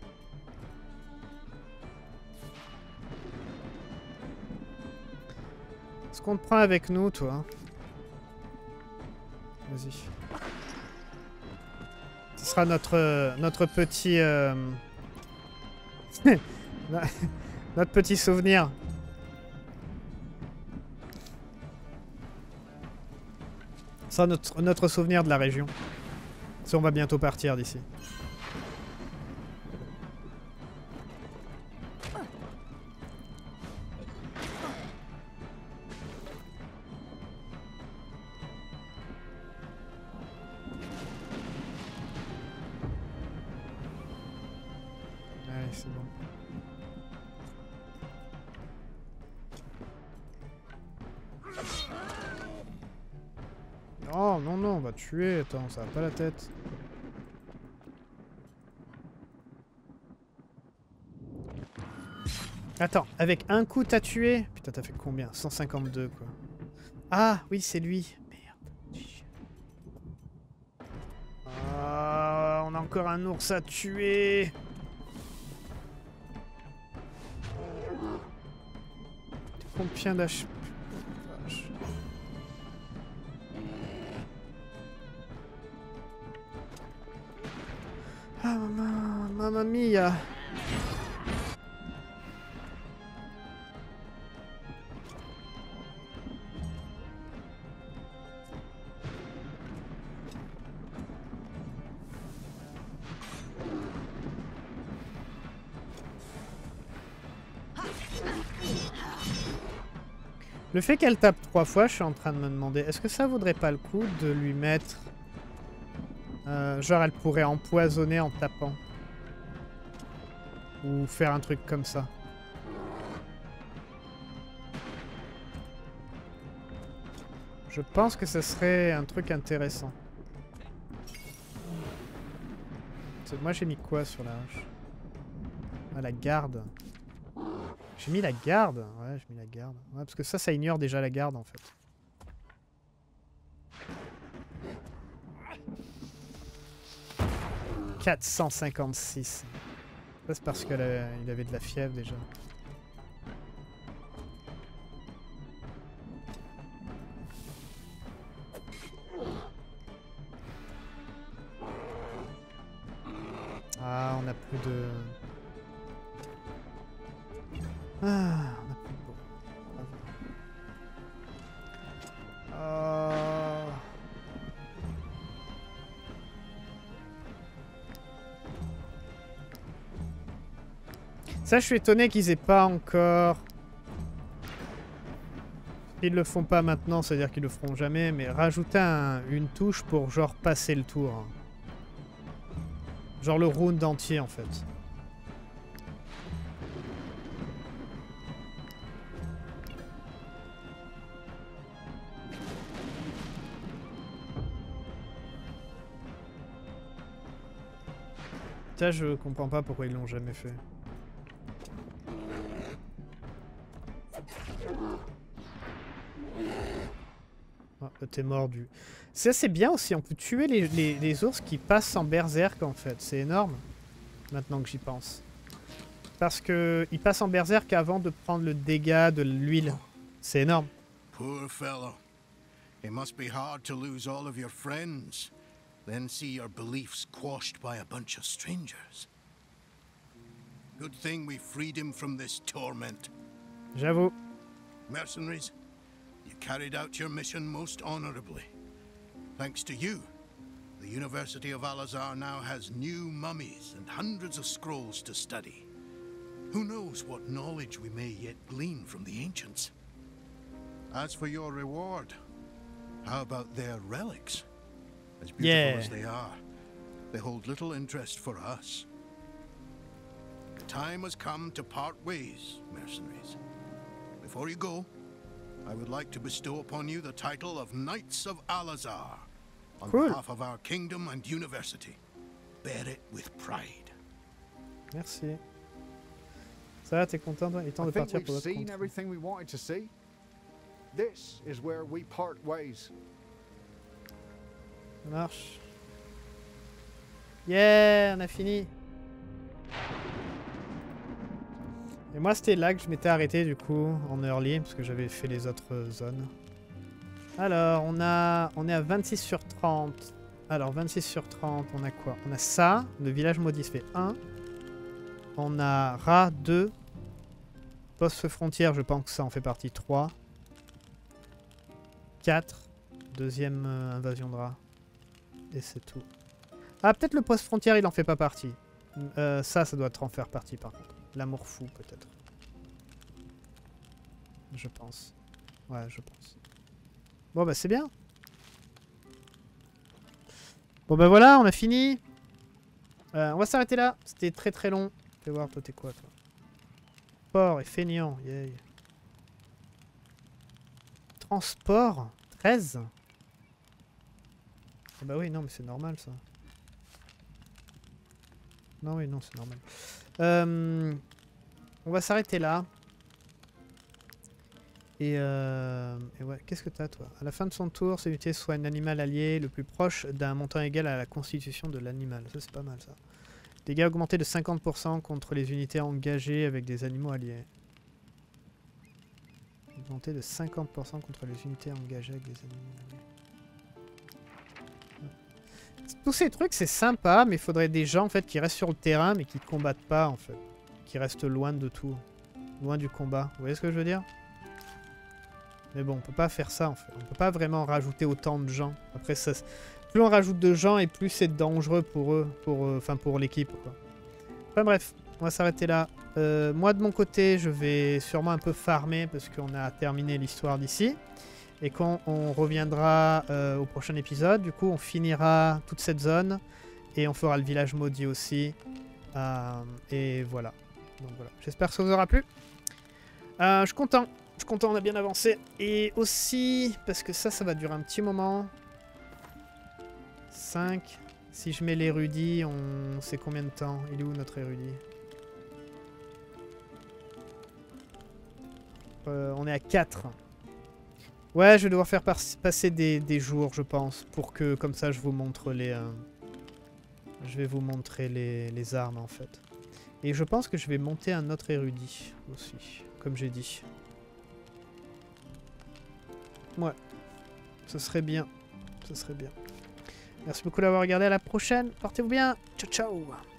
Est-ce qu'on te prend avec nous, toi? Vas-y. Ce sera notre, euh, notre petit... Euh... notre petit souvenir. Ce sera notre, notre souvenir de la région. Si on va bientôt partir d'ici. C'est bon. Oh non non, on va tuer, attends, ça va pas la tête. Attends, avec un coup t'as tué? Putain, t'as fait combien? cent cinquante-deux quoi. Ah oui, c'est lui. Merde. Ah, on a encore un ours à tuer. Combien d'H P? Ah maman, mamma mia. Le fait qu'elle tape trois fois, je suis en train de me demander, est-ce que ça vaudrait pas le coup de lui mettre... Euh, genre elle pourrait empoisonner en tapant. Ou faire un truc comme ça. Je pense que ce serait un truc intéressant. Moi j'ai mis quoi sur la hache? Ah, la garde. J'ai mis la garde. Ouais, j'ai mis la garde. Ouais, parce que ça, ça ignore déjà la garde en fait. quatre cent cinquante-six. Ça, c'est parce qu'il avait de la fièvre déjà. Ah, on a plus de... Ah, on a plus de beau. Oh. Ça, je suis étonné qu'ils aient pas encore... Ils le font pas maintenant, c'est-à-dire qu'ils le feront jamais, mais rajouter un, une touche pour genre passer le tour. Genre le round entier en fait. Ça, je comprends pas pourquoi ils l'ont jamais fait. Oh, t'es mordu. Ça, c'est bien aussi, on peut tuer les, les, les ours qui passent en berserk en fait. C'est énorme, maintenant que j'y pense. Parce que ils passent en berserk avant de prendre le dégât de l'huile. C'est énorme. Poor fellow. It must be hard to lose all of your friends. Then see your beliefs quashed by a bunch of strangers. Good thing we freed him from this torment. J'avoue. Mercenaries, you carried out your mission most honorably. Thanks to you, the University of Al-Azhar now has new mummies and hundreds of scrolls to study. Who knows what knowledge we may yet glean from the ancients? As for your reward, how about their relics? As beautiful yeah. as they are, they hold little interest for us. The time has come to part ways, mercenaries. Before you go, I would like to bestow upon you the title of Knights of Al-Azhar on cool. behalf of our kingdom and university. Bear it with pride. Merci. Ça va, t'es content, toi? Il est temps I de think partir we've pour votre seen compte. everything we wanted to see. This is where we part ways. Ça marche. Yeah, on a fini. Et moi, c'était là que je m'étais arrêté, du coup, en early, parce que j'avais fait les autres zones. Alors, on a, on est à vingt-six sur trente. Alors, vingt-six sur trente, on a quoi? On a ça, le village maudit fait un. On a Ra deux. Poste frontière, je pense que ça en fait partie trois. quatre. Deuxième euh, invasion de Ra. Et c'est tout. Ah, peut-être le poste frontière, il en fait pas partie. Euh, ça, ça doit en faire partie par contre. L'amour fou, peut-être. Je pense. Ouais, je pense. Bon, bah c'est bien. Bon, bah voilà, on a fini. Euh, on va s'arrêter là. C'était très très long. Fais voir, toi, t'es quoi, toi? Port et feignant. Yay. Transport treize. Ah bah oui, non, mais c'est normal, ça. Non, oui, non, c'est normal. Euh, on va s'arrêter là. Et, euh, et ouais, qu'est-ce que t'as, toi? À la fin de son tour, cette unité soit un animal allié le plus proche d'un montant égal à la constitution de l'animal. Ça, c'est pas mal, ça. Dégâts augmentés de cinquante pour cent contre les unités engagées avec des animaux alliés. Augmenté de cinquante pour cent contre les unités engagées avec des animaux alliés. Tous ces trucs, c'est sympa, mais il faudrait des gens en fait qui restent sur le terrain, mais qui combattent pas en fait. Qui restent loin de tout. Loin du combat. Vous voyez ce que je veux dire? Mais bon, on peut pas faire ça en fait. On peut pas vraiment rajouter autant de gens. Après, ça, plus on rajoute de gens et plus c'est dangereux pour eux. Pour, euh, enfin, pour l'équipe, quoi. Enfin bref, on va s'arrêter là. Euh, moi, de mon côté, je vais sûrement un peu farmer parce qu'on a terminé l'histoire d'ici. Et quand on reviendra euh, au prochain épisode, du coup, on finira toute cette zone. Et on fera le village maudit aussi. Euh, et voilà. Donc voilà. J'espère que ça vous aura plu. Euh, je suis content. Je suis content, on a bien avancé. Et aussi, parce que ça, ça va durer un petit moment. cinq. Si je mets l'érudit, on sait combien de temps? Il est où notre érudit? euh, On est à quatre. Ouais, je vais devoir faire passer des, des jours, je pense, pour que, comme ça, je vous montre les... Euh, je vais vous montrer les, les armes, en fait. Et je pense que je vais monter un autre érudit, aussi, comme j'ai dit. Ouais, ce serait bien. Ce serait bien. Merci beaucoup d'avoir regardé, à la prochaine. Portez-vous bien. Ciao, ciao.